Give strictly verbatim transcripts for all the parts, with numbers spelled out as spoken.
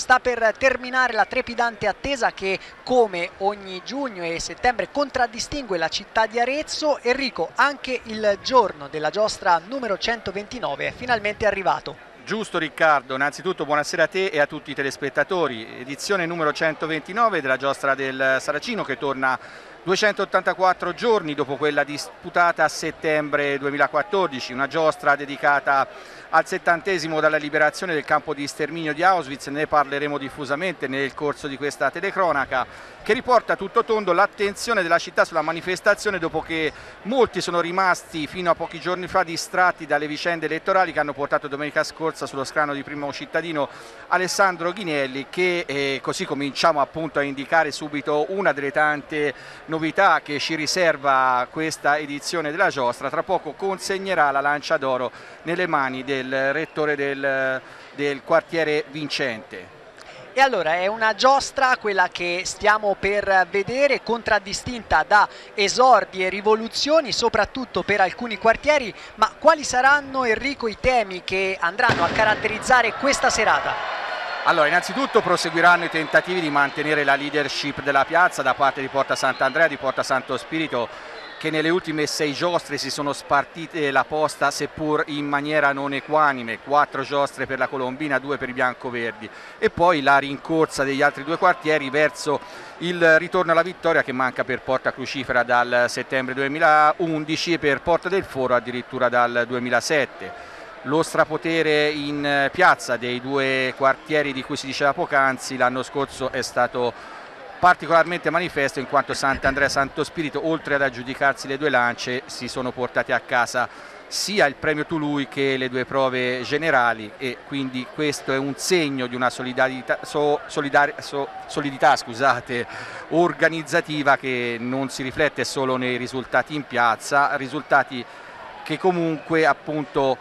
sta per terminare la trepidante attesa che, come ogni giugno e settembre, contraddistingue la città di Arezzo. Enrico, anche il giorno della giostra numero centoventinove è finalmente arrivato. Giusto Riccardo, innanzitutto buonasera a te e a tutti i telespettatori. Edizione numero centoventinove della giostra del Saracino, che torna duecentottantaquattro giorni dopo quella disputata a settembre duemilaquattordici, una giostra dedicata al settantesimo dalla liberazione del campo di sterminio di Auschwitz. Ne parleremo diffusamente nel corso di questa telecronaca, che riporta tutto tondo l'attenzione della città sulla manifestazione, dopo che molti sono rimasti fino a pochi giorni fa distratti dalle vicende elettorali che hanno portato domenica scorsa sullo scranno di primo cittadino Alessandro Ghinelli, che eh, così cominciamo appunto a indicare subito una delle tante novità che ci riserva questa edizione della giostra. Tra poco consegnerà la lancia d'oro nelle mani del rettore del, del quartiere vincente. E allora è una giostra quella che stiamo per vedere, contraddistinta da esordi e rivoluzioni, soprattutto per alcuni quartieri. Ma quali saranno, Enrico, i temi che andranno a caratterizzare questa serata? Allora, innanzitutto proseguiranno i tentativi di mantenere la leadership della piazza da parte di Porta Sant'Andrea, di Porta Santo Spirito, che nelle ultime sei giostre si sono spartite la posta, seppur in maniera non equanime: quattro giostre per la Colombina, due per i biancoverdi, e poi la rincorsa degli altri due quartieri verso il ritorno alla vittoria, che manca per Porta Crucifera dal settembre duemilaundici e per Porta del Foro addirittura dal duemilasette. Lo strapotere in piazza dei due quartieri di cui si diceva poc'anzi l'anno scorso è stato particolarmente manifesto, in quanto Sant'Andrea e Santo Spirito, oltre ad aggiudicarsi le due lance, si sono portati a casa sia il premio Toulouse che le due prove generali, e quindi questo è un segno di una solidarietà, so, solidar, so, solidità scusate, organizzativa, che non si riflette solo nei risultati in piazza, risultati che comunque appunto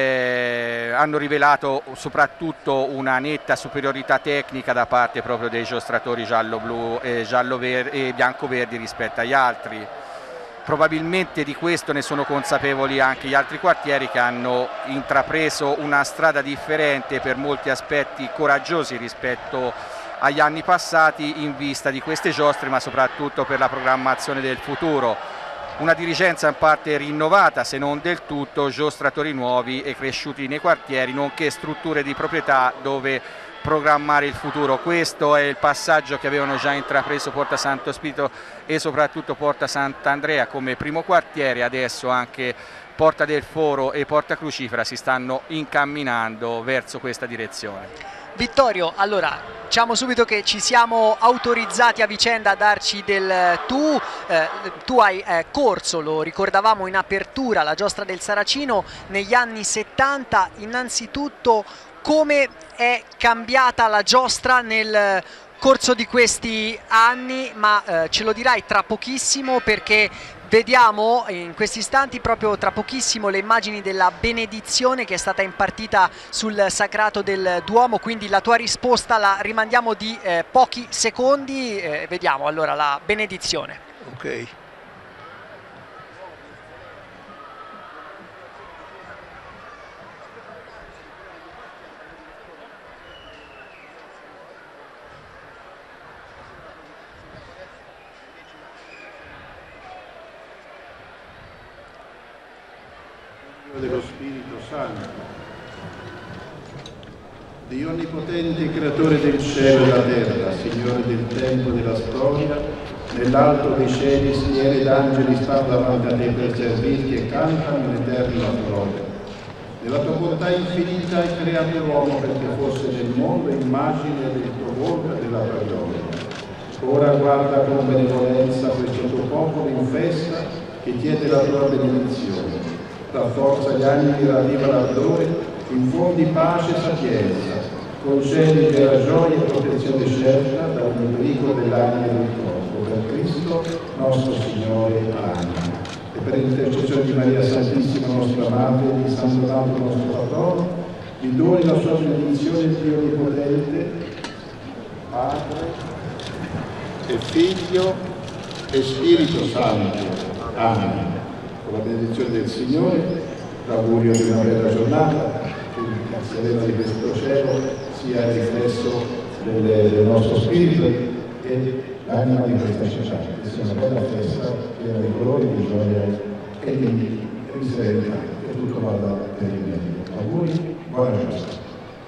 eh, hanno rivelato soprattutto una netta superiorità tecnica da parte proprio dei giostratori giallo-blu e, giallo e bianco-verdi rispetto agli altri. Probabilmente di questo ne sono consapevoli anche gli altri quartieri, che hanno intrapreso una strada differente, per molti aspetti coraggiosi rispetto agli anni passati, in vista di queste giostre, ma soprattutto per la programmazione del futuro. Una dirigenza in parte rinnovata, se non del tutto, giostratori nuovi e cresciuti nei quartieri, nonché strutture di proprietà dove programmare il futuro. Questo è il passaggio che avevano già intrapreso Porta Santo Spirito e soprattutto Porta Sant'Andrea come primo quartiere. Adesso anche Porta del Foro e Porta Crucifera si stanno incamminando verso questa direzione. Vittorio, allora diciamo subito che ci siamo autorizzati a vicenda a darci del tu, eh, tu hai eh, corso, lo ricordavamo in apertura, la giostra del Saracino negli anni settanta. Innanzitutto, come è cambiata la giostra nel corso di questi anni? Ma eh, ce lo dirai tra pochissimo, perché vediamo in questi istanti, proprio tra pochissimo, le immagini della benedizione che è stata impartita sul sacrato del Duomo, quindi la tua risposta la rimandiamo di eh, pochi secondi. Eh, vediamo allora la benedizione. Ok. Dello Spirito Santo, Dio onnipotente, creatore del cielo e della terra, Signore del tempo e della storia, nell'alto dei cieli schiere d'angeli stanno davanti a te per servirti e cantano in eterna gloria. Nella tua bontà infinita hai creato l'uomo perché fosse nel mondo immagine del tuo volto e della tua gloria. Ora guarda con benevolenza questo tuo popolo in festa che chiede la tua benedizione. Rafforza gli animi, ravviva l'ardore, infondi pace e sapienza, concedi vera gioia e protezione certa da ogni pericolo dell'anima e del corpo, per Cristo nostro Signore. Amen. E per l'intercessione di Maria Santissima, nostra Madre, e di San Donato, nostro patrono, vi doni la sua benedizione, Dio Onnipotente, Padre e Figlio e Spirito Santo. Amen. Con la benedizione del Signore, l'augurio di una bella giornata, che il sereno di questo cielo sia il riflesso del, del nostro spirito e l'anima di questa città, che sia una bella festa piena di colori, di gioia e di, e di serenità, che tutto vada per il meglio. Auguri, buona giornata.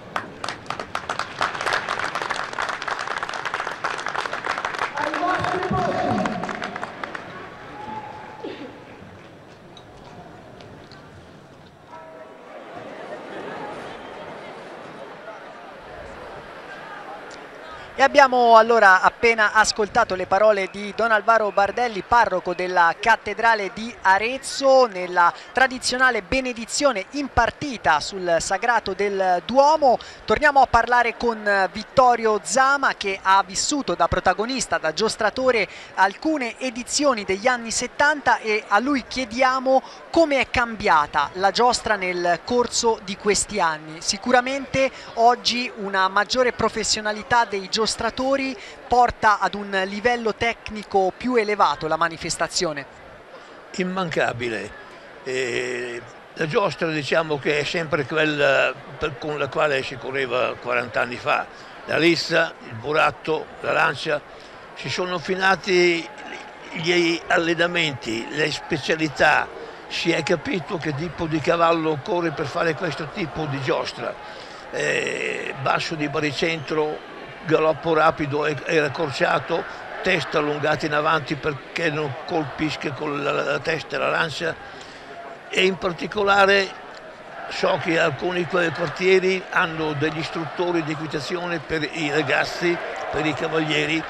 E abbiamo allora appena ascoltato le parole di Don Alvaro Bardelli, parroco della cattedrale di Arezzo, nella tradizionale benedizione impartita sul sagrato del Duomo. Torniamo a parlare con Vittorio Zama, che ha vissuto da protagonista, da giostratore, alcune edizioni degli anni settanta, e a lui chiediamo come è cambiata la giostra nel corso di questi anni. Sicuramente oggi una maggiore professionalità dei giostratori porta ad un livello tecnico più elevato la manifestazione. Immancabile. Eh, la giostra, diciamo che è sempre quella per, con la quale si correva quaranta anni fa. La lissa, il buratto, la lancia. Si sono affinati gli allenamenti, le specialità. Si è capito che tipo di cavallo occorre per fare questo tipo di giostra. Eh, basso di baricentro, galoppo rapido e raccorciato, testa allungata in avanti perché non colpisca con la, la testa e la lancia, e in particolare so che alcuni quartieri hanno degli istruttori di equitazione per i ragazzi, per i cavalieri,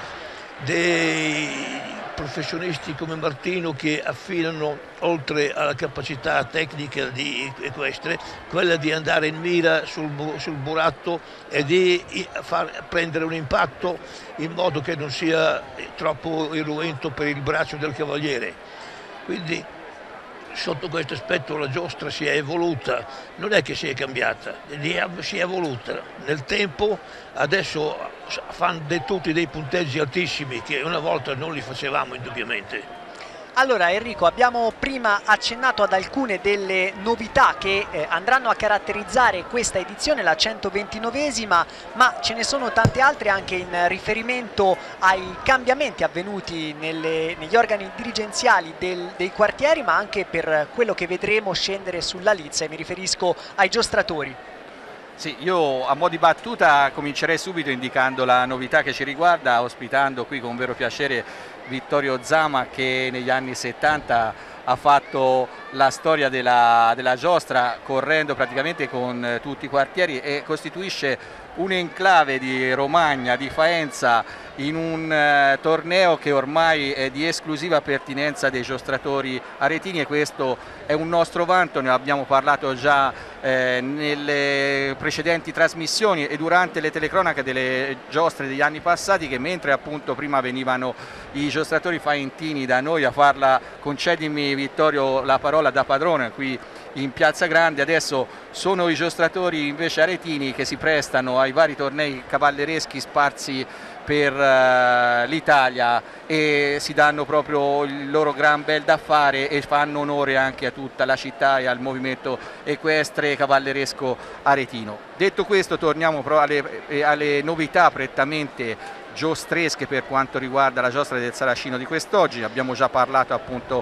dei professionisti come Martino che affinano, oltre alla capacità tecnica di equestre, quella di andare in mira sul, sul buratto e di far prendere un impatto in modo che non sia troppo irruento per il braccio del cavaliere. Quindi sotto questo aspetto la giostra si è evoluta, non è che si è cambiata, si è evoluta nel tempo. Adesso fanno de tutti dei punteggi altissimi che una volta non li facevamo indubbiamente. Allora Enrico, abbiamo prima accennato ad alcune delle novità che eh, andranno a caratterizzare questa edizione, la centoventinovesima, ma ce ne sono tante altre anche in riferimento ai cambiamenti avvenuti nelle, negli organi dirigenziali del, dei quartieri, ma anche per quello che vedremo scendere sulla lizza, e mi riferisco ai giostratori. Sì, io a mo' di battuta comincerei subito indicando la novità che ci riguarda, ospitando qui con vero piacere Vittorio Zama, che negli anni settanta ha fatto la storia della, della giostra correndo praticamente con tutti i quartieri e costituisce un enclave di Romagna, di Faenza, in un eh, torneo che ormai è di esclusiva pertinenza dei giostratori aretini, e questo è un nostro vanto. Ne abbiamo parlato già eh, nelle precedenti trasmissioni e durante le telecronache delle giostre degli anni passati, che mentre appunto prima venivano i giostratori faentini da noi a farla, concedimi Vittorio la parola da padrone qui in Piazza Grande, adesso sono i giostratori invece aretini che si prestano ai vari tornei cavallereschi sparsi per uh, l'Italia e si danno proprio il loro gran bel da fare e fanno onore anche a tutta la città e al movimento equestre cavalleresco aretino. Detto questo, torniamo alle, alle novità prettamente giostresche per quanto riguarda la giostra del Saracino di quest'oggi. Abbiamo già parlato appunto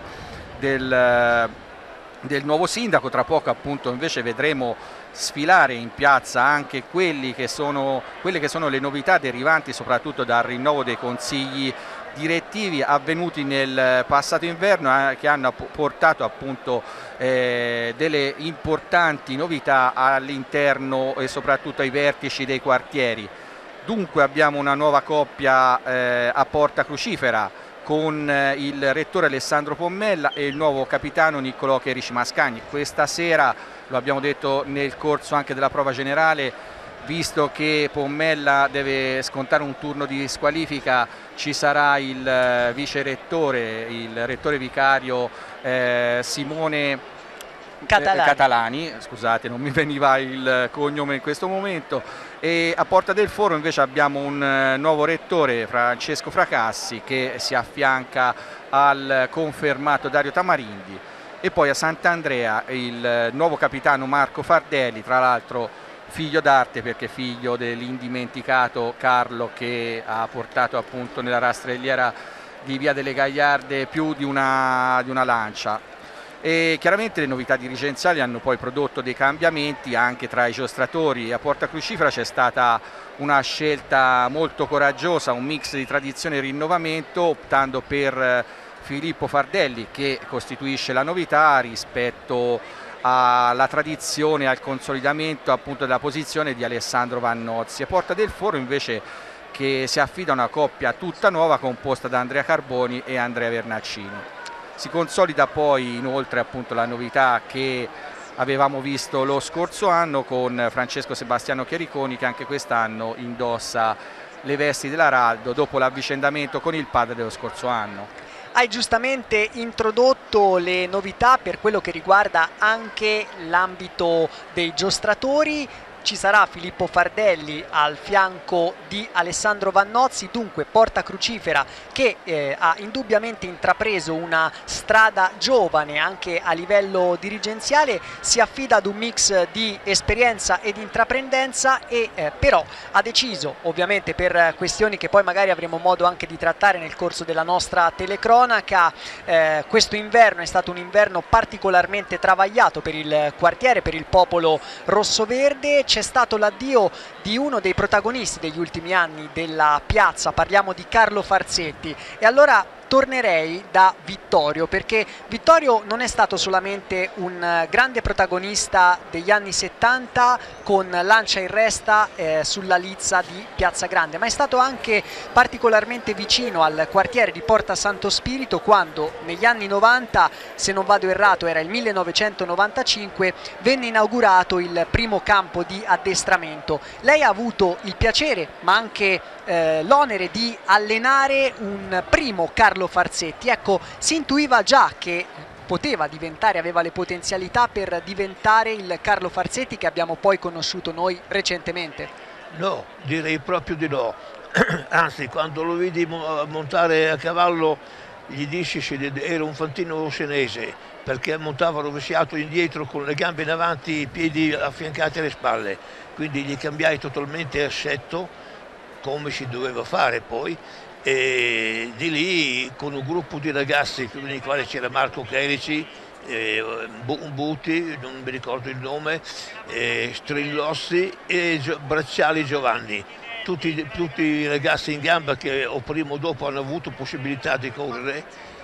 del, del nuovo sindaco, tra poco appunto invece vedremo sfilare in piazza anche quelli che sono, quelle che sono le novità derivanti soprattutto dal rinnovo dei consigli direttivi avvenuti nel passato inverno, eh, che hanno portato appunto eh, delle importanti novità all'interno e soprattutto ai vertici dei quartieri. Dunque abbiamo una nuova coppia eh, a Porta Crucifera con eh, il rettore Alessandro Pommella e il nuovo capitano Niccolò Cherici Mascagni. Questa sera, lo abbiamo detto nel corso anche della prova generale, visto che Pommella deve scontare un turno di squalifica, ci sarà il eh, vice rettore, il rettore vicario eh, Simone Catalani. Catalani, scusate, non mi veniva il cognome in questo momento. E a Porta del Foro invece abbiamo un uh, nuovo rettore, Francesco Fracassi, che si affianca al confermato Dario Tamarindi, e poi a Sant'Andrea il uh, nuovo capitano Marco Fardelli, tra l'altro figlio d'arte perché figlio dell'indimenticato Carlo, che ha portato appunto nella rastrelliera di Via delle Gagliarde più di una, di una lancia. E chiaramente le novità dirigenziali hanno poi prodotto dei cambiamenti anche tra i giostratori. A Porta Crucifera c'è stata una scelta molto coraggiosa, un mix di tradizione e rinnovamento, optando per Filippo Fardelli, che costituisce la novità rispetto alla tradizione e al consolidamento appunto della posizione di Alessandro Vannozzi. A Porta del Foro invece che si affida a una coppia tutta nuova composta da Andrea Carboni e Andrea Vernaccini. Si consolida poi inoltre appunto la novità che avevamo visto lo scorso anno con Francesco Sebastiano Chiariconi, che anche quest'anno indossa le vesti dell'Araldo dopo l'avvicendamento con il padre dello scorso anno. Hai giustamente introdotto le novità per quello che riguarda anche l'ambito dei giostratori. Ci sarà Filippo Fardelli al fianco di Alessandro Vannozzi, dunque Porta Crucifera che eh, ha indubbiamente intrapreso una strada giovane anche a livello dirigenziale, si affida ad un mix di esperienza ed intraprendenza e eh, però ha deciso, ovviamente per questioni che poi magari avremo modo anche di trattare nel corso della nostra telecronaca, eh, questo inverno è stato un inverno particolarmente travagliato per il quartiere, per il popolo rossoverde. C'è stato l'addio di uno dei protagonisti degli ultimi anni della piazza, parliamo di Carlo Farzetti, e allora tornerei da Vittorio, perché Vittorio non è stato solamente un grande protagonista degli anni settanta con Lancia in Resta eh, sulla lizza di Piazza Grande, ma è stato anche particolarmente vicino al quartiere di Porta Santo Spirito quando negli anni novanta, se non vado errato era il millenovecentonovantacinque, venne inaugurato il primo campo di addestramento. Lei ha avuto il piacere ma anche eh, l'onere di allenare un primo Carlo Farzetti. Ecco, si intuiva già che poteva diventare, aveva le potenzialità per diventare il Carlo Farzetti che abbiamo poi conosciuto noi recentemente. No, direi proprio di no. Anzi, quando lo vidi montare a cavallo gli dissi che era un fantino senese, perché montava rovesciato indietro con le gambe in avanti, i piedi affiancati alle spalle, quindi gli cambiai totalmente assetto, come si doveva fare poi. E di lì con un gruppo di ragazzi con i quali c'era Marco Cherici, eh, Butti, non mi ricordo il nome, eh, Strillossi e Gio Bracciali Giovanni, tutti, tutti i ragazzi in gamba che o prima o dopo hanno avuto possibilità di correre,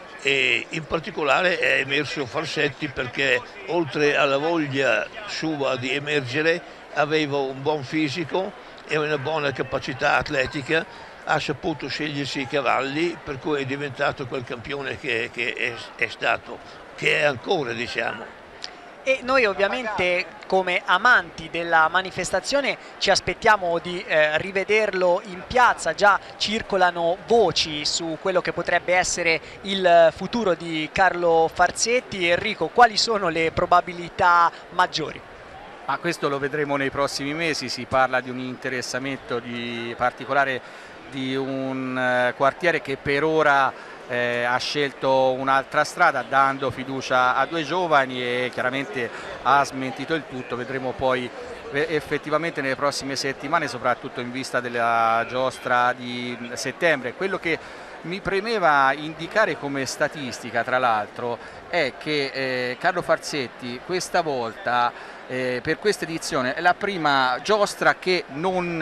e in particolare è emerso Farzetti perché oltre alla voglia sua di emergere aveva un buon fisico e una buona capacità atletica, ha saputo scegliersi i cavalli, per cui è diventato quel campione che, che è, è stato, che è ancora, diciamo. E noi ovviamente come amanti della manifestazione ci aspettiamo di eh, rivederlo in piazza. Già circolano voci su quello che potrebbe essere il futuro di Carlo Farzetti. Enrico, quali sono le probabilità maggiori? Ma questo lo vedremo nei prossimi mesi. Si parla di un interessamento di particolare di un eh, quartiere che per ora eh, ha scelto un'altra strada, dando fiducia a due giovani, e chiaramente ha smentito il tutto. Vedremo poi eh, effettivamente nelle prossime settimane, soprattutto in vista della giostra di settembre. Quello che mi premeva indicare come statistica, tra l'altro, è che eh, Carlo Farzetti questa volta, eh, per questa edizione, è la prima giostra che non,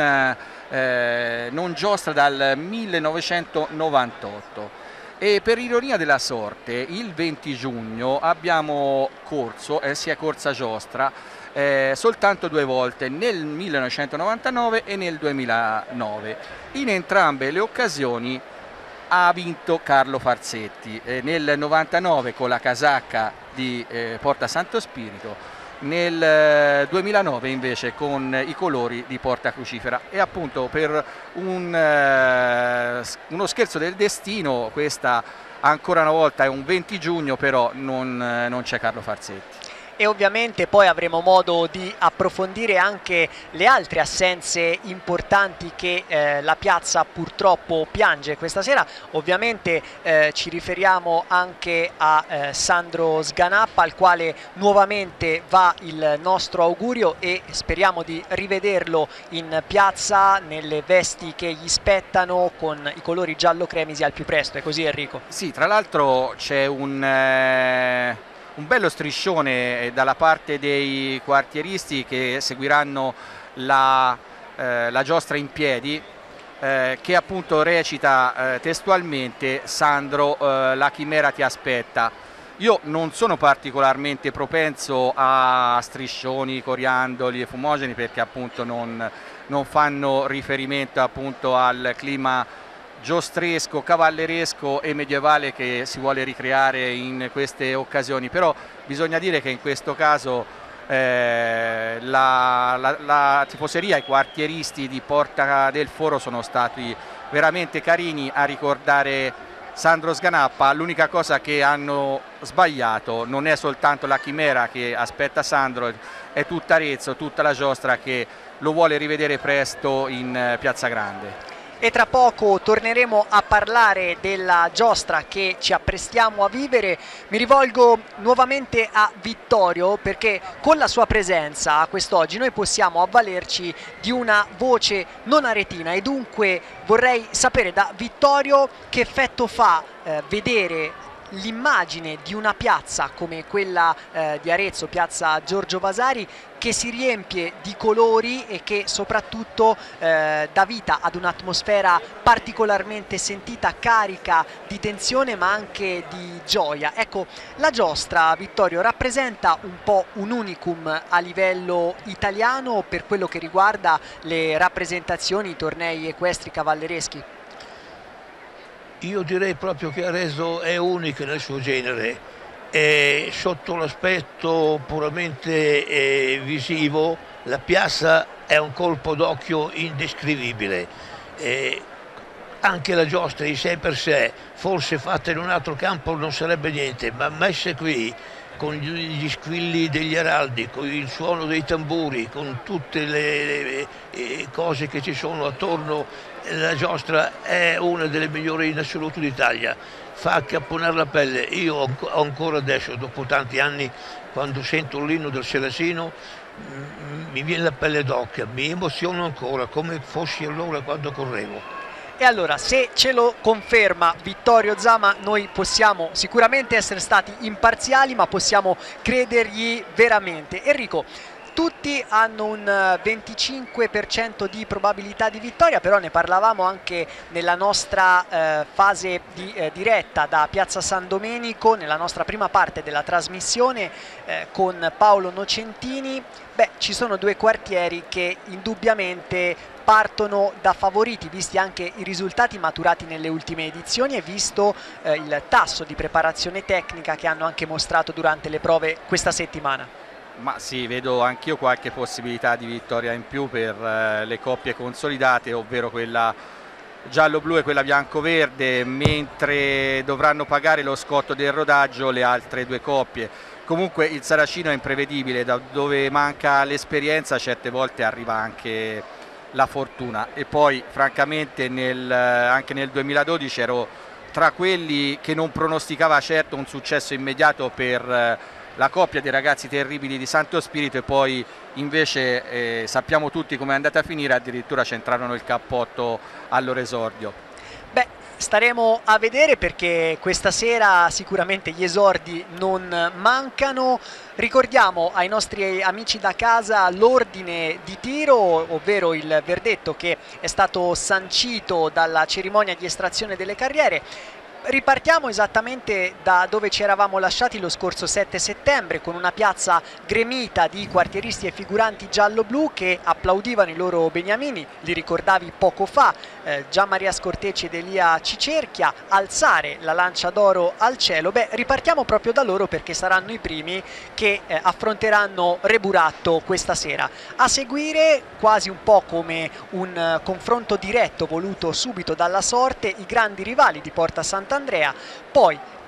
eh, non giostra dal millenovecentonovantotto. E per ironia della sorte il venti giugno abbiamo corso, eh, si è corsa giostra eh, soltanto due volte, nel millenovecentonovantanove e nel duemilanove. In entrambe le occasioni ha vinto Carlo Farzetti, eh, nel novantanove con la casacca di eh, Porta Santo Spirito, nel eh, duemilanove invece con i colori di Porta Crucifera. E appunto per un, eh, uno scherzo del destino, questa ancora una volta è un venti giugno, però non, eh, non c'è Carlo Farzetti. e ovviamente poi avremo modo di approfondire anche le altre assenze importanti che eh, la piazza purtroppo piange questa sera. Ovviamente eh, ci riferiamo anche a eh, Sandro Sganappa, al quale nuovamente va il nostro augurio e speriamo di rivederlo in piazza nelle vesti che gli spettano, con i colori giallo-cremisi al più presto. È così, Enrico? Sì, tra l'altro c'è un... Eh... un bello striscione dalla parte dei quartieristi che seguiranno la, eh, la giostra in piedi, eh, che appunto recita eh, testualmente: Sandro, eh, la chimera ti aspetta. Io non sono particolarmente propenso a striscioni, coriandoli e fumogeni, perché appunto non, non fanno riferimento appunto al clima giostresco, cavalleresco e medievale che si vuole ricreare in queste occasioni, però bisogna dire che in questo caso eh, la, la, la tifoseria, i quartieristi di Porta del Foro sono stati veramente carini a ricordare Sandro Sganappa. L'unica cosa che hanno sbagliato non è soltanto la chimera che aspetta Sandro, è tutta Arezzo, tutta la giostra che lo vuole rivedere presto in Piazza Grande. E tra poco torneremo a parlare della giostra che ci apprestiamo a vivere. Mi rivolgo nuovamente a Vittorio, perché con la sua presenza quest'oggi noi possiamo avvalerci di una voce non aretina, e dunque vorrei sapere da Vittorio che effetto fa eh, vedere l'immagine di una piazza come quella eh, di Arezzo, piazza Giorgio Vasari, che si riempie di colori e che soprattutto eh, dà vita ad un'atmosfera particolarmente sentita, carica di tensione ma anche di gioia. Ecco, la giostra, Vittorio, rappresenta un po' un unicum a livello italiano per quello che riguarda le rappresentazioni, i tornei equestri cavallereschi. Io direi proprio che Arezzo è unica nel suo genere, e sotto l'aspetto puramente eh, visivo la piazza è un colpo d'occhio indescrivibile. Eh, anche la giostra di sé per sé, forse fatta in un altro campo non sarebbe niente, ma messe qui con gli squilli degli araldi, con il suono dei tamburi, con tutte le, le, le cose che ci sono attorno, la giostra è una delle migliori in assoluto d'Italia. Fa accapponare la pelle. Io ancora adesso, dopo tanti anni, quando sento l'inno del Serasino, mi viene la pelle d'oca, mi emoziono ancora come fossi allora quando correvo. E allora, se ce lo conferma Vittorio Zama, noi possiamo sicuramente essere stati imparziali, ma possiamo credergli veramente. Enrico, tutti hanno un venticinque per cento di probabilità di vittoria, però ne parlavamo anche nella nostra eh, fase di, eh, diretta da Piazza San Domenico, nella nostra prima parte della trasmissione eh, con Paolo Nocentini. Beh, ci sono due quartieri che indubbiamente partono da favoriti, visti anche i risultati maturati nelle ultime edizioni e visto eh, il tasso di preparazione tecnica che hanno anche mostrato durante le prove questa settimana. Ma sì, vedo anch'io qualche possibilità di vittoria in più per eh, le coppie consolidate, ovvero quella giallo-blu e quella bianco-verde, mentre dovranno pagare lo scotto del rodaggio le altre due coppie. Comunque il Saracino è imprevedibile, da dove manca l'esperienza certe volte arriva anche la fortuna. E poi francamente nel, anche nel duemiladodici ero tra quelli che non pronosticava certo un successo immediato per la coppia dei ragazzi terribili di Santo Spirito, e poi invece eh, sappiamo tutti come è andata a finire, addirittura centrarono il cappotto al loro esordio. Beh, staremo a vedere, perché questa sera sicuramente gli esordi non mancano. Ricordiamo ai nostri amici da casa l'ordine di tiro, ovvero il verdetto che è stato sancito dalla cerimonia di estrazione delle carriere. Ripartiamo esattamente da dove ci eravamo lasciati lo scorso sette settembre, con una piazza gremita di quartieristi e figuranti giallo-blu che applaudivano i loro beniamini. Li ricordavi poco fa, eh, Gian Maria Scortecci ed Elia Cicerchia alzare la lancia d'oro al cielo. Beh, ripartiamo proprio da loro, perché saranno i primi che eh, affronteranno Reburatto questa sera. A seguire, quasi un po' come un uh, confronto diretto voluto subito dalla sorte, i grandi rivali di Porta Sant'Andrea, poi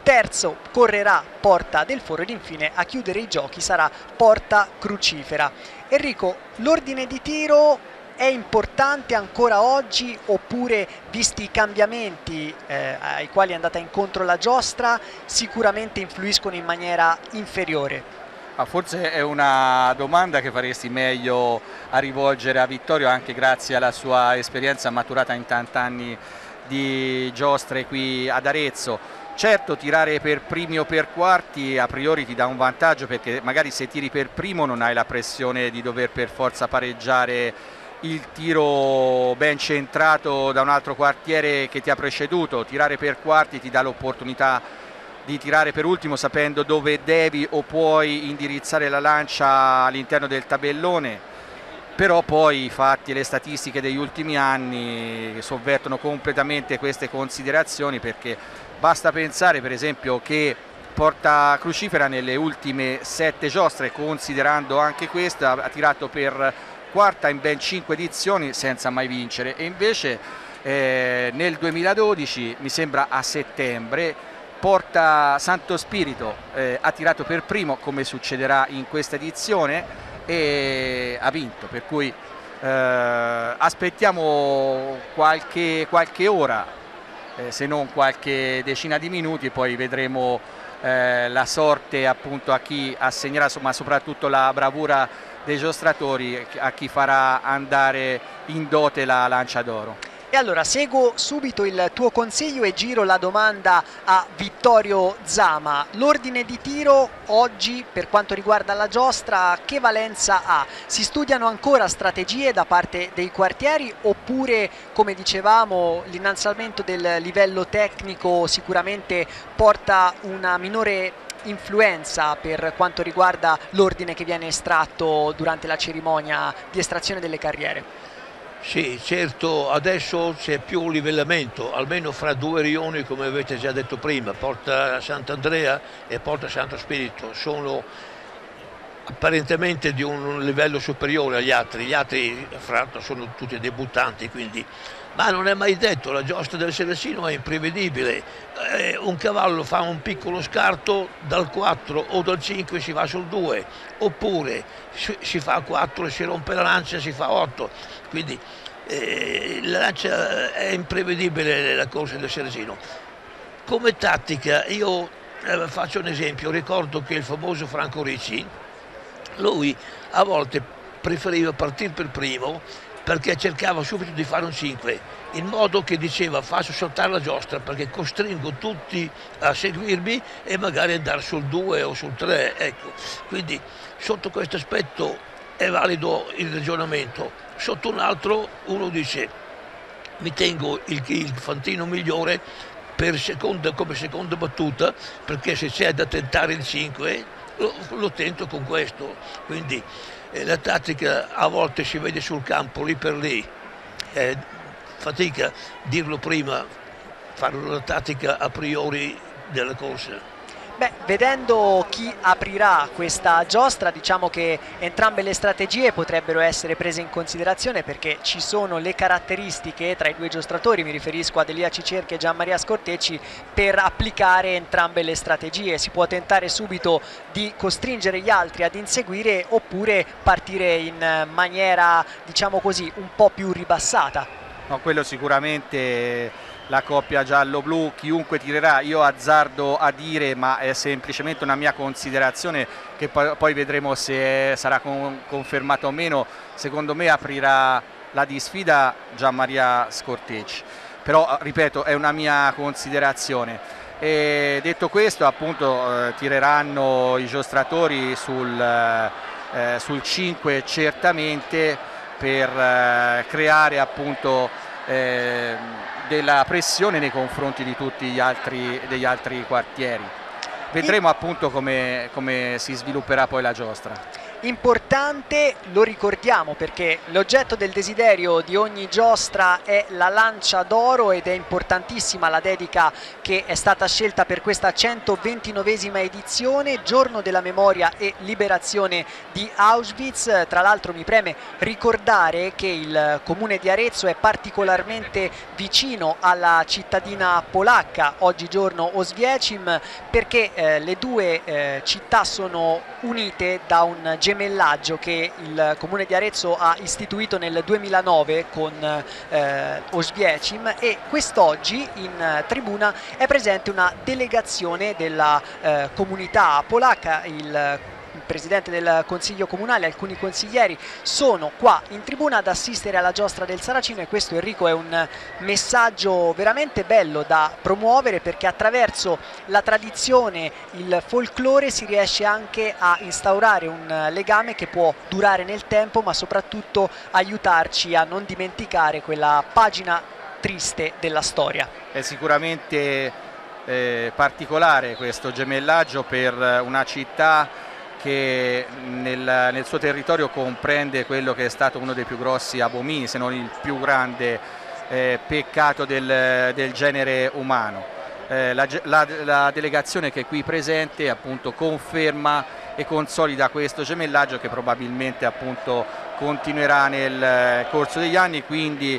terzo correrà Porta del Foro ed infine a chiudere i giochi sarà Porta Crucifera. Enrico, l'ordine di tiro è importante ancora oggi oppure, visti i cambiamenti eh, ai quali è andata incontro la giostra, sicuramente influiscono in maniera inferiore? Ah, forse è una domanda che faresti meglio a rivolgere a Vittorio, anche grazie alla sua esperienza maturata in tanti anni di giostre qui ad Arezzo. Certo, tirare per primi o per quarti a priori ti dà un vantaggio, perché magari se tiri per primo non hai la pressione di dover per forza pareggiare il tiro ben centrato da un altro quartiere che ti ha preceduto. Tirare per quarti ti dà l'opportunità di tirare per ultimo sapendo dove devi o puoi indirizzare la lancia all'interno del tabellone, però poi i fatti e le statistiche degli ultimi anni sovvertono completamente queste considerazioni, perché basta pensare per esempio che Porta Crucifera nelle ultime sette giostre, considerando anche questa, ha tirato per quarta in ben cinque edizioni senza mai vincere, e invece eh, nel duemiladodici, mi sembra a settembre, Porta Santo Spirito eh, ha tirato per primo, come succederà in questa edizione, e ha vinto, per cui eh, aspettiamo qualche, qualche ora, eh, se non qualche decina di minuti, e poi vedremo eh, la sorte appunto a chi assegnerà, ma soprattutto la bravura dei giostratori, a chi farà andare in dote la lancia d'oro. E allora seguo subito il tuo consiglio e giro la domanda a Vittorio Zama. L'ordine di tiro oggi per quanto riguarda la giostra che valenza ha? Si studiano ancora strategie da parte dei quartieri oppure, come dicevamo, l'innalzamento del livello tecnico sicuramente porta una minore influenza per quanto riguarda l'ordine che viene estratto durante la cerimonia di estrazione delle carriere? Sì, certo, adesso c'è più livellamento, almeno fra due rioni, come avete già detto prima, Porta Sant'Andrea e Porta Santo Spirito, sono apparentemente di un livello superiore agli altri, gli altri fra l'altro sono tutti debuttanti, quindi, ma non è mai detto, la giostra del Seresino è imprevedibile, eh, un cavallo fa un piccolo scarto dal quattro o dal cinque si va sul due, oppure si, si fa quattro e si rompe la lancia e si fa otto, quindi eh, la lancia è imprevedibile, la corsa del Seresino. Come tattica io eh, faccio un esempio, ricordo che il famoso Franco Ricci, lui a volte preferiva partire per primo perché cercava subito di fare un cinque, in modo che diceva faccio saltare la giostra perché costringo tutti a seguirmi e magari andare sul due o sul tre, ecco. Quindi sotto questo aspetto è valido il ragionamento. Sotto un altro uno dice mi tengo il, il fantino migliore per seconda, come seconda battuta, perché se c'è da tentare il cinque lo, lo tento con questo, quindi eh, la tattica a volte si vede sul campo lì per lì, eh, fatica dirlo prima, fare una tattica a priori della corsa. Beh, vedendo chi aprirà questa giostra, diciamo che entrambe le strategie potrebbero essere prese in considerazione, perché ci sono le caratteristiche tra i due giostratori, mi riferisco ad Elia Cicerchi e Gianmaria Scortecci, per applicare entrambe le strategie. Si può tentare subito di costringere gli altri ad inseguire oppure partire in maniera, diciamo così, un po' più ribassata. No, quello sicuramente. La coppia giallo-blu, chiunque tirerà, io azzardo a dire, ma è semplicemente una mia considerazione che poi, poi vedremo se sarà con, confermato o meno, secondo me aprirà la disfida Gianmaria Scortecci, però ripeto è una mia considerazione. E detto questo, appunto eh, tireranno i giostratori sul, eh, sul cinque certamente per eh, creare appunto eh, della pressione nei confronti di tutti gli altri, degli altri quartieri. Vedremo appunto come, come si svilupperà poi la giostra. importante, lo ricordiamo perché l'oggetto del desiderio di ogni giostra è la lancia d'oro ed è importantissima la dedica che è stata scelta per questa centoventinovesima edizione, giorno della memoria e liberazione di Auschwitz. Tra l'altro mi preme ricordare che il comune di Arezzo è particolarmente vicino alla cittadina polacca, oggigiorno Oświęcim, perché eh, le due eh, città sono unite da un gemellaggio che il comune di Arezzo ha istituito nel duemilanove con eh, Oświęcim, e quest'oggi in eh, tribuna è presente una delegazione della eh, comunità polacca. Il Il presidente del consiglio comunale, alcuni consiglieri sono qua in tribuna ad assistere alla giostra del Saracino, e questo, Enrico, è un messaggio veramente bello da promuovere, perché attraverso la tradizione, il folklore, si riesce anche a instaurare un legame che può durare nel tempo, ma soprattutto aiutarci a non dimenticare quella pagina triste della storia. È sicuramente eh, particolare questo gemellaggio per una città che nel, nel suo territorio comprende quello che è stato uno dei più grossi abomini, se non il più grande eh, peccato del, del genere umano. Eh, la, la, la delegazione che è qui presente appunto conferma e consolida questo gemellaggio, che probabilmente appunto continuerà nel corso degli anni, quindi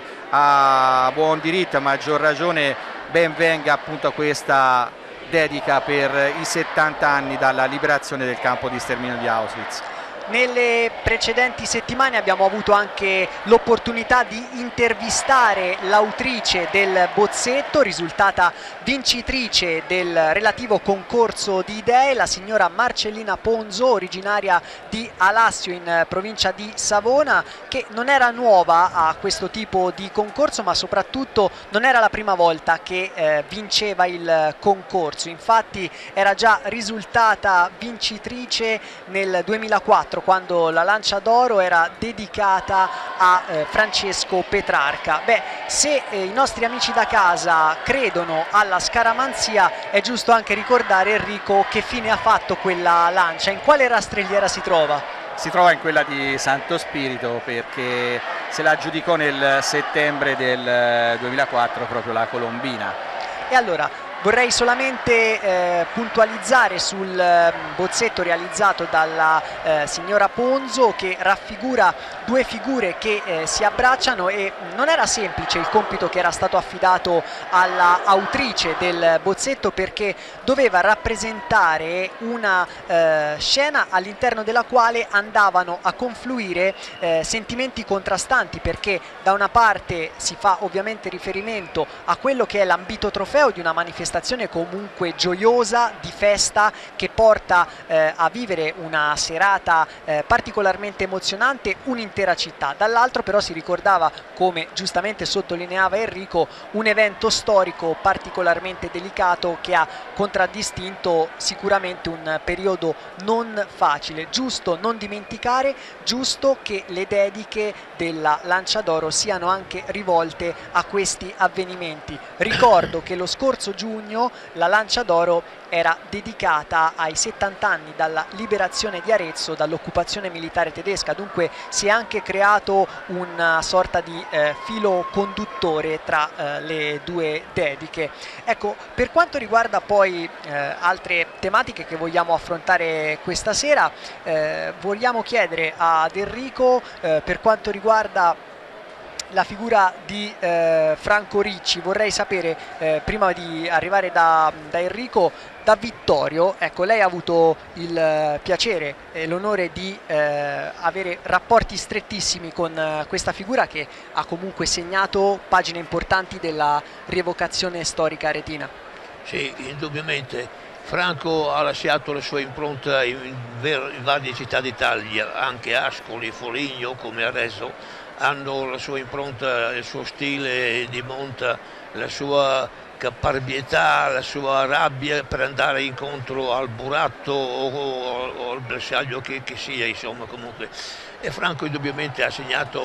a buon diritto, a maggior ragione, ben venga appunto questa dedica per i settanta anni dalla liberazione del campo di sterminio di Auschwitz. Nelle precedenti settimane abbiamo avuto anche l'opportunità di intervistare l'autrice del bozzetto, risultata vincitrice del relativo concorso di idee, la signora Marcellina Ponzo, originaria di Alassio in provincia di Savona, che non era nuova a questo tipo di concorso, ma soprattutto non era la prima volta che eh, vinceva il concorso. Infatti era già risultata vincitrice nel duemilaquattro, quando la lancia d'oro era dedicata a eh, Francesco Petrarca. Beh, se eh, i nostri amici da casa credono alla scaramanzia, è giusto anche ricordare, Enrico, che fine ha fatto quella lancia, in quale rastrelliera si trova? Si trova in quella di Santo Spirito, perché se la aggiudicò nel settembre del duemilaquattro proprio la Colombina. E allora vorrei solamente eh, puntualizzare sul eh, bozzetto realizzato dalla eh, signora Ponzo, che raffigura due figure che eh, si abbracciano, e non era semplice il compito che era stato affidato alla autrice del bozzetto, perché doveva rappresentare una eh, scena all'interno della quale andavano a confluire eh, sentimenti contrastanti, perché da una parte si fa ovviamente riferimento a quello che è l'ambito trofeo di una manifestazione comunque gioiosa, di festa, che porta eh, a vivere una serata eh, particolarmente emozionante un'intera città. Dall'altro però si ricordava, come giustamente sottolineava Enrico, un evento storico particolarmente delicato che ha contraddistinto sicuramente un periodo non facile. Giusto non dimenticare, giusto che le dediche della Lancia d'Oro siano anche rivolte a questi avvenimenti. Ricordo che lo scorso giugno la Lancia d'Oro era dedicata ai settanta anni dalla liberazione di Arezzo dall'occupazione militare tedesca, dunque si è anche creato una sorta di eh, filo conduttore tra eh, le due dediche. Ecco, per quanto riguarda poi eh, altre tematiche che vogliamo affrontare questa sera, eh, vogliamo chiedere ad Enrico eh, per quanto riguarda la figura di eh, Franco Ricci. Vorrei sapere, eh, prima di arrivare da, da Enrico, da Vittorio, ecco, lei ha avuto il eh, piacere e l'onore di eh, avere rapporti strettissimi con eh, questa figura, che ha comunque segnato pagine importanti della rievocazione storica aretina. Sì, indubbiamente. Franco ha lasciato la sua impronta in, in varie città d'Italia, anche Ascoli, Foligno, come Arezzo, hanno la sua impronta, il suo stile di monta, la sua caparbietà, la sua rabbia per andare incontro al buratto o, o, o al bersaglio che, che sia, insomma, comunque. E Franco indubbiamente ha segnato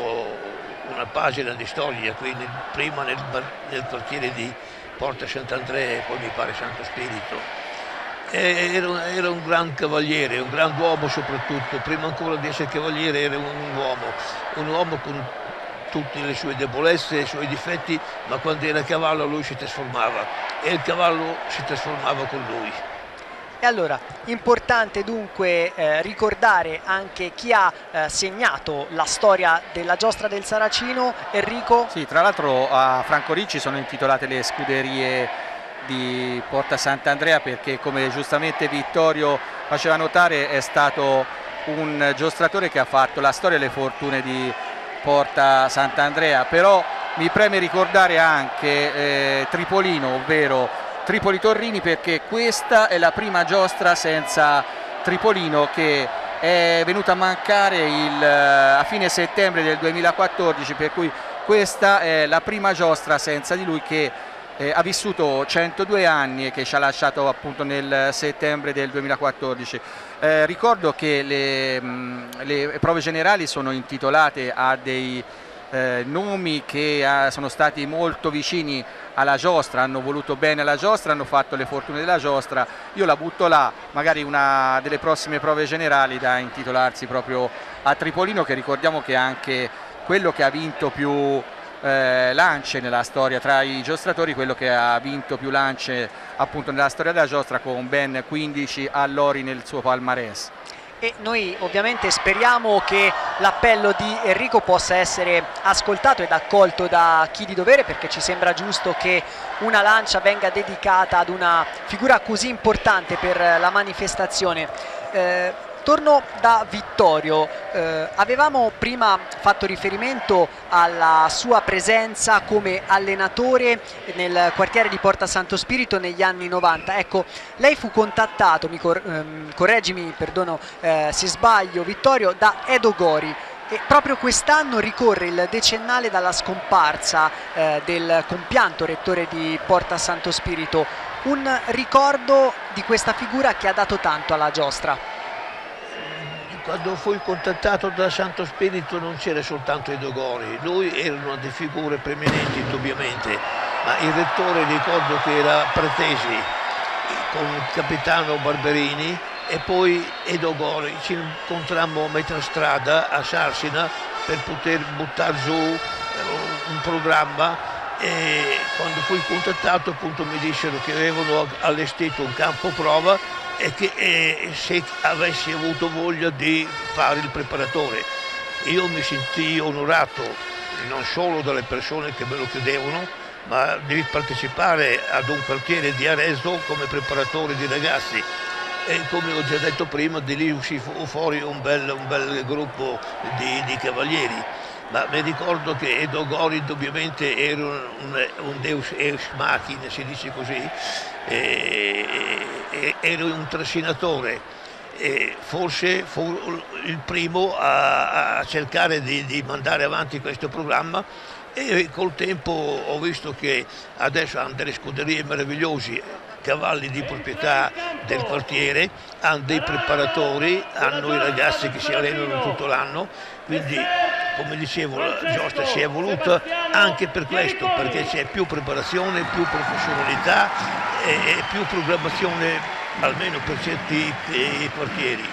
una pagina di storia, quindi prima nel, nel quartiere di Porta Sant'Andrea e poi mi pare Santo Spirito. Era, era un gran cavaliere, un grand'uomo soprattutto, prima ancora di essere cavaliere era un, un uomo, un uomo con tutte le sue debolezze, i suoi difetti, ma quando era a cavallo lui si trasformava e il cavallo si trasformava con lui. E allora, importante dunque eh, ricordare anche chi ha eh, segnato la storia della giostra del Saracino, Enrico. Sì, tra l'altro a Franco Ricci sono intitolate le scuderie di Porta Sant'Andrea, perché come giustamente Vittorio faceva notare è stato un giostratore che ha fatto la storia e le fortune di Porta Sant'Andrea. Però mi preme ricordare anche eh, Tripolino, ovvero Tripoli Torrini, perché questa è la prima giostra senza Tripolino, che è venuta a mancare il, a fine settembre del duemilaquattordici, per cui questa è la prima giostra senza di lui, che Eh, ha vissuto centodue anni e che ci ha lasciato appunto nel settembre del duemilaquattordici. Eh, ricordo che le, mh, le prove generali sono intitolate a dei eh, nomi che ah, sono stati molto vicini alla giostra, hanno voluto bene alla giostra, hanno fatto le fortune della giostra. Io la butto là, magari una delle prossime prove generali da intitolarsi proprio a Tripolino, che ricordiamo che è anche quello che ha vinto più Eh, lance nella storia tra i giostratori, quello che ha vinto più lance appunto nella storia della giostra, con ben quindici allori nel suo palmarès. E noi ovviamente speriamo che l'appello di Enrico possa essere ascoltato ed accolto da chi di dovere, perché ci sembra giusto che una lancia venga dedicata ad una figura così importante per la manifestazione. Eh, Torno da Vittorio, eh, avevamo prima fatto riferimento alla sua presenza come allenatore nel quartiere di Porta Santo Spirito negli anni novanta. Ecco, lei fu contattato, mi cor ehm, correggimi, perdono eh, se sbaglio Vittorio, da Edo Gori. E proprio quest'anno ricorre il decennale dalla scomparsa eh, del compianto rettore di Porta Santo Spirito. Un ricordo di questa figura che ha dato tanto alla giostra. Quando fui contattato da Santo Spirito non c'era soltanto Edo Gori, lui era una delle figure preminenti indubbiamente, ma il rettore ricordo che era Pratesi con il capitano Barberini e poi Edo Gori. Ci incontrammo a metà strada a Sarsina per poter buttare giù un programma, e quando fui contattato appunto mi dissero che avevano allestito un campo prova e che eh, se avessi avuto voglia di fare il preparatore. Io mi sentii onorato non solo dalle persone che me lo chiedevano, ma di partecipare ad un quartiere di Arezzo come preparatore di ragazzi, e come ho già detto prima di lì uscì fuori un bel, un bel gruppo di, di cavalieri. Ma mi ricordo che Edo Gori indubbiamente era un, un deus ex machina, si dice così, e, e, era un trascinatore, e forse fu il primo a, a cercare di, di mandare avanti questo programma, e col tempo ho visto che adesso hanno delle scuderie meravigliosi, cavalli di proprietà del quartiere, hanno dei preparatori, hanno i ragazzi che si allenano tutto l'anno, quindi come dicevo la giostra si è evoluta anche per questo, perché c'è più preparazione, più professionalità e, e più programmazione, almeno per certi eh, quartieri.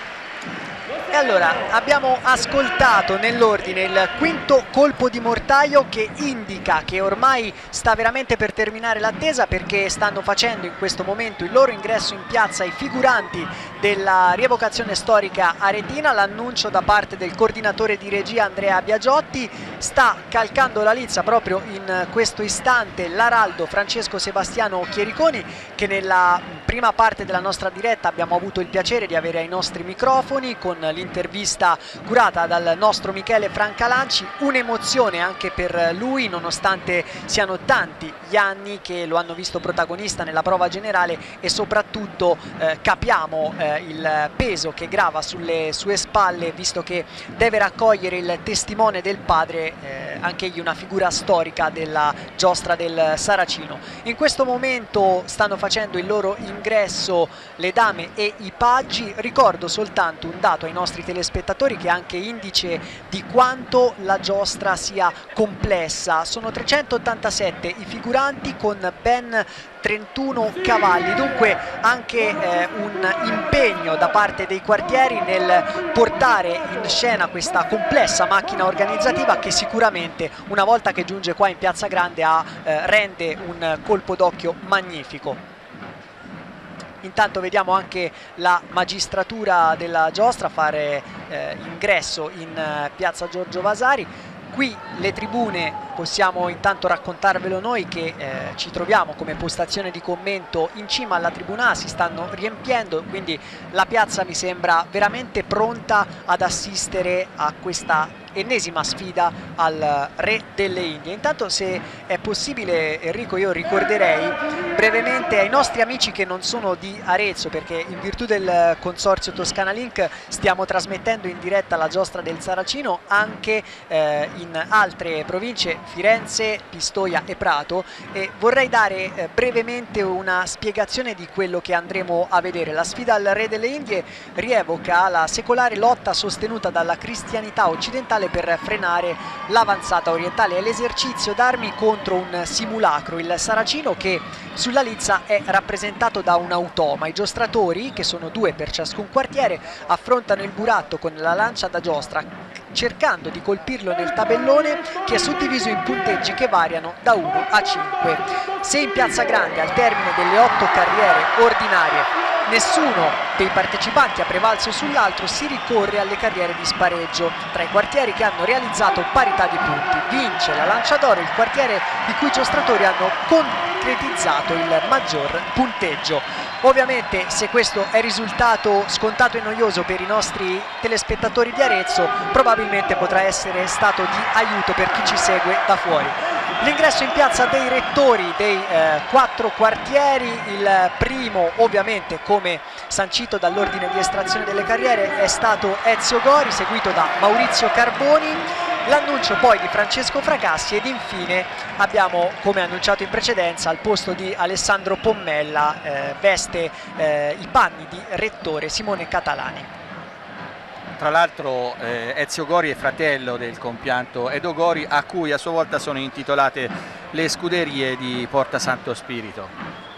E allora abbiamo ascoltato nell'ordine il quinto colpo di mortaio, che indica che ormai sta veramente per terminare l'attesa, perché stanno facendo in questo momento il loro ingresso in piazza i figuranti della rievocazione storica aretina. L'annuncio da parte del coordinatore di regia Andrea Biagiotti: sta calcando la lizza proprio in questo istante l'araldo Francesco Sebastiano Chiericoni, che nella prima parte della nostra diretta abbiamo avuto il piacere di avere ai nostri microfoni con l'intervista curata dal nostro Michele Francalanci. Un'emozione anche per lui, nonostante siano tanti gli anni che lo hanno visto protagonista nella prova generale, e soprattutto eh, capiamo eh, il peso che grava sulle sue spalle, visto che deve raccogliere il testimone del padre, eh, anche egli una figura storica della giostra del Saracino. In questo momento stanno facendo il loro ingresso le dame e i paggi. Ricordo soltanto un dato ai nostri telespettatori che è anche indice di quanto la giostra sia complessa: sono trecentottantasette i figuranti con ben trentuno cavalli, dunque anche eh, un impegno da parte dei quartieri nel portare in scena questa complessa macchina organizzativa che sicuramente una volta che giunge qua in Piazza Grande ha, eh, rende un colpo d'occhio magnifico. Intanto vediamo anche la magistratura della giostra fare eh, ingresso in eh, Piazza Giorgio Vasari. Qui le tribune possiamo intanto raccontarvelo noi che eh, ci troviamo come postazione di commento in cima alla tribuna A, si stanno riempiendo, quindi la piazza mi sembra veramente pronta ad assistere a questa ennesima sfida al Re delle Indie. Intanto, se è possibile, Enrico, io ricorderei brevemente ai nostri amici che non sono di Arezzo, perché in virtù del consorzio Toscana Link stiamo trasmettendo in diretta la giostra del Saracino anche eh, in altre province, Firenze, Pistoia e Prato, e vorrei dare eh, brevemente una spiegazione di quello che andremo a vedere. La sfida al Re delle Indie rievoca la secolare lotta sostenuta dalla cristianità occidentale per frenare l'avanzata orientale. È l'esercizio d'armi contro un simulacro, il Saracino, che sulla lizza è rappresentato da un automa. I giostratori, che sono due per ciascun quartiere, affrontano il buratto con la lancia da giostra, cercando di colpirlo nel tabellone, che è suddiviso in punteggi che variano da uno a cinque. Se in Piazza Grande, al termine delle otto carriere ordinarie, nessuno dei partecipanti ha prevalso sull'altro, si ricorre alle carriere di spareggio tra i quartieri che hanno realizzato parità di punti. Vince la Lancia d'Oro il quartiere i cui giostratori hanno concretizzato il maggior punteggio. Ovviamente, se questo è risultato scontato e noioso per i nostri telespettatori di Arezzo, probabilmente potrà essere stato di aiuto per chi ci segue da fuori. L'ingresso in piazza dei rettori dei eh, quattro quartieri, il primo ovviamente come sancito dall'ordine di estrazione delle carriere è stato Ezio Gori, seguito da Maurizio Carboni, l'annuncio poi di Francesco Fracassi, ed infine abbiamo, come annunciato in precedenza, al posto di Alessandro Pommella eh, veste eh, i panni di rettore Simone Catalani. Tra l'altro eh, Ezio Gori è fratello del compianto Edo Gori, a cui a sua volta sono intitolate le scuderie di Porta Santo Spirito.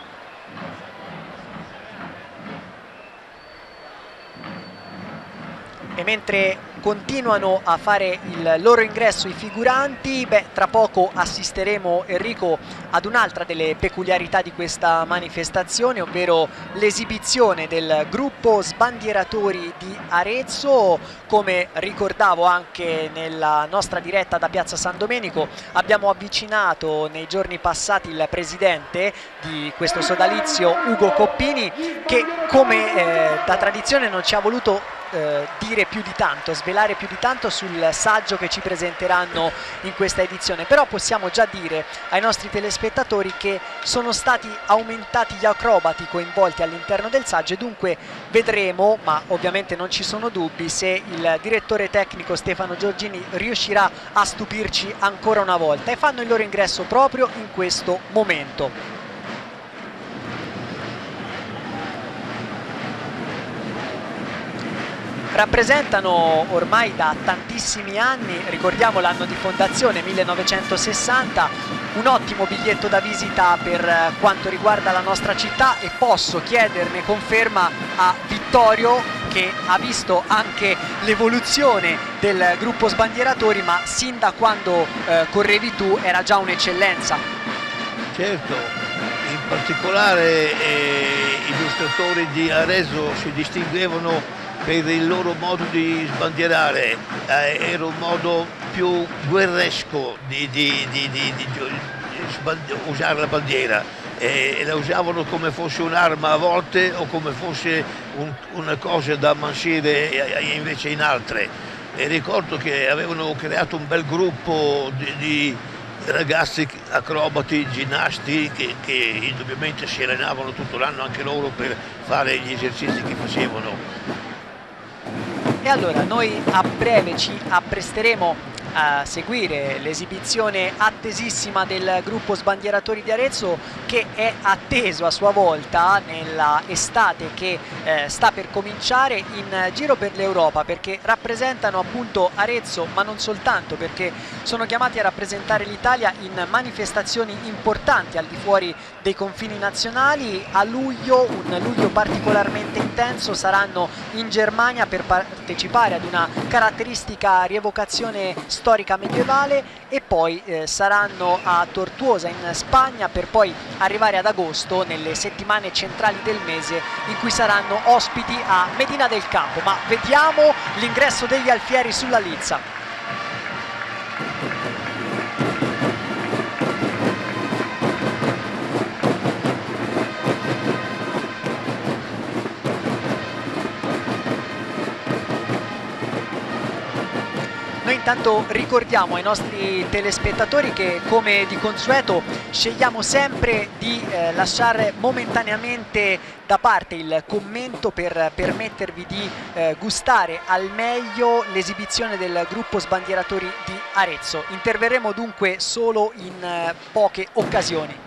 E mentre continuano a fare il loro ingresso i figuranti, beh, tra poco assisteremo, Enrico, ad un'altra delle peculiarità di questa manifestazione, ovvero l'esibizione del gruppo sbandieratori di Arezzo. Come ricordavo anche nella nostra diretta da Piazza San Domenico, abbiamo avvicinato nei giorni passati il presidente di questo sodalizio, Ugo Coppini, che come eh, da tradizione non ci ha voluto Eh, dire più di tanto, svelare più di tanto sul saggio che ci presenteranno in questa edizione, però possiamo già dire ai nostri telespettatori che sono stati aumentati gli acrobati coinvolti all'interno del saggio, e dunque vedremo, ma ovviamente non ci sono dubbi, se il direttore tecnico Stefano Giorgini riuscirà a stupirci ancora una volta. E fanno il loro ingresso proprio in questo momento. Rappresentano ormai da tantissimi anni, ricordiamo l'anno di fondazione millenovecentosessanta, un ottimo biglietto da visita per quanto riguarda la nostra città, e posso chiederne conferma a Vittorio, che ha visto anche l'evoluzione del gruppo sbandieratori, ma sin da quando eh, correvi tu era già un'eccellenza. Certo, in particolare eh, i illustratori di Arezzo si distinguevano per il loro modo di sbandierare, eh, era un modo più guerresco di, di, di, di, di, di usare la bandiera, e la usavano come fosse un'arma a volte o come fosse un, una cosa da ammansire invece in altre. E ricordo che avevano creato un bel gruppo di, di ragazzi acrobati, ginnasti, che, che indubbiamente si allenavano tutto l'anno anche loro per fare gli esercizi che facevano. E allora noi a breve ci appresteremo a seguire l'esibizione attesissima del gruppo sbandieratori di Arezzo, che è atteso a sua volta nella estate che eh, sta per cominciare in giro per l'Europa, perché rappresentano appunto Arezzo, ma non soltanto, perché sono chiamati a rappresentare l'Italia in manifestazioni importanti al di fuori dei confini nazionali. A luglio, un luglio particolarmente intenso, saranno in Germania per partecipare ad una caratteristica rievocazione storica medievale, e poi eh, saranno a Tortuosa in Spagna, per poi arrivare ad agosto, nelle settimane centrali del mese, in cui saranno ospiti a Medina del Campo. Ma vediamo l'ingresso degli alfieri sulla Lizza. Noi intanto ricordiamo ai nostri telespettatori che, come di consueto, scegliamo sempre di eh, lasciare momentaneamente da parte il commento per permettervi di eh, gustare al meglio l'esibizione del gruppo sbandieratori di Arezzo. Interverremo dunque solo in eh, poche occasioni.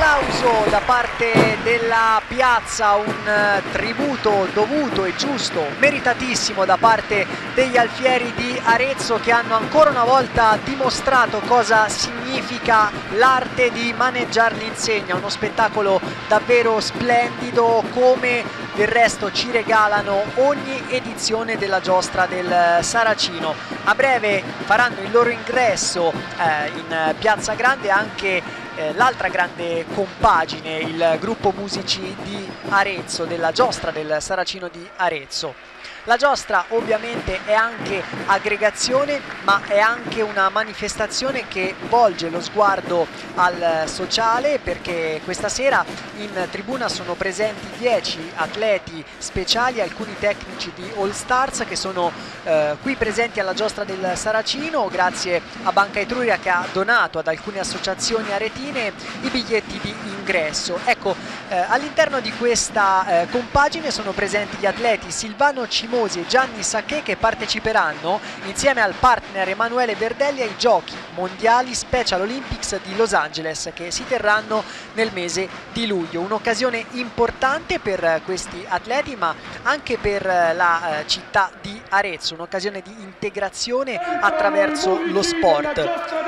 applauso da parte della piazza, un uh, tributo dovuto e giusto, meritatissimo da parte degli alfieri di Arezzo, che hanno ancora una volta dimostrato cosa significa l'arte di maneggiare l'insegna. Uno spettacolo davvero splendido, come del resto ci regalano ogni edizione della giostra del Saracino. A breve faranno il loro ingresso eh, in Piazza Grande anche eh, l'altra grande compagine, il gruppo musici di Arezzo, della giostra del Saracino di Arezzo. La giostra ovviamente è anche aggregazione, ma è anche una manifestazione che volge lo sguardo al sociale, perché questa sera in tribuna sono presenti dieci atleti speciali, alcuni tecnici di All Stars che sono eh, qui presenti alla giostra del Saracino grazie a Banca Etruria, che ha donato ad alcune associazioni aretine i biglietti di ingresso. Ecco, eh, all'interno di questa eh, compagine sono presenti gli atleti Silvano Cimosi e Gianni Sacché, che parteciperanno insieme al partner Emanuele Verdelli ai Giochi Mondiali Special Olympics di Los Angeles, che si terranno nel mese di luglio. Un'occasione importante per questi atleti, ma anche per la eh, città di Arezzo, un'occasione di integrazione attraverso lo sport.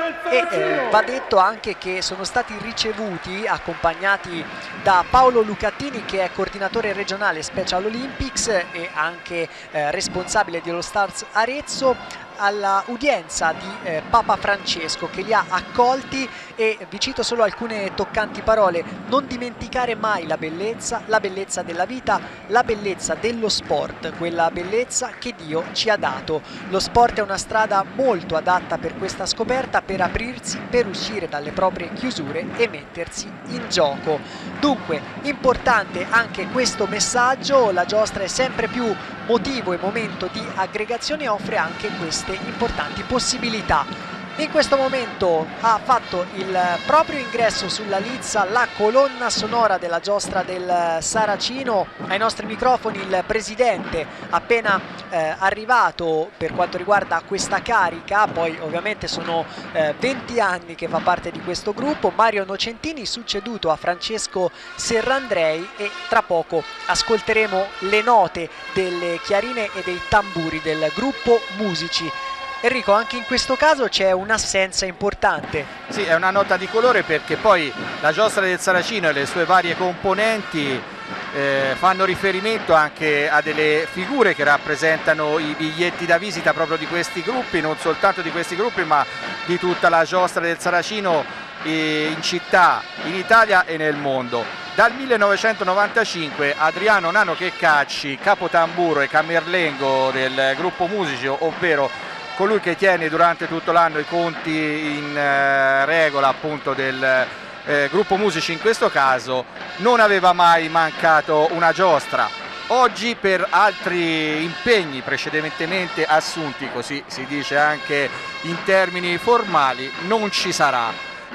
E eh, va detto anche che sono stati ricevuti, accompagnati da Paolo Lucattini, che è coordinatore regionale Special Olympics e anche eh, responsabile di All Stars Arezzo, alla udienza di eh, Papa Francesco, che li ha accolti, e vi cito solo alcune toccanti parole: non dimenticare mai la bellezza, la bellezza della vita, la bellezza dello sport, quella bellezza che Dio ci ha dato. Lo sport è una strada molto adatta per questa scoperta, per aprirsi, per uscire dalle proprie chiusure e mettersi in gioco. Dunque, importante anche questo messaggio. La giostra è sempre più motivo e momento di aggregazione e offre anche queste importanti possibilità. In questo momento ha fatto il proprio ingresso sulla lizza la colonna sonora della giostra del Saracino. Ai nostri microfoni il presidente, appena eh, arrivato per quanto riguarda questa carica. Poi ovviamente sono eh, venti anni che fa parte di questo gruppo, Mario Nocentini, succeduto a Francesco Serrandrei, e tra poco ascolteremo le note delle chiarine e dei tamburi del gruppo musici. Enrico, anche in questo caso c'è un'assenza importante. Sì, è una nota di colore, perché poi la giostra del Saracino e le sue varie componenti eh, fanno riferimento anche a delle figure che rappresentano i biglietti da visita proprio di questi gruppi, non soltanto di questi gruppi ma di tutta la giostra del Saracino eh, in città, in Italia e nel mondo. Dal millenovecentonovantacinque Adriano Nano Checcacci, capotamburo e camerlengo del gruppo musici, ovvero colui che tiene durante tutto l'anno i conti in eh, regola appunto del eh, gruppo musici in questo caso, non aveva mai mancato una giostra. Oggi, per altri impegni precedentemente assunti, così si dice anche in termini formali, non ci sarà.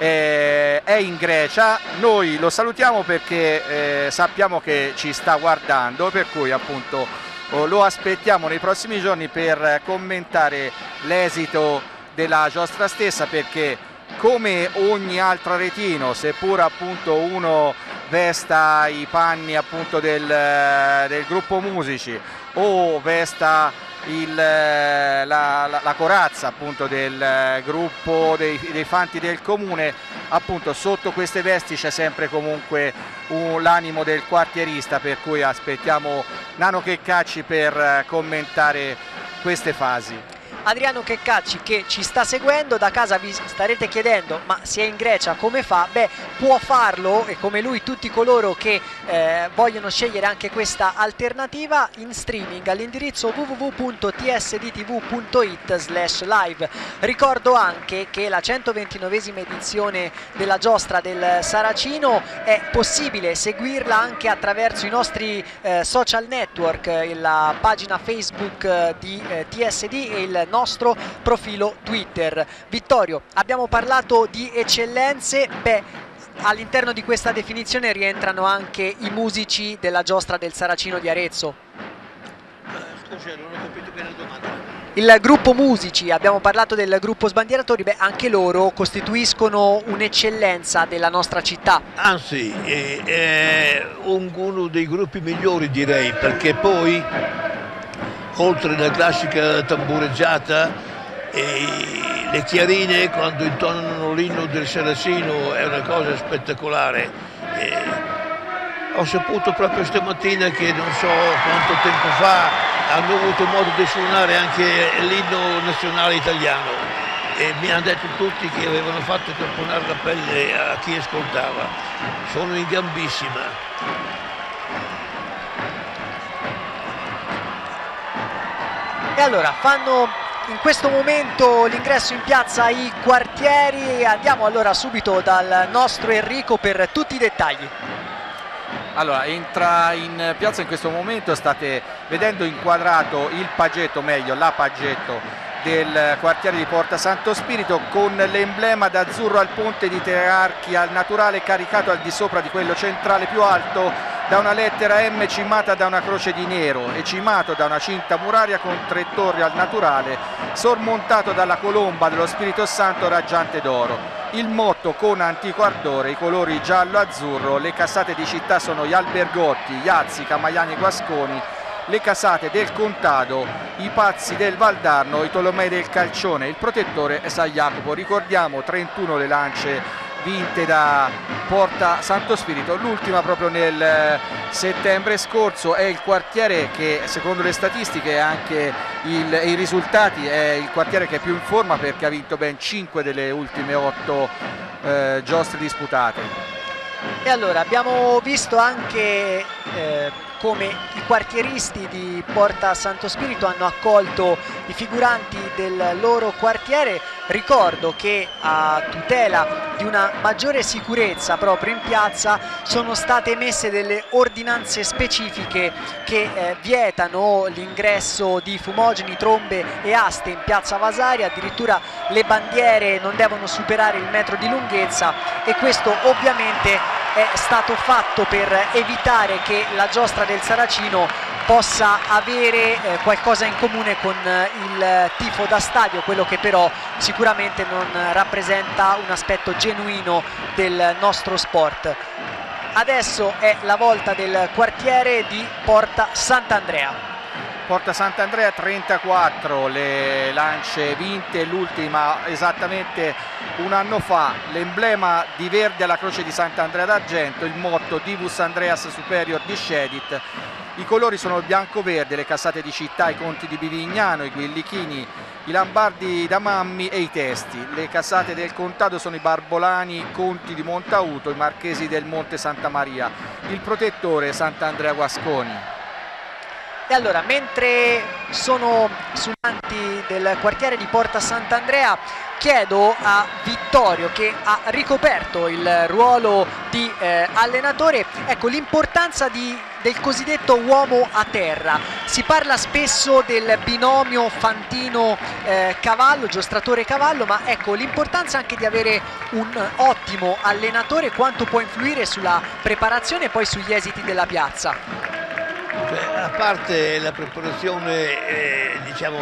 Eh, è in Grecia, noi lo salutiamo perché eh, sappiamo che ci sta guardando, per cui appunto lo aspettiamo nei prossimi giorni per commentare l'esito della giostra stessa, perché come ogni altro aretino, seppur appunto uno vesta i panni appunto del, del gruppo musici o vesta il, la, la, la corazza appunto del gruppo dei, dei fanti del comune, appunto sotto queste vesti c'è sempre comunque l'animo del quartierista, per cui aspettiamo Nano Checcacci per commentare queste fasi. Adriano Checcacci, che ci sta seguendo da casa, vi starete chiedendo: ma se è in Grecia come fa? Beh, può farlo, e come lui tutti coloro che eh, vogliono scegliere anche questa alternativa, in streaming all'indirizzo w w w punto t s d t v punto i t slash live. Ricordo anche che la centoventinovesima edizione della giostra del Saracino è possibile seguirla anche attraverso i nostri eh, social network, la pagina Facebook eh, di eh, T S D e il nostro profilo Twitter. Vittorio, abbiamo parlato di eccellenze. Beh, all'interno di questa definizione rientrano anche i musici della giostra del Saracino di Arezzo. Scusa, non ho capito bene la domanda. Il gruppo musici, abbiamo parlato del gruppo sbandieratori, beh, anche loro costituiscono un'eccellenza della nostra città. Anzi, è, è un, uno dei gruppi migliori, direi, perché poi, oltre alla classica tambureggiata, e le chiarine quando intonano l'inno del Saracino è una cosa spettacolare. E ho saputo proprio stamattina che non so quanto tempo fa hanno avuto modo di suonare anche l'inno nazionale italiano e mi hanno detto tutti che avevano fatto tamponare la pelle a chi ascoltava. Sono in gambissima. E allora fanno in questo momento l'ingresso in piazza i quartieri. Andiamo allora subito dal nostro Enrico per tutti i dettagli. Allora, entra in piazza in questo momento, state vedendo inquadrato il paggetto, meglio la paggetto del quartiere di Porta Santo Spirito con l'emblema d'azzurro al ponte di tre archi al naturale caricato al di sopra di quello centrale più alto da una lettera M cimata da una croce di nero e cimato da una cinta muraria con tre torri al naturale sormontato dalla colomba dello Spirito Santo raggiante d'oro. Il motto con antico ardore, i colori giallo-azzurro, le casate di città sono gli Albergotti, Iazzi, Camaiani e Guasconi, le casate del Contado, i Pazzi del Valdarno, i Tolomei del Calcione, il protettore è San Jacopo. Ricordiamo trentuno le lance vinte da Porta Santo Spirito, l'ultima proprio nel settembre scorso. È il quartiere che secondo le statistiche e anche il, i risultati è il quartiere che è più in forma perché ha vinto ben cinque delle ultime otto eh, giostre disputate. E allora abbiamo visto anche eh, come i quartieristi di Porta Santo Spirito hanno accolto i figuranti del loro quartiere. Ricordo che a tutela di una maggiore sicurezza proprio in piazza sono state emesse delle ordinanze specifiche che eh, vietano l'ingresso di fumogeni, trombe e aste in piazza Vasaria. Addirittura le bandiere non devono superare il metro di lunghezza e questo ovviamente è stato fatto per evitare che la giostra del Saracino possa avere eh, qualcosa in comune con eh, il tifo da stadio, quello che però sicuramente non rappresenta un aspetto genuino del nostro sport. Adesso è la volta del quartiere di Porta Sant'Andrea. Porta Sant'Andrea trentaquattro le lance vinte, l'ultima esattamente un anno fa, l'emblema di verde alla croce di Sant'Andrea d'argento, il motto Divus Andreas Superior Discedit. I colori sono il bianco-verde, le casate di città, i conti di Bivignano, i Guillichini, i Lambardi da Mammi e i Testi. Le casate del Contado sono i Barbolani, i Conti di Montauto, i Marchesi del Monte Santa Maria, il protettore Sant'Andrea Guasconi. E allora, mentre sono sull'anti del quartiere di Porta Sant'Andrea, chiedo a Vittorio, che ha ricoperto il ruolo di eh, allenatore, ecco l'importanza di, del cosiddetto uomo a terra. Si parla spesso del binomio Fantino-Cavallo, eh, giostratore-Cavallo, ma ecco l'importanza anche di avere un ottimo allenatore, quanto può influire sulla preparazione e poi sugli esiti della piazza. Cioè, a parte la preparazione eh, diciamo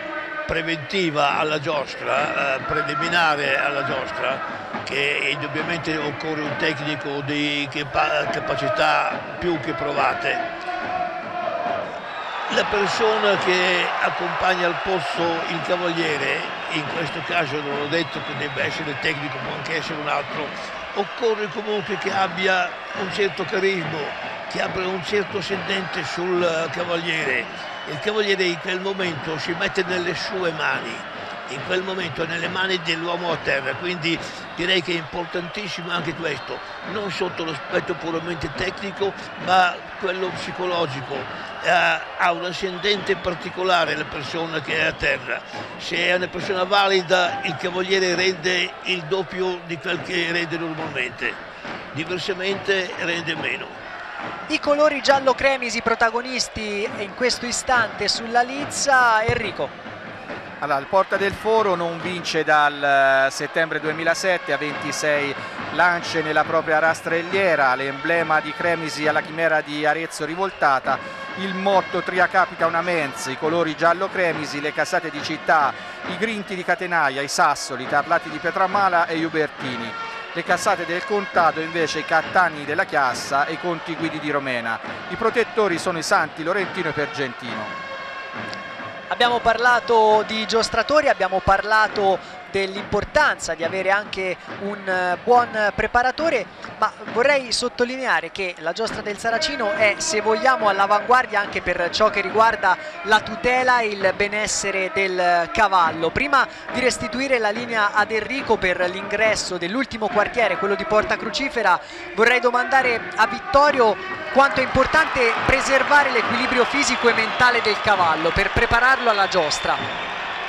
preventiva alla giostra, eh, preliminare alla giostra, che indubbiamente occorre un tecnico di capacità più che provate. La persona che accompagna al posto il cavaliere, in questo caso non ho detto che debba essere il tecnico, può anche essere un altro, occorre comunque che abbia un certo carisma, che abbia un certo ascendente sul cavaliere. Il cavaliere in quel momento si mette nelle sue mani, in quel momento nelle mani dell'uomo a terra, quindi direi che è importantissimo anche questo, non sotto l'aspetto puramente tecnico ma quello psicologico. Eh, ha un ascendente particolare la persona che è a terra. Se è una persona valida il cavaliere rende il doppio di quel che rende normalmente, diversamente rende meno. I colori giallo-cremisi protagonisti in questo istante sulla lizza. Enrico. Allora, il Porta del Foro non vince dal settembre duemilasette, a ventisei lance nella propria rastrelliera, l'emblema di Cremisi alla chimera di Arezzo rivoltata. il motto Tria Capita Una Mens, i colori giallo cremisi, le casate di città, i Grinti di Catenaia, i Sassoli, i Tarlati di Pietramala e gli Ubertini. Le cassate del Contado invece i Cattani della Chiassa e i Conti Guidi di Romena. I protettori sono i Santi Lorentino e Pergentino. Abbiamo parlato di giostratori, abbiamo parlato dell'importanza di avere anche un buon preparatore, ma vorrei sottolineare che la giostra del Saracino è, se vogliamo, all'avanguardia anche per ciò che riguarda la tutela e il benessere del cavallo. Prima di restituire la linea ad Enrico per l'ingresso dell'ultimo quartiere, quello di Porta Crucifera, vorrei domandare a Vittorio quanto è importante preservare l'equilibrio fisico e mentale del cavallo per prepararlo alla giostra.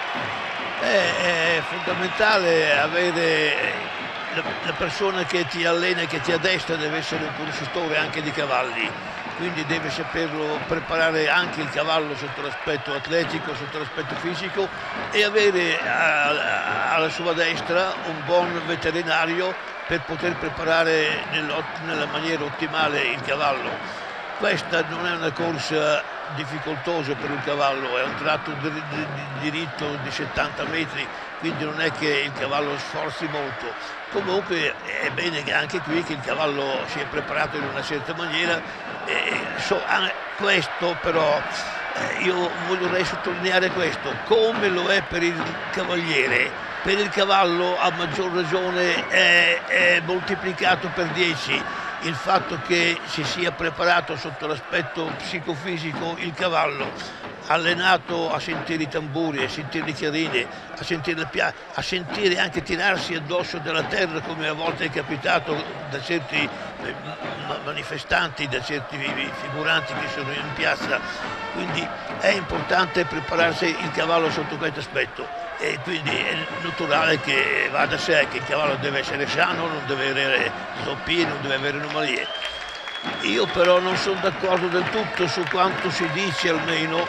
È fondamentale avere la persona che ti allena e che ti addestra, deve essere un conoscitore anche di cavalli, quindi deve saperlo preparare anche il cavallo sotto l'aspetto atletico, sotto l'aspetto fisico, e avere alla sua destra un buon veterinario per poter preparare nella maniera ottimale il cavallo. Questa non è una corsa difficoltosa per un cavallo, è un tratto diritto di settanta metri, quindi non è che il cavallo sforzi molto. Comunque è bene che anche qui che il cavallo sia preparato in una certa maniera. E so, questo però eh, io vorrei sottolineare questo, come lo è per il cavaliere. Per il cavallo a maggior ragione è, è moltiplicato per dieci il fatto che si sia preparato sotto l'aspetto psicofisico il cavallo, allenato a sentire i tamburi, a sentire le chiarine, a sentire, pia a sentire anche tirarsi addosso della terra, come a volte è capitato da certi manifestanti, da certi figuranti che sono in piazza. Quindi è importante prepararsi il cavallo sotto questo aspetto, e quindi è naturale che va da sé che il cavallo deve essere sano, non deve avere zoppie, non deve avere anomalie. Io però non sono d'accordo del tutto su quanto si dice, almeno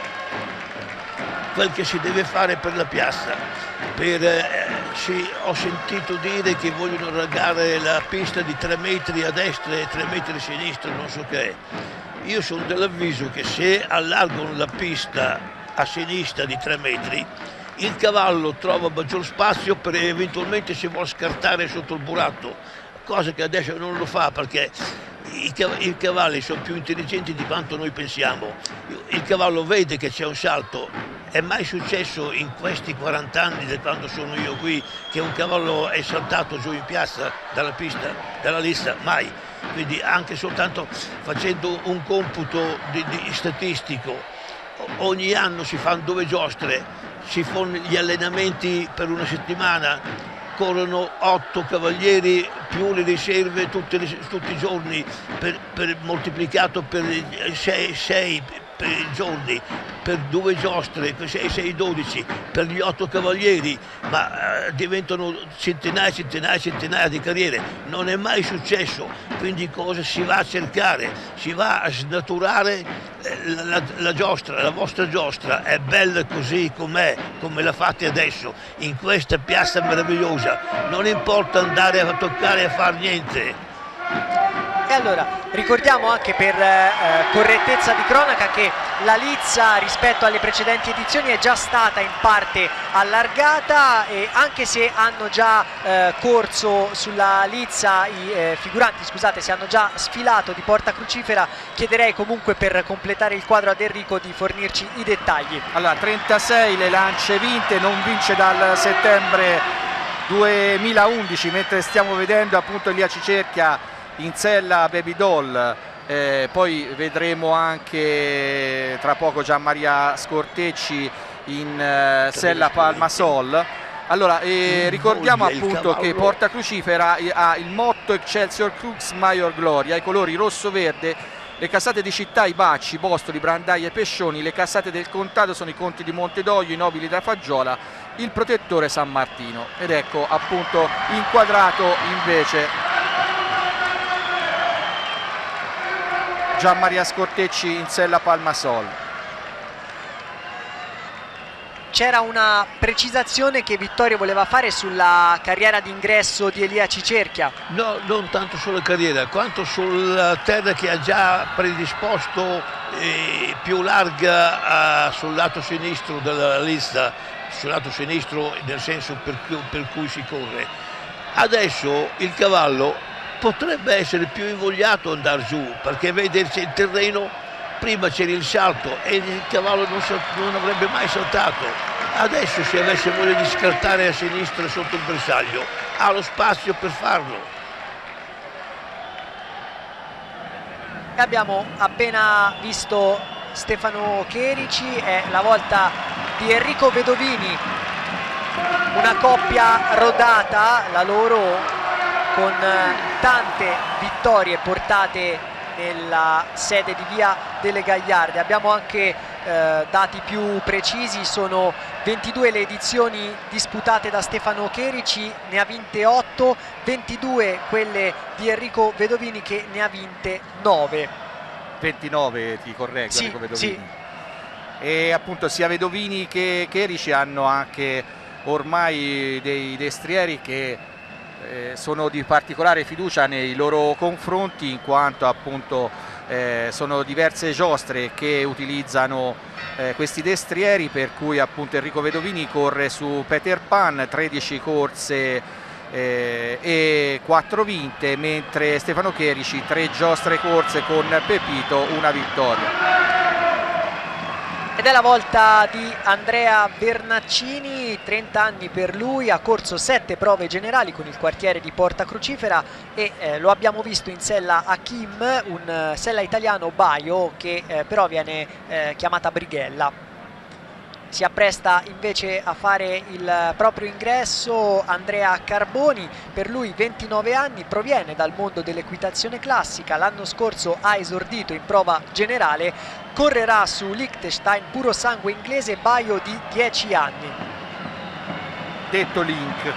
quel che si deve fare per la piazza. Per, eh, sì, ho sentito dire che vogliono allargare la pista di tre metri a destra e tre metri a sinistra, non so che è. Io sono dell'avviso che se allargano la pista a sinistra di tre metri, il cavallo trova maggior spazio per eventualmente se vuole scartare sotto il burattino, cosa che adesso non lo fa perché i, cav i cavalli sono più intelligenti di quanto noi pensiamo. Il cavallo vede che c'è un salto. È mai successo in questi quaranta anni, da quando sono io qui, che un cavallo è saltato giù in piazza dalla pista, dalla lista? Mai. Quindi anche soltanto facendo un computo di, di statistico, ogni anno si fanno due giostre, si fanno gli allenamenti per una settimana, corrono otto cavalieri più le riserve tutte le, tutti i giorni, per, per, moltiplicato per sei giorni, per due giostre, per sei, sei, dodici, per gli otto cavalieri, ma eh, diventano centinaia, centinaia, centinaia di carriere. Non è mai successo, quindi cosa si va a cercare? Si va a snaturare eh, la, la, la giostra, la vostra giostra è bella così com'è, come la fate adesso, in questa piazza meravigliosa, non importa andare a toccare e a far niente. E allora ricordiamo anche per eh, correttezza di cronaca che la lizza rispetto alle precedenti edizioni è già stata in parte allargata, e anche se hanno già eh, corso sulla lizza i eh, figuranti, scusate, se hanno già sfilato di Porta Crucifera, chiederei comunque per completare il quadro ad Enrico di fornirci i dettagli. Allora, trentasei le lance vinte, non vince dal settembre duemilaundici, mentre stiamo vedendo appunto Elia Cicerchia in sella Baby Doll, eh, poi vedremo anche tra poco Gianmaria Scortecci in eh, sella Palmasol. Allora, eh, ricordiamo appunto che Porta Crucifera ha il motto Excelsior Crux Maior Gloria, i colori rosso-verde, le casate di città, i Bacci, Bostoli, Brandai e Pescioni, le casate del Contado sono i Conti di Montedoglio, i Nobili da Faggiola, il protettore San Martino. Ed ecco appunto inquadrato invece Gianmaria Scortecci in sella Palmasol. C'era una precisazione che Vittorio voleva fare sulla carriera d'ingresso di Elia Cicerchia. No, non tanto sulla carriera, quanto sulla terra che ha già predisposto eh, più larga eh, sul lato sinistro della lista, sul lato sinistro nel senso per cui, per cui si corre. Adesso il cavallo potrebbe essere più invogliato ad andare giù, perché vede il terreno, prima c'era il salto e il cavallo non, non avrebbe mai saltato. Adesso, se avesse voglia di scartare a sinistra sotto il bersaglio, ha lo spazio per farlo. Abbiamo appena visto Stefano Cherici, è la volta di Enrico Vedovini, una coppia rodata, la loro, con tante vittorie portate nella sede di Via delle Gagliarde. Abbiamo anche eh, dati più precisi, sono ventidue le edizioni disputate da Stefano Cherici, ne ha vinte otto, ventidue quelle di Enrico Vedovini che ne ha vinte nove. ventinove, ti correggo, sì, Enrico Vedovini. Sì. E appunto sia Vedovini che Cherici hanno anche ormai dei destrieri che eh, sono di particolare fiducia nei loro confronti, in quanto appunto eh, sono diverse giostre che utilizzano eh, questi destrieri, per cui appunto Enrico Vedovini corre su Peter Pan, tredici corse eh, e quattro vinte, mentre Stefano Cherici tre giostre corse con Pepito, una vittoria. Ed è la volta di Andrea Bernaccini, trenta anni per lui, ha corso sette prove generali con il quartiere di Porta Crucifera e eh, lo abbiamo visto in sella a Kim, un uh, sella italiano Baio che eh, però viene eh, chiamata Brighella. Si appresta invece a fare il proprio ingresso Andrea Carboni, per lui ventinove anni, proviene dal mondo dell'equitazione classica, l'anno scorso ha esordito in prova generale, correrà su Liechtenstein, puro sangue inglese, Baio di dieci anni. Detto Link.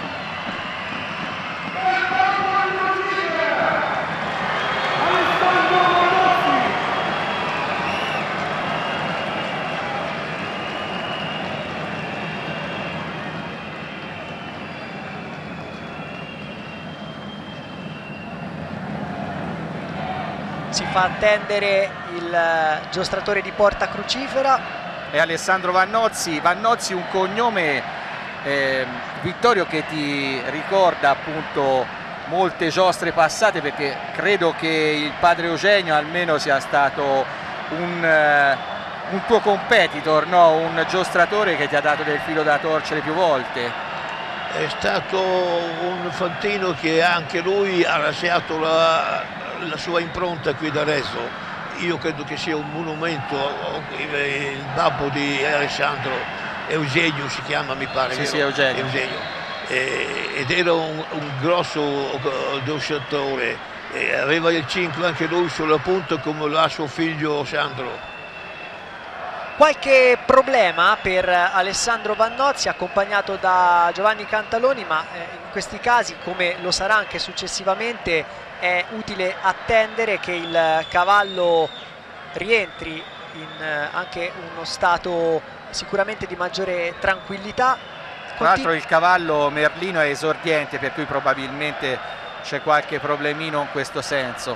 Si fa attendere il giostratore di Porta Crucifera. E Alessandro Vannozzi, Vannozzi un cognome, eh, Vittorio, che ti ricorda appunto molte giostre passate, perché credo che il padre Eugenio almeno sia stato un, uh, un tuo competitor, no? Un giostratore che ti ha dato del filo da torcere più volte. È stato un fantino che anche lui ha lasciato la... la sua impronta qui ad Arezzo. Io credo che sia un monumento, il babbo di Alessandro, Eugenio si chiama, mi pare. Sì, sì, Eugenio. Eugenio. E, ed era un, un grosso giocatore, aveva il cinque anche lui sulla punta come l'ha suo figlio Sandro. Qualche problema per Alessandro Vannozzi, accompagnato da Giovanni Cantaloni, ma in questi casi, come lo sarà anche successivamente, è utile attendere che il cavallo rientri in anche uno stato sicuramente di maggiore tranquillità. Tra l'altro il cavallo Merlino è esordiente, per cui probabilmente c'è qualche problemino in questo senso.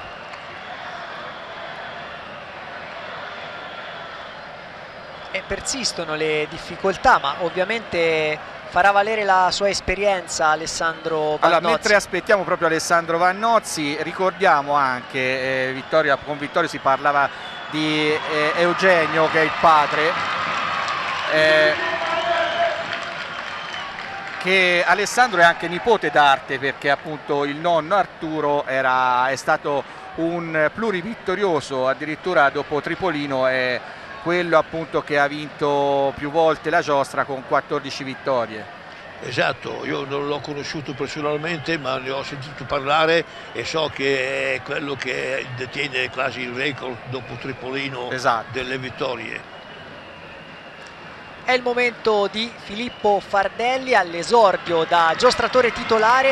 E persistono le difficoltà, ma ovviamente farà valere la sua esperienza Alessandro Vannozzi. Allora, mentre aspettiamo proprio Alessandro Vannozzi, ricordiamo anche, eh, Vittorio, con Vittorio si parlava di eh, Eugenio, che è il padre, eh, che Alessandro è anche nipote d'arte, perché appunto il nonno Arturo era, è stato un plurivittorioso, addirittura dopo Tripolino è quello appunto che ha vinto più volte la giostra con quattordici vittorie. Esatto, io non l'ho conosciuto personalmente, ma ne ho sentito parlare e so che è quello che detiene quasi il record dopo Tripolino, esatto, delle vittorie. È il momento di Filippo Fardelli all'esordio da giostratore titolare.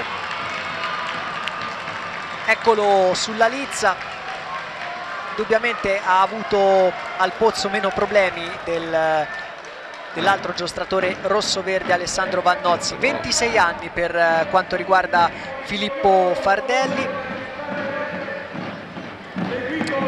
Eccolo sulla lizza. Indubbiamente ha avuto al pozzo meno problemi del, dell'altro giostratore rosso-verde Alessandro Vannozzi. ventisei anni per quanto riguarda Filippo Fardelli. Ci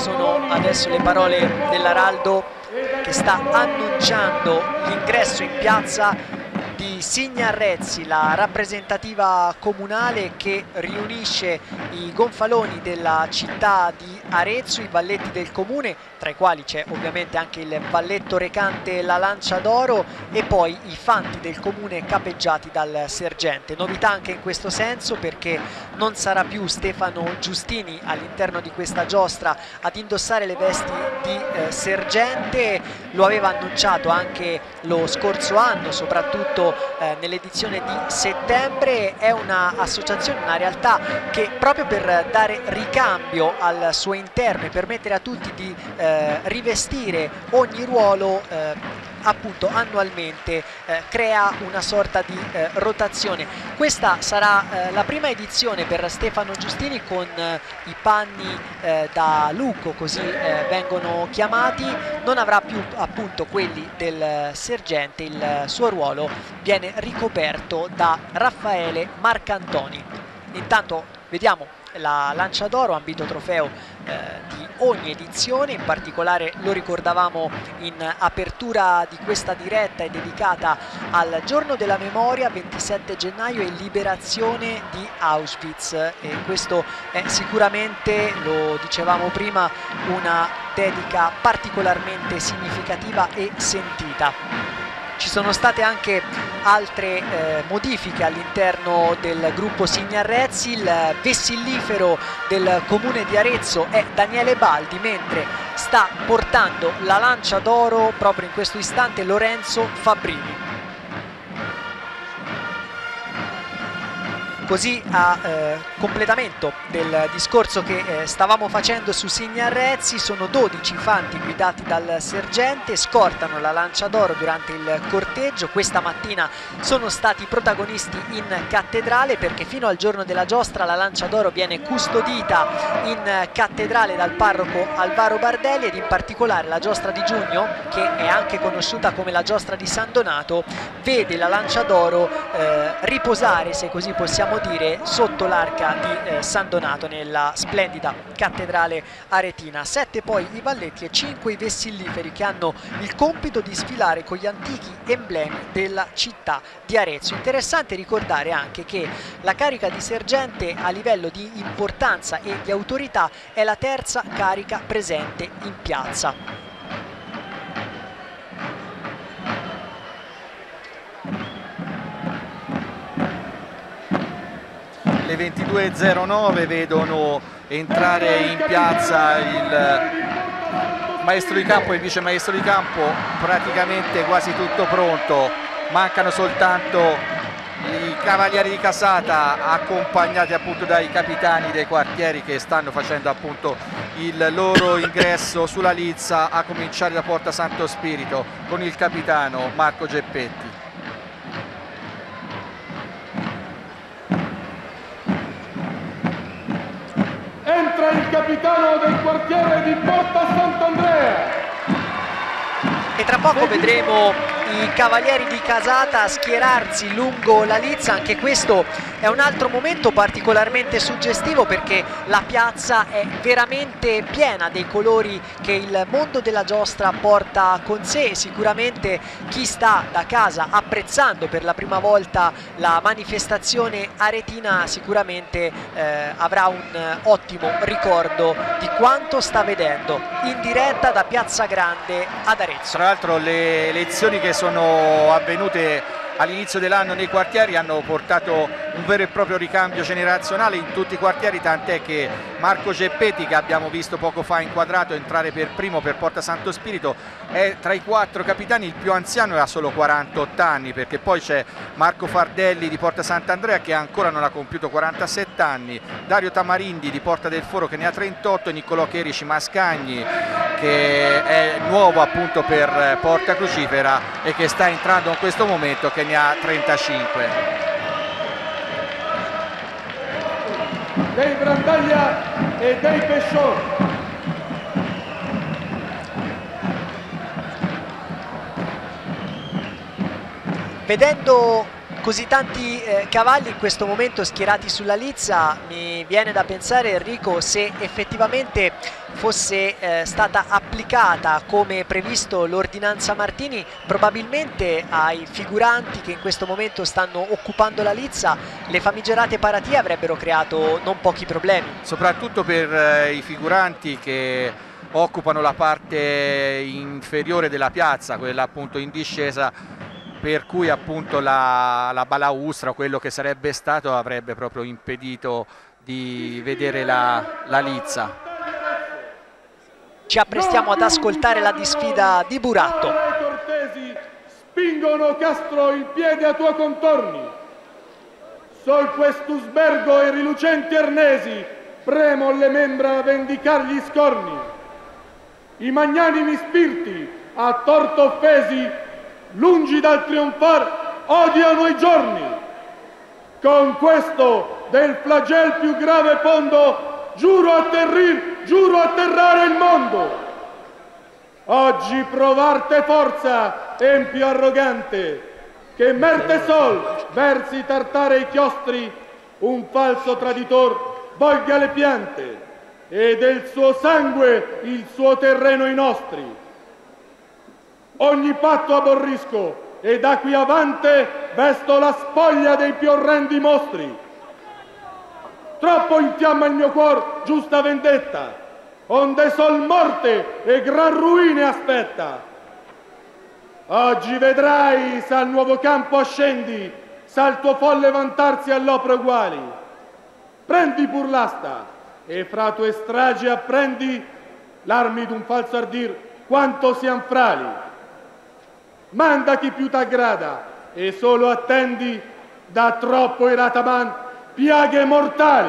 sono adesso le parole dell'Araldo che sta annunciando l'ingresso in piazza di Signarrezzi, la rappresentativa comunale che riunisce i gonfaloni della città di Arezzo, i balletti del comune, tra i quali c'è ovviamente anche il balletto recante la Lancia d'Oro, e poi i fanti del comune capeggiati dal sergente. Novità anche in questo senso, perché non sarà più Stefano Giustini all'interno di questa giostra ad indossare le vesti di eh, sergente. Lo aveva annunciato anche lo scorso anno, soprattutto eh, nell'edizione di settembre. È un'associazione, una realtà che proprio per dare ricambio al suo interno e permettere a tutti di eh, rivestire ogni ruolo eh, appunto annualmente eh, crea una sorta di eh, rotazione. Questa sarà eh, la prima edizione per Stefano Giustini con eh, i panni eh, da Lucco, così eh, vengono chiamati. Non avrà più appunto quelli del sergente, il suo ruolo viene ricoperto da Raffaele Marcantoni. Intanto vediamo la Lancia d'Oro, ambito trofeo eh, di ogni edizione. In particolare lo ricordavamo in apertura di questa diretta, è dedicata al giorno della memoria, ventisette gennaio, e liberazione di Auschwitz, e questo è sicuramente, lo dicevamo prima, una dedica particolarmente significativa e sentita. Ci sono state anche altre eh, modifiche all'interno del gruppo Signarrezzi. Il vessillifero del comune di Arezzo è Daniele Baldi, mentre sta portando la Lancia d'Oro proprio in questo istante Lorenzo Fabbrini. Così a eh, completamento del discorso che eh, stavamo facendo su Signarrezzi, sono dodici fanti guidati dal sergente, scortano la Lancia d'Oro durante il corteggio. Questa mattina sono stati protagonisti in cattedrale, perché fino al giorno della giostra la Lancia d'Oro viene custodita in cattedrale dal parroco Alvaro Bardelli, ed in particolare la giostra di giugno, che è anche conosciuta come la giostra di San Donato, vede la Lancia d'Oro eh, riposare, se così possiamo dire, sotto l'arca di eh, San Donato nella splendida cattedrale aretina. Sette poi i balletti e cinque i vessilliferi che hanno il compito di sfilare con gli antichi emblemi della città di Arezzo. Interessante ricordare anche che la carica di sergente a livello di importanza e di autorità è la terza carica presente in piazza. Le ventidue e zero nove vedono entrare in piazza il maestro di campo e il vice maestro di campo, praticamente quasi tutto pronto. Mancano soltanto i cavalieri di casata, accompagnati appunto dai capitani dei quartieri che stanno facendo appunto il loro ingresso sulla lizza, a cominciare da Porta Santo Spirito con il capitano Marco Geppetti. Entra il capitano del quartiere di Porta Sant'Andrea. E tra poco vedremo i cavalieri di casata schierarsi lungo la lizza. Anche questo è un altro momento particolarmente suggestivo, perché la piazza è veramente piena dei colori che il mondo della giostra porta con sé. Sicuramente chi sta da casa apprezzando per la prima volta la manifestazione aretina sicuramente eh, avrà un ottimo ricordo di quanto sta vedendo in diretta da Piazza Grande ad Arezzo. Tra l'altro le elezioni che sono avvenute all'inizio dell'anno nei quartieri hanno portato un vero e proprio ricambio generazionale in tutti i quartieri, tant'è che Marco Geppetti, che abbiamo visto poco fa inquadrato entrare per primo per Porta Santo Spirito, è tra i quattro capitani il più anziano e ha solo quarantotto anni, perché poi c'è Marco Fardelli di Porta Sant'Andrea che ancora non ha compiuto quarantasette anni, Dario Tamarindi di Porta del Foro che ne ha trentotto, e Niccolò Cherici Mascagni che è nuovo appunto per Porta Crucifera e che sta entrando in questo momento, che ne ha trentacinque. Dei Brandaglia e dei Pescion. Vedendo così tanti eh, cavalli in questo momento schierati sulla lizza, mi viene da pensare, Enrico, se effettivamente fosse eh, stata applicata come previsto l'ordinanza Martini, probabilmente ai figuranti che in questo momento stanno occupando la lizza le famigerate paratie avrebbero creato non pochi problemi. Soprattutto per eh, i figuranti che occupano la parte inferiore della piazza, quella appunto in discesa, per cui appunto la, la balaustra, quello che sarebbe stato, avrebbe proprio impedito di vedere la, la lizza. Ci apprestiamo ad ascoltare la disfida di Buratto. I cortesi spingono Castro il piede a tuoi contorni. Sol questo sbergo e rilucenti arnesi premo le membra a vendicar gli scorni. I magnanimi spiriti, a torto offesi, lungi dal trionfar, odiano i giorni. Con questo del flagel più grave fondo giuro a terrir, giuro a terrare il mondo. Oggi provarte forza, empio arrogante, che merte sol versi tartare i chiostri, un falso traditor volga le piante, e del suo sangue il suo terreno i nostri. Ogni patto aborrisco, e da qui avante vesto la spoglia dei più orrendi mostri. Troppo infiamma il mio cuor giusta vendetta, onde sol morte e gran ruine aspetta. Oggi vedrai s'al nuovo campo ascendi, s'al tuo folle vantarsi all'opera uguali. Prendi pur l'asta e fra tue stragi apprendi l'armi d'un falso ardir quanto sian frali. Manda chi più t'aggrada e solo attendi da troppo irata man piaghe mortali.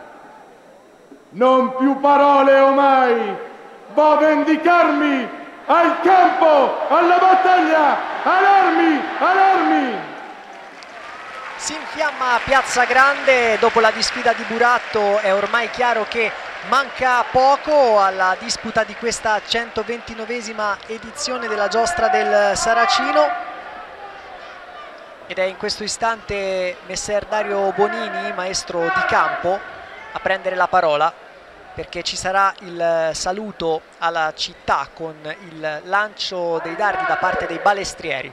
Non più parole omai, vo vendicarmi al campo, alla battaglia, all'armi, all'armi. Si infiamma Piazza Grande dopo la disfida di Buratto. È ormai chiaro che manca poco alla disputa di questa centoventinovesima edizione della giostra del Saracino. Ed è in questo istante messer Dario Bonini, maestro di campo, a prendere la parola, perché ci sarà il saluto alla città con il lancio dei dardi da parte dei balestrieri.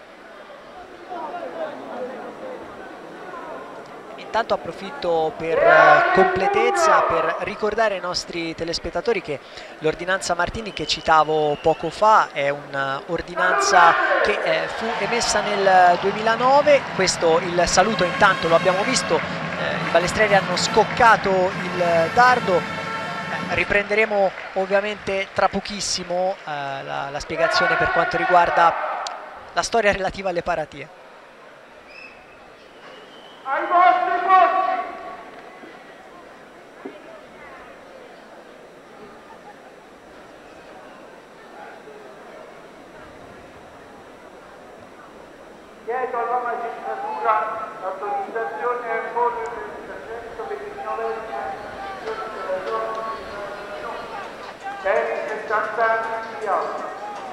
Intanto approfitto per completezza per ricordare ai nostri telespettatori che l'ordinanza Martini che citavo poco fa è un'ordinanza che eh, fu emessa nel duemilanove. Questo il saluto intanto lo abbiamo visto, eh, i balestrieri hanno scoccato il dardo. Eh, riprenderemo ovviamente tra pochissimo eh, la, la spiegazione per quanto riguarda la storia relativa alle paratie. Ai vostri posti! Chiedo alla magistratura l'autorizzazione a porre la centoventinovesima della giornata per i sessanta anni di aula.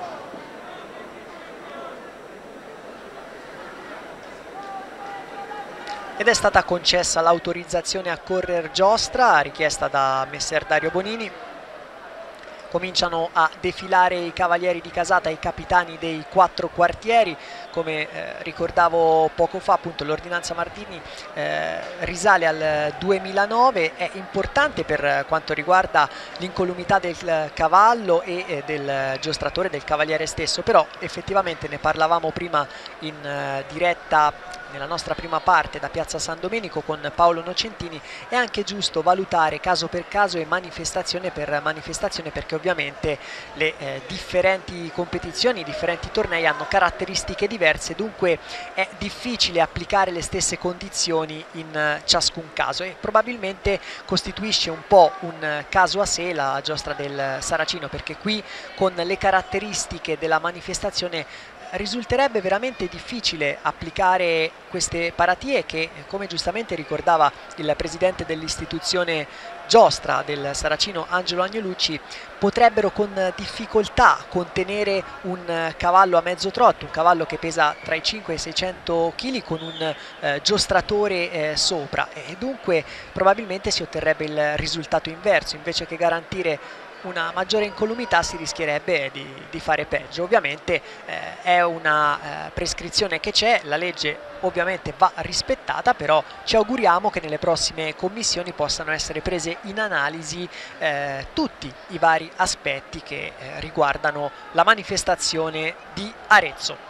Ed è stata concessa l'autorizzazione a correr giostra richiesta da messer Dario Bonini. Cominciano a defilare i cavalieri di casata, i capitani dei quattro quartieri. Come eh, ricordavo poco fa, appunto l'ordinanza Martini eh, risale al duemilanove, è importante per quanto riguarda l'incolumità del cavallo e eh, del giostratore, del cavaliere stesso, però effettivamente ne parlavamo prima in eh, diretta nella nostra prima parte da Piazza San Domenico con Paolo Nocentini. È anche giusto valutare caso per caso e manifestazione per manifestazione, perché ovviamente le eh, differenti competizioni, i differenti tornei hanno caratteristiche diverse, dunque è difficile applicare le stesse condizioni in eh, ciascun caso, e probabilmente costituisce un po' un caso a sé la giostra del Saracino, perché qui con le caratteristiche della manifestazione risulterebbe veramente difficile applicare queste paratie che, come giustamente ricordava il presidente dell'istituzione giostra del Saracino Angelo Agnelucci, potrebbero con difficoltà contenere un cavallo a mezzo trotto, un cavallo che pesa tra i cinque e i seicento chili con un eh, giostratore eh, sopra, e dunque probabilmente si otterrebbe il risultato inverso. Invece che garantire una maggiore incolumità si rischierebbe di, di fare peggio. Ovviamente eh, è una eh, prescrizione che c'è, la legge ovviamente va rispettata, però ci auguriamo che nelle prossime commissioni possano essere prese in analisi eh, tutti i vari aspetti che eh, riguardano la manifestazione di Arezzo.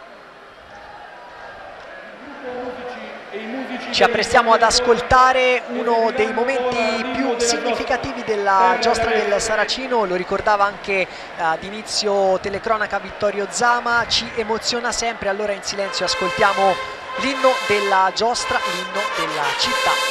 Ci apprestiamo ad ascoltare uno dei momenti più significativi della giostra del Saracino, lo ricordava anche ad inizio telecronaca Vittorio Zama, ci emoziona sempre, allora in silenzio ascoltiamo l'inno della giostra, l'inno della città.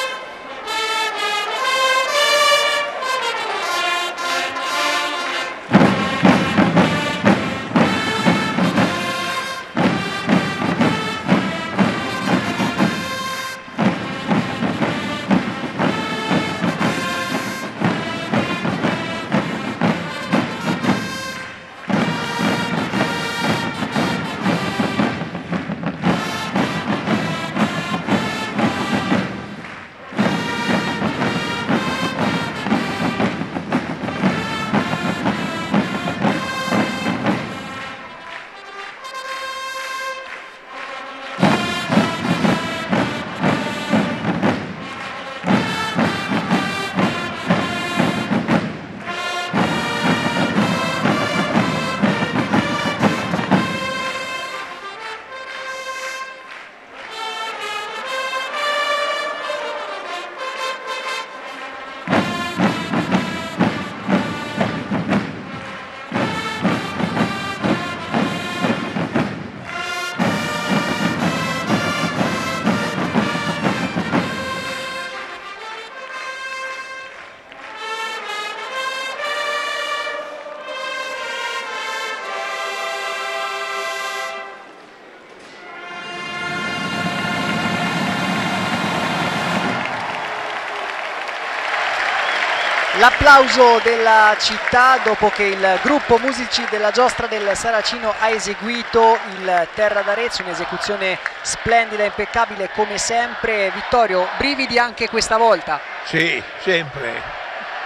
L'applauso della città dopo che il gruppo musici della giostra del Saracino ha eseguito il Terra d'Arezzo, un'esecuzione splendida, impeccabile come sempre. Vittorio, brividi anche questa volta? Sì, sempre.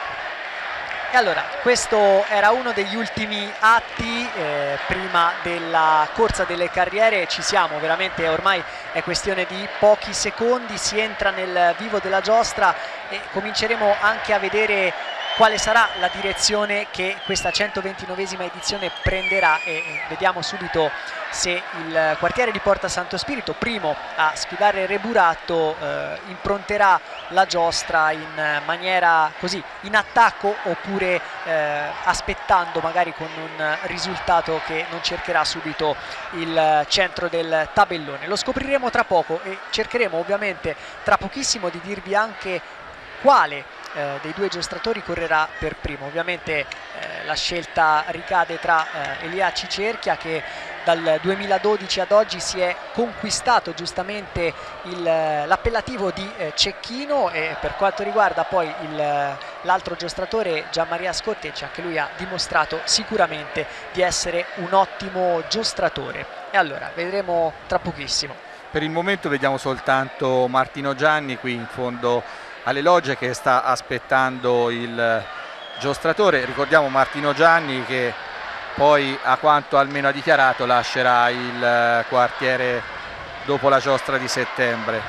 E allora, questo era uno degli ultimi atti eh, prima della corsa delle carriere, ci siamo, veramente ormai è questione di pochi secondi, si entra nel vivo della giostra e cominceremo anche a vedere quale sarà la direzione che questa centoventinovesima edizione prenderà e vediamo subito se il quartiere di Porta Santo Spirito, primo a sfidare Re Buratto, eh, impronterà la giostra in maniera così in attacco oppure eh, aspettando magari con un risultato che non cercherà subito il centro del tabellone. Lo scopriremo tra poco e cercheremo ovviamente tra pochissimo di dirvi anche quale Eh, dei due giostratori correrà per primo. Ovviamente eh, la scelta ricade tra eh, Elia Cicerchia, che dal duemiladodici ad oggi si è conquistato giustamente l'appellativo di eh, cecchino, e per quanto riguarda poi l'altro giostratore Gianmaria Scortecci, anche lui ha dimostrato sicuramente di essere un ottimo giostratore. E allora vedremo tra pochissimo. Per il momento vediamo soltanto Martino Gianni qui in fondo alle logge che sta aspettando il giostratore. Ricordiamo Martino Gianni che poi, a quanto almeno ha dichiarato, lascerà il quartiere dopo la giostra di settembre.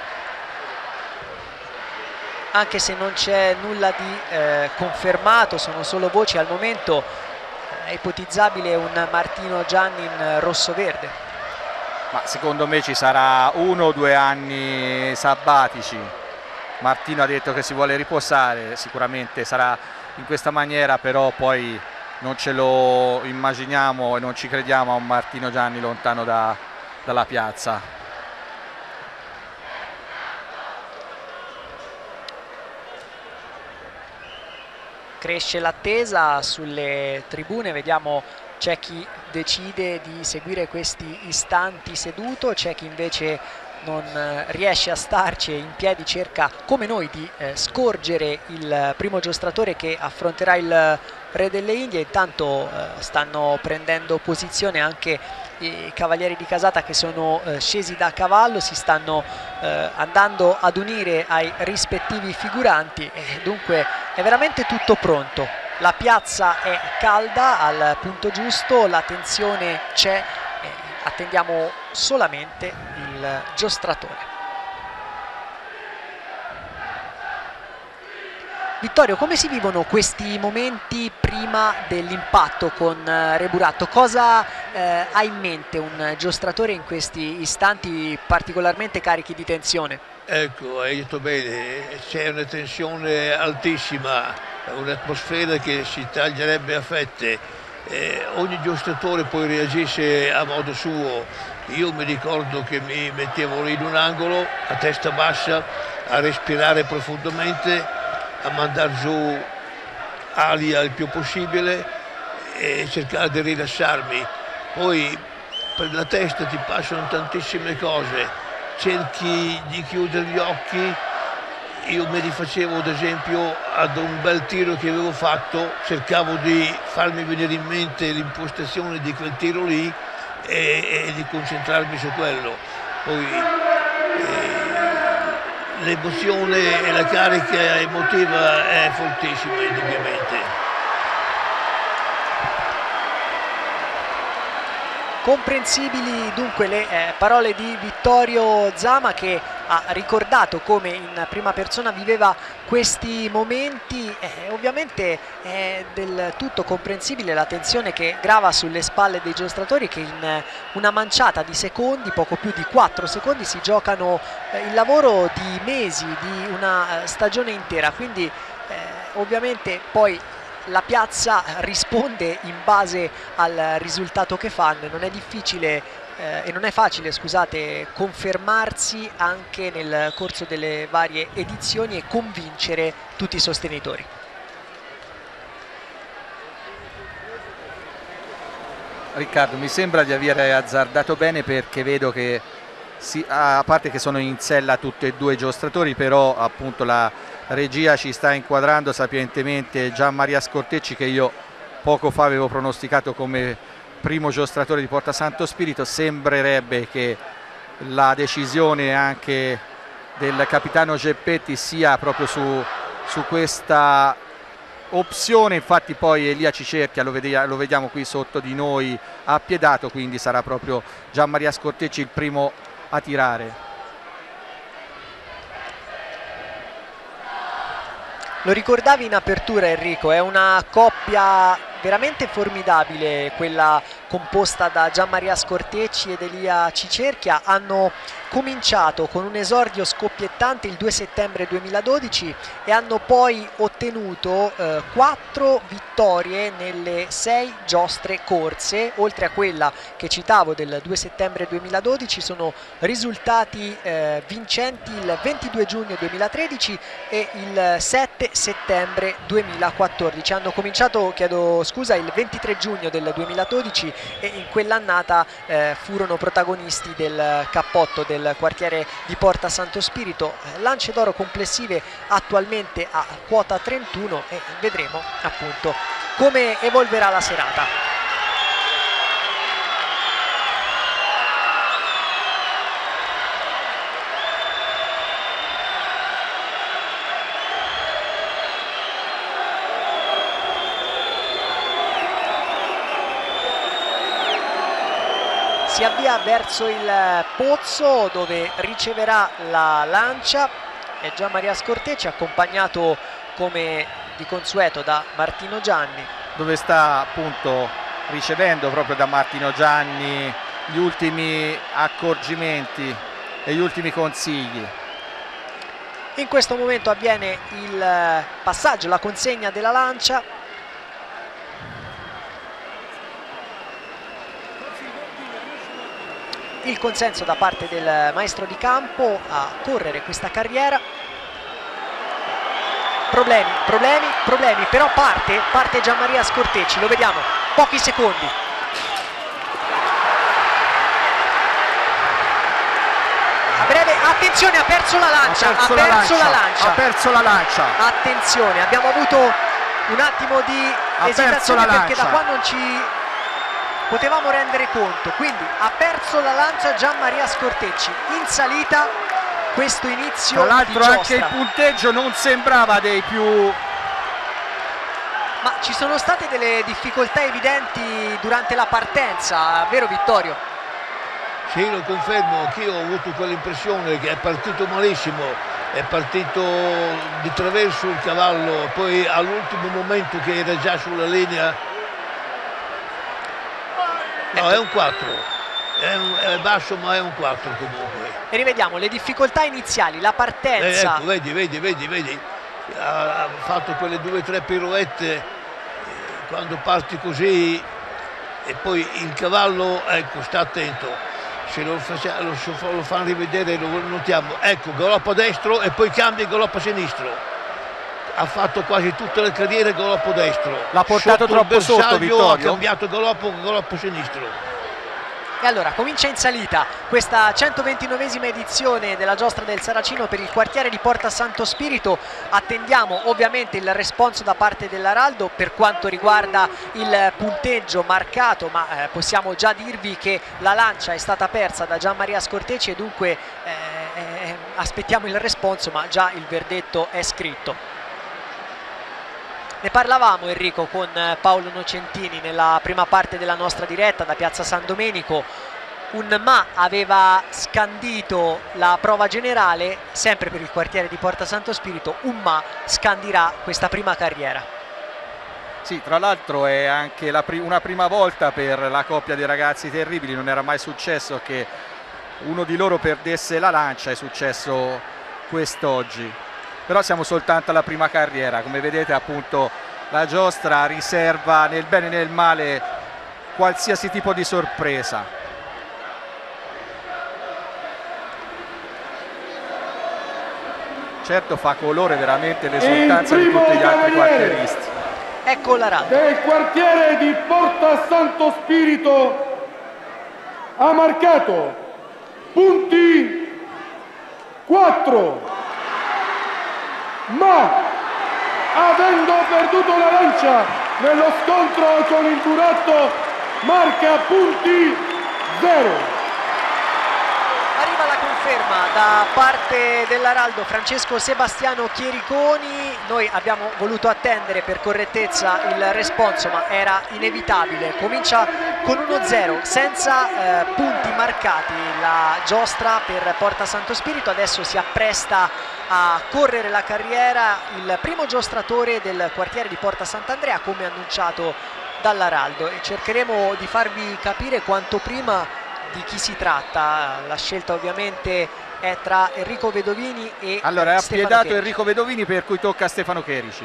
Anche se non c'è nulla di eh, confermato, sono solo voci al momento, è ipotizzabile un Martino Gianni in rosso-verde. Ma secondo me ci sarà uno o due anni sabbatici. Martino ha detto che si vuole riposare, sicuramente sarà in questa maniera, però poi non ce lo immaginiamo e non ci crediamo a un Martino Gianni lontano da, dalla piazza. Cresce l'attesa sulle tribune, vediamo c'è chi decide di seguire questi istanti seduto, c'è chi invece non riesce a starci e in piedi cerca come noi di eh, scorgere il primo giostratore che affronterà il Re delle Indie. Intanto eh, stanno prendendo posizione anche i cavalieri di casata che sono eh, scesi da cavallo, si stanno eh, andando ad unire ai rispettivi figuranti e dunque è veramente tutto pronto. la piazza è calda al punto giusto, la tensione c'è, eh, attendiamo solamente il giostratore. Vittorio, come si vivono questi momenti prima dell'impatto con eh, Reburatto? Cosa eh, ha in mente un giostratore in questi istanti particolarmente carichi di tensione? Ecco, hai detto bene, c'è una tensione altissima, un'atmosfera che si taglierebbe a fette. Eh, ogni giostratore poi reagisce a modo suo. Io mi ricordo che mi mettevo in un angolo a testa bassa a respirare profondamente, a mandare giù aria il più possibile e cercare di rilassarmi. Poi per la testa ti passano tantissime cose, cerchi di chiudere gli occhi. Io mi rifacevo ad esempio ad un bel tiro che avevo fatto, cercavo di farmi venire in mente l'impostazione di quel tiro lì e, e di concentrarmi su quello. Poi eh, l'emozione e la carica emotiva è fortissima, indubbiamente. Comprensibili dunque le eh, parole di Vittorio Zama, che ha ricordato come in prima persona viveva questi momenti. Eh, ovviamente è del tutto comprensibile la tensione che grava sulle spalle dei giostratori, che in una manciata di secondi, poco più di quattro secondi, si giocano eh, il lavoro di mesi, di una stagione intera. Quindi eh, ovviamente poi la piazza risponde in base al risultato che fanno, e non è difficile eh, e non è facile, scusate, confermarsi anche nel corso delle varie edizioni e convincere tutti i sostenitori. Riccardo, mi sembra di aver azzardato bene, perché vedo che si, a parte che sono in sella tutti e due i giostratori, però appunto la regia ci sta inquadrando sapientemente Gianmaria Scortecci, che io poco fa avevo pronosticato come primo giostratore di Porta Santo Spirito. Sembrerebbe che la decisione anche del capitano Geppetti sia proprio su, su questa opzione. Infatti poi Elia Cicerchia, lo, vede, lo vediamo qui sotto di noi, ha appiedato, quindi sarà proprio Gianmaria Scortecci il primo a tirare. Lo ricordavi in apertura, Enrico, è una coppia veramente formidabile quella composta da Gianmaria Scortecci ed Elia Cicerchia. Hanno cominciato con un esordio scoppiettante il due settembre duemiladodici e hanno poi ottenuto eh, quattro vittorie nelle sei giostre corse. Oltre a quella che citavo del due settembre duemiladodici, sono risultati eh, vincenti il ventidue giugno duemilatredici e il sette settembre duemilaquattordici. Hanno cominciato, chiedo scusa, il ventitré giugno del duemiladodici, e in quell'annata eh, furono protagonisti del cappotto del quartiere di Porta Santo Spirito. Lance d'oro complessive attualmente a quota trentuno, e vedremo appunto come evolverà la serata. Si avvia verso il pozzo, dove riceverà la lancia, e Gianmaria Scortecci, accompagnato come di consueto da Martino Gianni, dove sta appunto ricevendo proprio da Martino Gianni gli ultimi accorgimenti e gli ultimi consigli. In questo momento avviene il passaggio, la consegna della lancia. Il consenso da parte del maestro di campo a correre questa carriera. Problemi, problemi, problemi, però parte, parte Gianmaria Scortecci, lo vediamo, pochi secondi. A breve, attenzione, ha perso la lancia, ha perso, ha perso la, lancia, la lancia. Ha perso la lancia. Attenzione, abbiamo avuto un attimo di ha esitazione, perché lancia. da qua non ci potevamo rendere conto. Quindi ha perso la lancia Gianmaria Scortecci. In salita questo inizio. Tra l'altro di anche il punteggio non sembrava dei più Ma ci sono state delle difficoltà evidenti durante la partenza, vero Vittorio? Sì, lo confermo, anch'io ho avuto quell'impressione che è partito malissimo, è partito di traverso il cavallo, poi all'ultimo momento che era già sulla linea. No, è un quattro, è, un, è basso ma è un quattro comunque. E rivediamo le difficoltà iniziali, la partenza. Eh, ecco, vedi, vedi, vedi, vedi, ha, ha fatto quelle due o tre pirouette, eh, quando parti così e poi il cavallo, ecco, sta attento. Se lo, faccia, lo, lo fanno rivedere lo notiamo, ecco, galoppo a destro e poi cambia il galoppo a sinistro. Ha fatto quasi tutte le carriere galoppo destro. L'ha portato sotto troppo sotto, Vittorio. Ha cambiato galoppo, galoppo sinistro. E allora comincia in salita questa centoventinovesima edizione della giostra del Saracino per il quartiere di Porta Santo Spirito. Attendiamo ovviamente il responso da parte dell'Araldo per quanto riguarda il punteggio marcato, ma eh, possiamo già dirvi che la lancia è stata persa da Gianmaria Scorteci e dunque eh, eh, aspettiamo il responso, ma già il verdetto è scritto. Ne parlavamo, Enrico, con Paolo Nocentini nella prima parte della nostra diretta da Piazza San Domenico. Un ma aveva scandito la prova generale, sempre per il quartiere di Porta Santo Spirito, un ma scandirà questa prima carriera. Sì, tra l'altro è anche la pri- una prima volta per la coppia dei ragazzi terribili, non era mai successo che uno di loro perdesse la lancia, è successo quest'oggi. Però siamo soltanto alla prima carriera, come vedete appunto la giostra riserva nel bene e nel male qualsiasi tipo di sorpresa. Certo fa colore veramente l'esultanza di tutti gli altri quartieristi. Ecco la radio. Del quartiere di Porta Santo Spirito ha marcato punti quattro. Ma avendo perduto la lancia nello scontro con il buratto marca punti zero. Arriva la conferma da parte dell'Araldo Francesco Sebastiano Chiericoni. Noi abbiamo voluto attendere per correttezza il responso, ma era inevitabile. Comincia con uno zero senza eh, punti marcati la giostra per Porta Santo Spirito. Adesso si appresta a correre la carriera il primo giostratore del quartiere di Porta Sant'Andrea, come annunciato dall'Araldo, e cercheremo di farvi capire quanto prima di chi si tratta. La scelta ovviamente è tra Enrico Vedovini e allora è Stefano appiedato Cherici. Enrico Vedovini, per cui tocca a Stefano Cherici.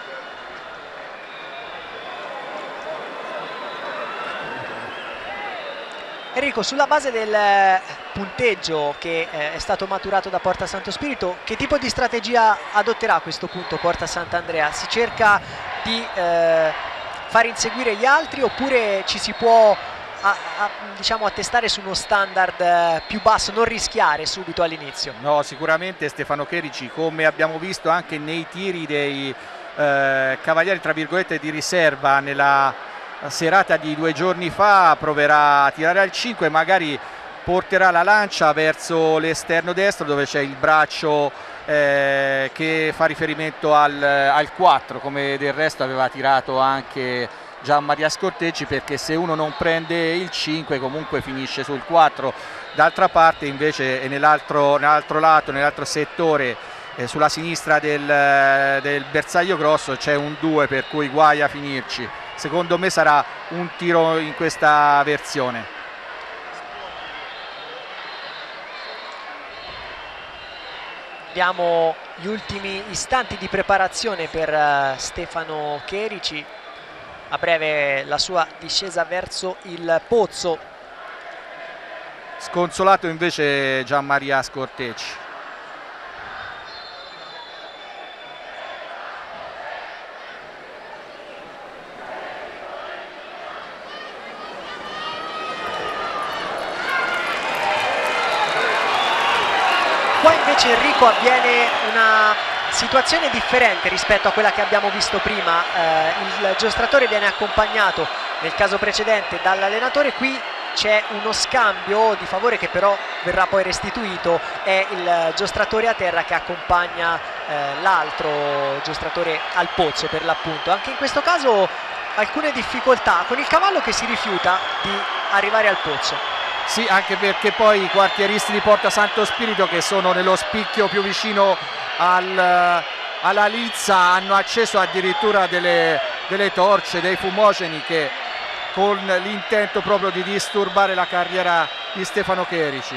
Enrico, sulla base del punteggio che eh, è stato maturato da Porta Santo Spirito, che tipo di strategia adotterà a questo punto Porta Sant'Andrea? Si cerca di eh, far inseguire gli altri oppure ci si può a, a, diciamo, attestare su uno standard eh, più basso, non rischiare subito all'inizio? No, sicuramente Stefano Cherici, come abbiamo visto anche nei tiri dei eh, cavalieri tra virgolette di riserva nella serata di due giorni fa, proverà a tirare al cinque, magari porterà la lancia verso l'esterno destro dove c'è il braccio eh, che fa riferimento al, al quattro, come del resto aveva tirato anche Gianmaria Scorteci, perché se uno non prende il cinque comunque finisce sul quattro. D'altra parte invece nell'altro nell'altro lato, nell'altro settore, eh, sulla sinistra del, del bersaglio grosso c'è un due, per cui guai a finirci. Secondo me sarà un tiro in questa versione. Vediamo gli ultimi istanti di preparazione per uh, Stefano Cherici. A breve la sua discesa verso il pozzo. Sconsolato invece Gianmaria Scorteci. Qua invece, Enrico, avviene una situazione differente rispetto a quella che abbiamo visto prima. Eh, il giostratore viene accompagnato nel caso precedente dall'allenatore, qui c'è uno scambio di favore che però verrà poi restituito, è il giostratore a terra che accompagna eh, l'altro giostratore al pozzo per l'appunto. Anche in questo caso alcune difficoltà con il cavallo che si rifiuta di arrivare al pozzo. Sì, anche perché poi i quartieristi di Porta Santo Spirito, che sono nello spicchio più vicino al, alla lizza, hanno acceso addirittura delle, delle torce, dei fumogeni, che con l'intento proprio di disturbare la carriera di Stefano Cherici.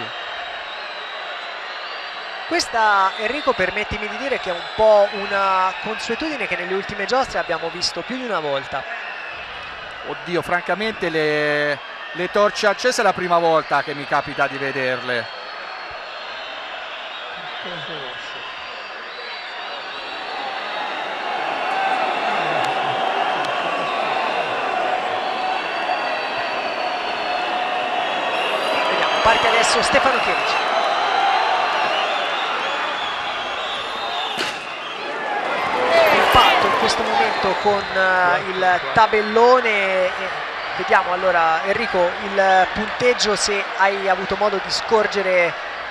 Questa, Enrico, permettimi di dire che è un po' una consuetudine che nelle ultime giostre abbiamo visto più di una volta. Oddio, francamente le, le torce accese è la prima volta che mi capita di vederle. Vediamo, parte adesso Stefano Cherici. Impatto in questo momento con uh, il tabellone. E vediamo allora, Enrico, il punteggio, se hai avuto modo di scorgere.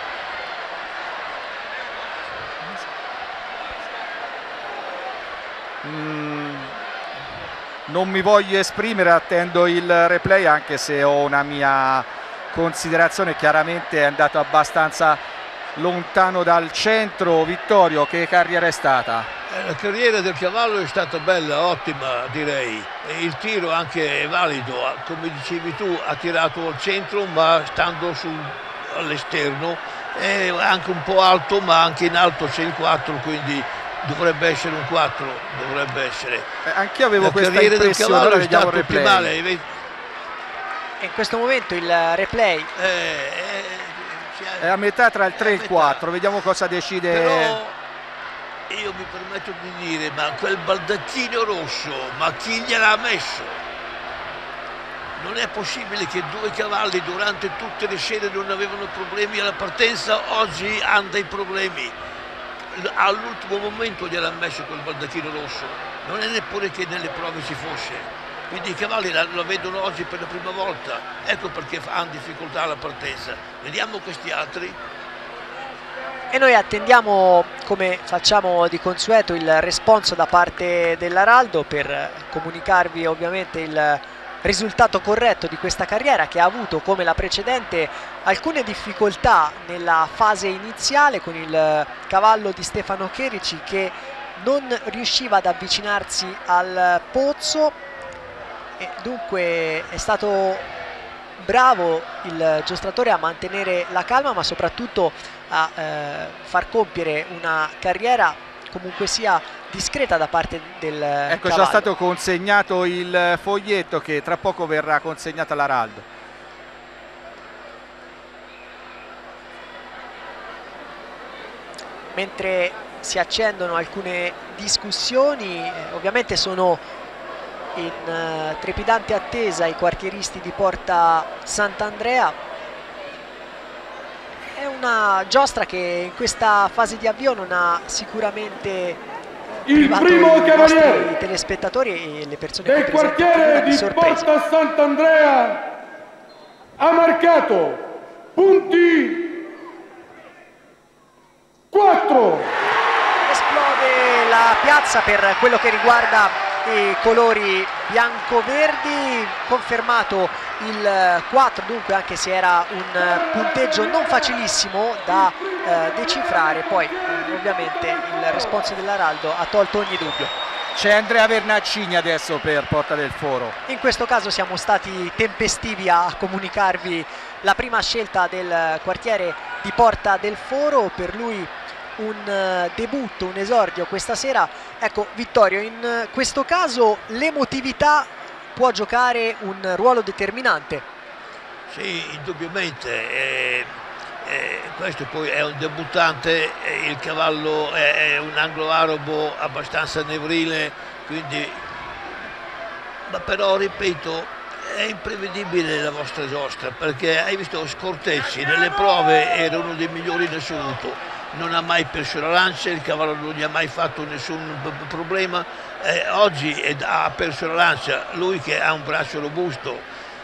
Mm, non mi voglio esprimere, attendo il replay, anche se ho una mia considerazione. Chiaramente è andato abbastanza lontano dal centro. Vittorio, che carriera è stata? La carriera del cavallo è stata bella, ottima direi, e il tiro anche è valido, come dicevi tu, ha tirato al centro ma stando all'esterno, è anche un po' alto, ma anche in alto c'è il quattro, quindi dovrebbe essere un quattro, dovrebbe essere. Eh, anch'io avevo la questa carriera del impressione, cavallo ora è stata vediamo il ottimale. replay. E in questo momento il replay Eh, eh, è a metà tra il tre e il quattro, vediamo cosa decide. Però io mi permetto di dire, ma quel baldacchino rosso, ma chi gliel'ha messo? Non è possibile che due cavalli durante tutte le sere non avevano problemi alla partenza, oggi hanno dei problemi. All'ultimo momento gliel'ha messo quel baldacchino rosso, non è neppure che nelle prove ci fosse. Quindi i cavalli la, la vedono oggi per la prima volta, ecco perché hanno difficoltà alla partenza. Vediamo questi altri. E noi attendiamo, come facciamo di consueto, il responso da parte dell'Araldo per comunicarvi ovviamente il risultato corretto di questa carriera, che ha avuto, come la precedente, alcune difficoltà nella fase iniziale con il cavallo di Stefano Cherici, che non riusciva ad avvicinarsi al pozzo, e dunque è stato bravo il giostratore a mantenere la calma, ma soprattutto a eh, far compiere una carriera comunque sia discreta da parte del ecco, cavallo. già stato consegnato il foglietto, che tra poco verrà consegnato all'Araldo. Mentre si accendono alcune discussioni, eh, ovviamente sono in uh, trepidante attesa i quartieristi di Porta Sant'Andrea. È una giostra che in questa fase di avvio non ha sicuramente il primo i cavaliere nostri telespettatori e le persone del qui presenti quartiere di di sorpresa. Porta Sant'Andrea ha marcato punti quattro. Esplode la piazza per quello che riguarda i colori bianco-verdi, confermato il quattro, dunque, anche se era un punteggio non facilissimo da eh, decifrare, poi eh, ovviamente il responso dell'Araldo ha tolto ogni dubbio. C'è Andrea Vernaccini adesso per Porta del Foro. In questo caso siamo stati tempestivi a comunicarvi la prima scelta del quartiere di Porta del Foro, per lui un uh, debutto, un esordio questa sera. Ecco, Vittorio, in uh, questo caso l'emotività può giocare un ruolo determinante. Sì, indubbiamente. Eh, eh, questo poi è un debuttante, eh, il cavallo è, è un anglo-arabo abbastanza nevrile, quindi, ma però ripeto, è imprevedibile la vostra giostra, perché hai visto Scortecci nelle prove era uno dei migliori in assoluto, non ha mai perso la lancia, il cavallo non gli ha mai fatto nessun problema, eh, oggi è, ha perso la lancia, lui che ha un braccio robusto,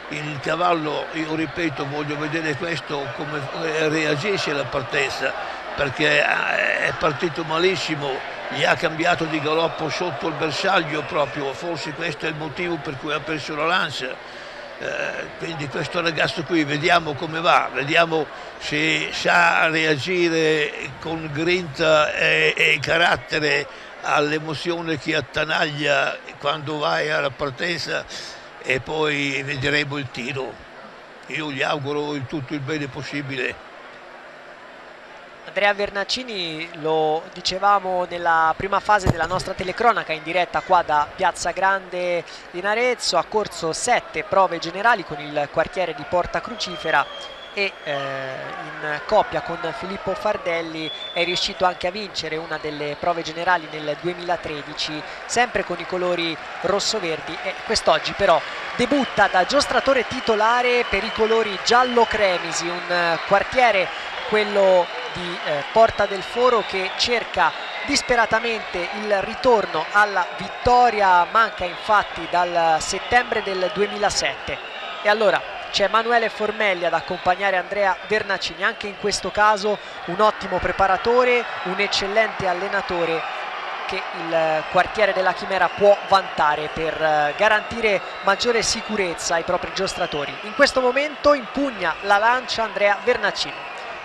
il cavallo, io ripeto, voglio vedere questo come reagisce alla partenza, perché è partito malissimo, gli ha cambiato di galoppo sotto il bersaglio proprio, forse questo è il motivo per cui ha perso la lancia. Eh, quindi questo ragazzo qui vediamo come va, vediamo se sa reagire con grinta e, e carattere all'emozione che attanaglia quando vai alla partenza, e poi vedremo il tiro. Io gli auguro il tutto il bene possibile. Andrea Vernaccini, lo dicevamo nella prima fase della nostra telecronaca in diretta qua da Piazza Grande in Arezzo, ha corso sette prove generali con il quartiere di Porta Crucifera e eh, in coppia con Filippo Fardelli è riuscito anche a vincere una delle prove generali nel duemilatredici, sempre con i colori rosso-verdi, e quest'oggi però debutta da giostratore titolare per i colori giallo-cremisi, un quartiere, quello di eh, Porta del Foro, che cerca disperatamente il ritorno alla vittoria, manca infatti dal settembre del duemilasette. E allora c'è Emanuele Formelli ad accompagnare Andrea Vernaccini, anche in questo caso un ottimo preparatore, un eccellente allenatore che il quartiere della Chimera può vantare per garantire maggiore sicurezza ai propri giostratori. In questo momento impugna la lancia Andrea Vernaccini.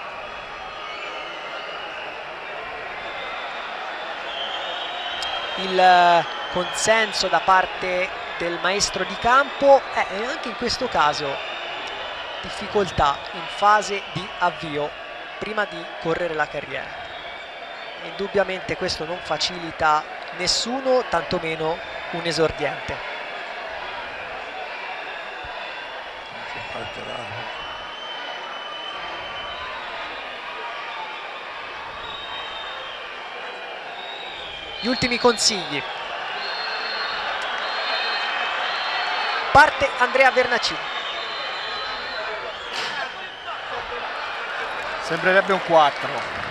Il consenso da parte del maestro di campo è eh, anche in questo caso difficoltà in fase di avvio prima di correre la carriera. Indubbiamente questo non facilita nessuno, tantomeno un esordiente. Gli ultimi consigli. Parte Andrea Vernaccini. Sembrerebbe un quattro.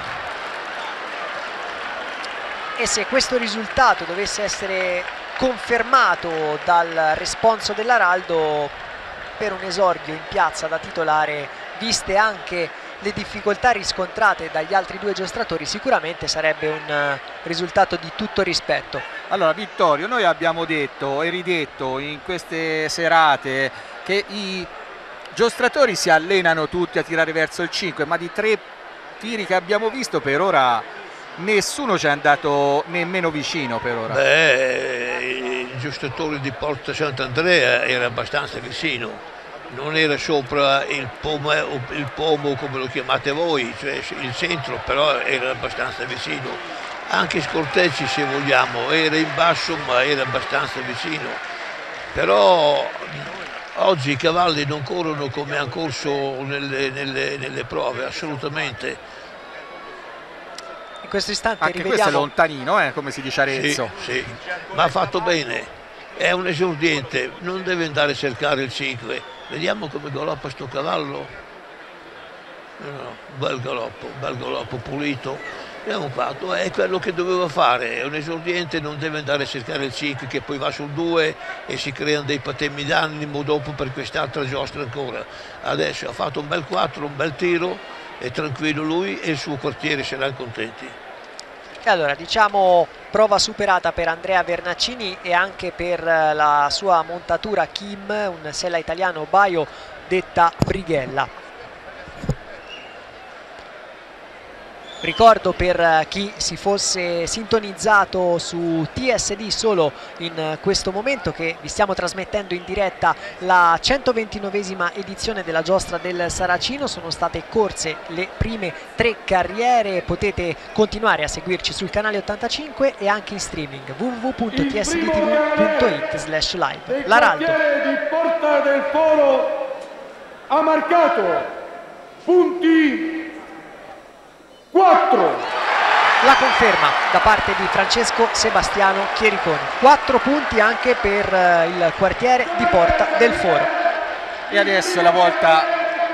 E se questo risultato dovesse essere confermato dal responso dell'Araldo, per un esordio in piazza da titolare, viste anche le difficoltà riscontrate dagli altri due giostratori, sicuramente sarebbe un risultato di tutto rispetto. Allora Vittorio, noi abbiamo detto e ridetto in queste serate che i giostratori si allenano tutti a tirare verso il cinque, ma di tre tiri che abbiamo visto per ora nessuno ci è andato nemmeno vicino per ora. Beh, il giostratore di Porta Sant'Andrea era abbastanza vicino, non era sopra il pomo, il pomo come lo chiamate voi, cioè il centro, però era abbastanza vicino. Anche Scortecci, se vogliamo, era in basso ma era abbastanza vicino. Però oggi i cavalli non corrono come hanno corso nelle, nelle, nelle prove, assolutamente. In questo istante anche rivediamo... questo è lontanino, eh, come si dice a Arezzo. Sì, sì, ma ha fatto bene. È un esordiente, non deve andare a cercare il cinque. Vediamo come galoppa sto cavallo. No, bel galoppo, bel galoppo pulito. Abbiamo fatto, è quello che doveva fare. È un esordiente, non deve andare a cercare il cinque che poi va sul due e si creano dei patemi d'animo dopo per quest'altra giostra ancora. Adesso ha fatto un bel quattro, un bel tiro, è tranquillo lui e il suo quartiere saranno contenti. E allora diciamo prova superata per Andrea Vernaccini e anche per la sua montatura Kim, un sella italiano Baio detta Brighella. Ricordo per chi si fosse sintonizzato su T S D solo in questo momento che vi stiamo trasmettendo in diretta la centoventinovesima edizione della Giostra del Saracino. Sono state corse le prime tre carriere, potete continuare a seguirci sul canale ottantacinque e anche in streaming w w w punto t s d t v punto it slash live. L'Araldo di Porta del Foro ha marcato punti quattro. La conferma da parte di Francesco Sebastiano Chiericoni. quattro punti anche per uh, il quartiere di Porta del Foro. E adesso la volta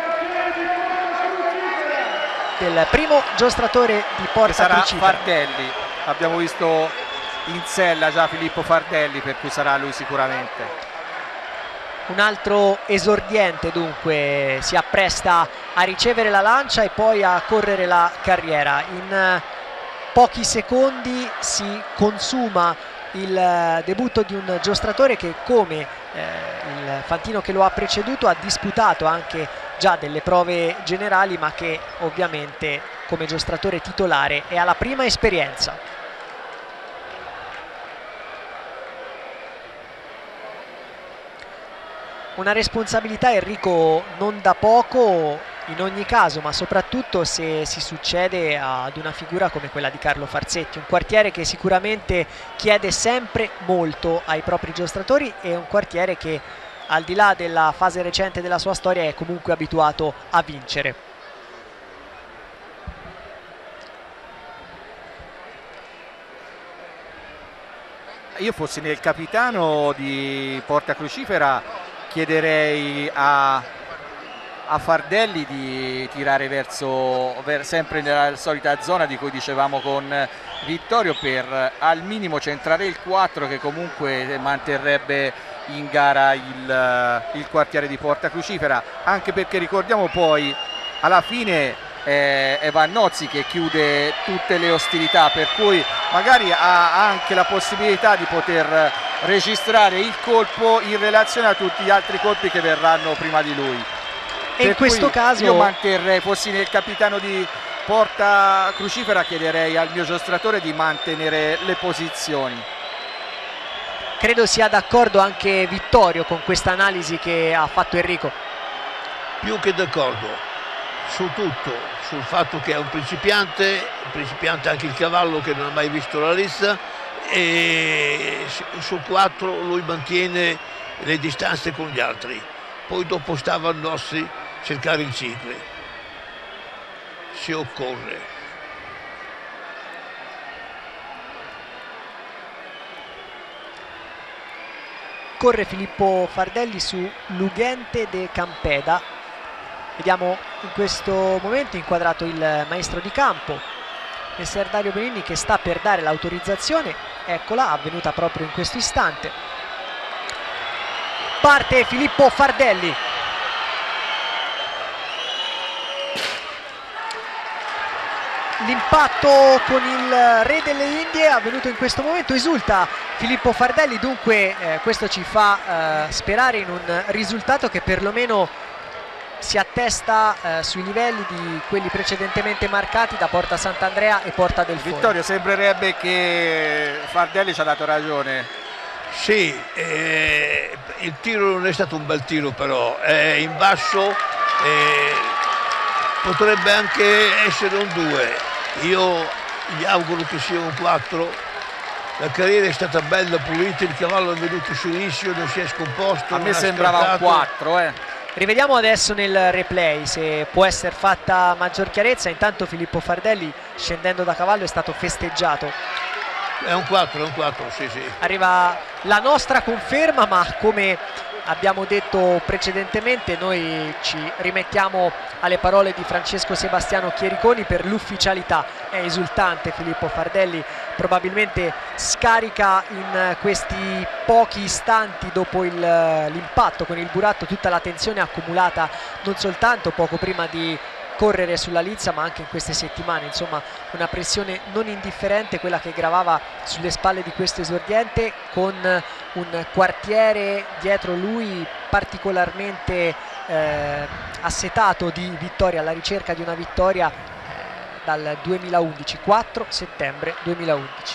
del primo giostratore di Porta sarà Crucifera. Fardelli. Abbiamo visto in sella già Filippo Fardelli, per cui sarà lui sicuramente. Un altro esordiente dunque si appresta a ricevere la lancia e poi a correre la carriera. In pochi secondi si consuma il debutto di un giostratore che, come eh, il fantino che lo ha preceduto, ha disputato anche già delle prove generali, ma che ovviamente come giostratore titolare è alla prima esperienza. Una responsabilità, Enrico, non da poco in ogni caso, ma soprattutto se si succede ad una figura come quella di Carlo Farzetti, un quartiere che sicuramente chiede sempre molto ai propri giostratori e un quartiere che, al di là della fase recente della sua storia, è comunque abituato a vincere. Io fossi nel capitano di Porta Crucifera chiederei a, a Fardelli di tirare verso ver, sempre nella solita zona di cui dicevamo con Vittorio, per al minimo centrare il quattro, che comunque manterrebbe in gara il, il quartiere di Porta Crucifera, anche perché ricordiamo poi alla fine eh, è Vannozzi che chiude tutte le ostilità, per cui magari ha anche la possibilità di poter registrare il colpo in relazione a tutti gli altri colpi che verranno prima di lui. E in questo caso io manterrei, fossi nel capitano di Porta Crucifera, chiederei al mio giostratore di mantenere le posizioni. Credo sia d'accordo anche Vittorio con questa analisi che ha fatto Enrico. Più che d'accordo su tutto, sul fatto che è un principiante, principiante anche il cavallo che non ha mai visto la lista, e sul quattro lui mantiene le distanze con gli altri, poi dopo stava a Nossi cercare il cinque se occorre. Corre Filippo Fardelli su Lughente de Campeda. Vediamo in questo momento inquadrato il maestro di campo, messer Dario Benigni, che sta per dare l'autorizzazione. Eccola, avvenuta proprio in questo istante. Parte Filippo Fardelli. L'impatto con il re delle Indie è avvenuto in questo momento. Esulta Filippo Fardelli, dunque eh, questo ci fa eh, sperare in un risultato che perlomeno si attesta eh, sui livelli di quelli precedentemente marcati da Porta Sant'Andrea e Porta del Forno. Vittorio, sembrerebbe che Fardelli ci ha dato ragione. Sì, eh, il tiro non è stato un bel tiro, però è in basso, eh, potrebbe anche essere un due. Io gli auguro che sia un quattro. La carriera è stata bella, pulita, il cavallo è venuto su Issio, non si è scomposto. A me sembrava un quattro, eh. Rivediamo adesso nel replay se può essere fatta maggior chiarezza. Intanto Filippo Fardelli, scendendo da cavallo, è stato festeggiato. È un quattro, è un quattro, sì, sì. Arriva la nostra conferma, ma come abbiamo detto precedentemente noi ci rimettiamo alle parole di Francesco Sebastiano Chiericoni per l'ufficialità. È esultante Filippo Fardelli, probabilmente scarica in questi pochi istanti dopo l'impatto con il buratto tutta la tensione accumulata non soltanto poco prima di correre sulla lizza, ma anche in queste settimane. Insomma, una pressione non indifferente quella che gravava sulle spalle di questo esordiente, con un quartiere dietro lui particolarmente eh, assetato di vittoria, alla ricerca di una vittoria eh, dal duemilaundici, quattro settembre duemilaundici.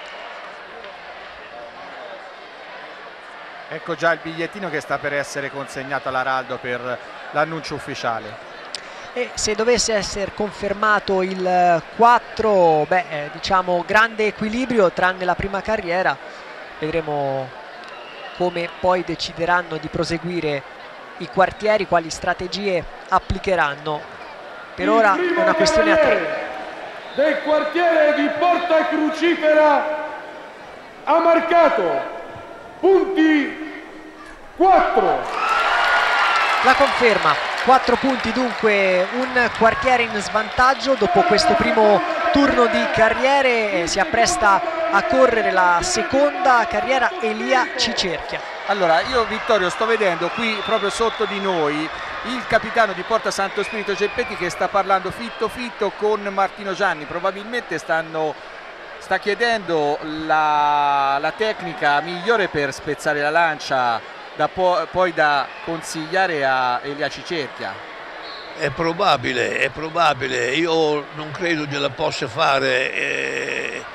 Ecco già il bigliettino che sta per essere consegnato all'Araldo per l'annuncio ufficiale. E se dovesse essere confermato il quattro, beh, eh, diciamo grande equilibrio tranne la prima carriera. Vedremo come poi decideranno di proseguire i quartieri, quali strategie applicheranno. Per ora è una questione a tre. Del quartiere di Porta Crucifera ha marcato punti quattro. La conferma. Quattro punti dunque, un quartiere in svantaggio dopo questo primo turno di carriere. Eh, si appresta a correre la seconda carriera Elia Cicerchia. Allora, io Vittorio sto vedendo qui proprio sotto di noi il capitano di Porta Santo Spirito Geppetti che sta parlando fitto fitto con Martino Gianni, probabilmente stanno, sta chiedendo la, la tecnica migliore per spezzare la lancia da po poi da consigliare a Elia Cicerchia. È probabile, è probabile, io non credo gliela possa fare. Eh...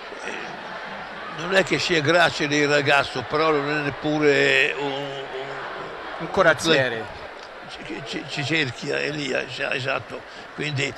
Non è che sia grazia del ragazzo, però non è neppure un, un, un corazziere. Ci, ci, ci cerchia Elia, esatto. Quindi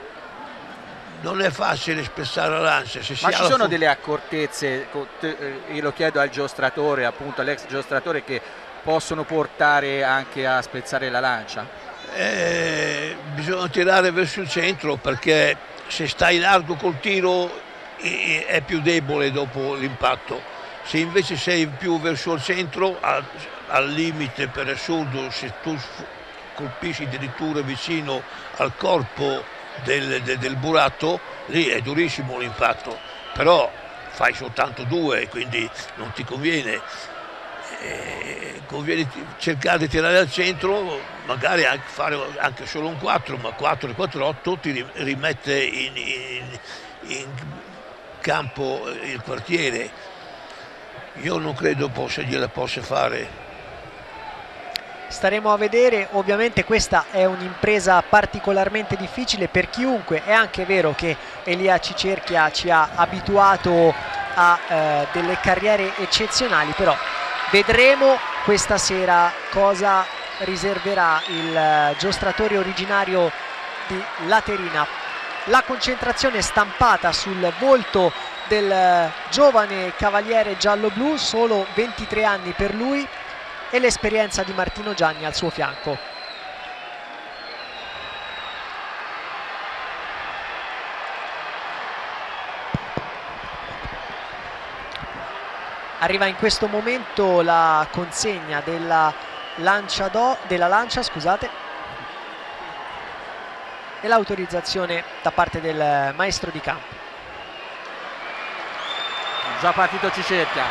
non è facile spezzare la lancia. Se Ma ci sono delle accortezze, io lo chiedo al giostratore, appunto all'ex giostratore, che possono portare anche a spezzare la lancia? Eh, bisogna tirare verso il centro, perché se stai largo col tiro è più debole dopo l'impatto. Se invece sei più verso il centro, al, al limite per assurdo, se tu colpisci addirittura vicino al corpo del, del, del buratto, lì è durissimo l'impatto, però fai soltanto due, quindi non ti conviene. Eh, conviene cercare di tirare al centro, magari anche fare anche solo un quattro, ma quattro e quattro otto ti rimette in, in, in campo il quartiere. Io non credo possa, gliela possa fare. Staremo a vedere. Ovviamente questa è un'impresa particolarmente difficile per chiunque. È anche vero che Elia Cicerchia ci ha abituato a eh, delle carriere eccezionali, però vedremo questa sera cosa riserverà il eh, giostratore originario di Laterina. La concentrazione stampata sul volto del giovane cavaliere giallo-blu, solo ventitré anni per lui, e l'esperienza di Martino Gianni al suo fianco. Arriva in questo momento la consegna della lancia, do, della lancia scusate, e l'autorizzazione da parte del maestro di campo. Già partito Cicerchia.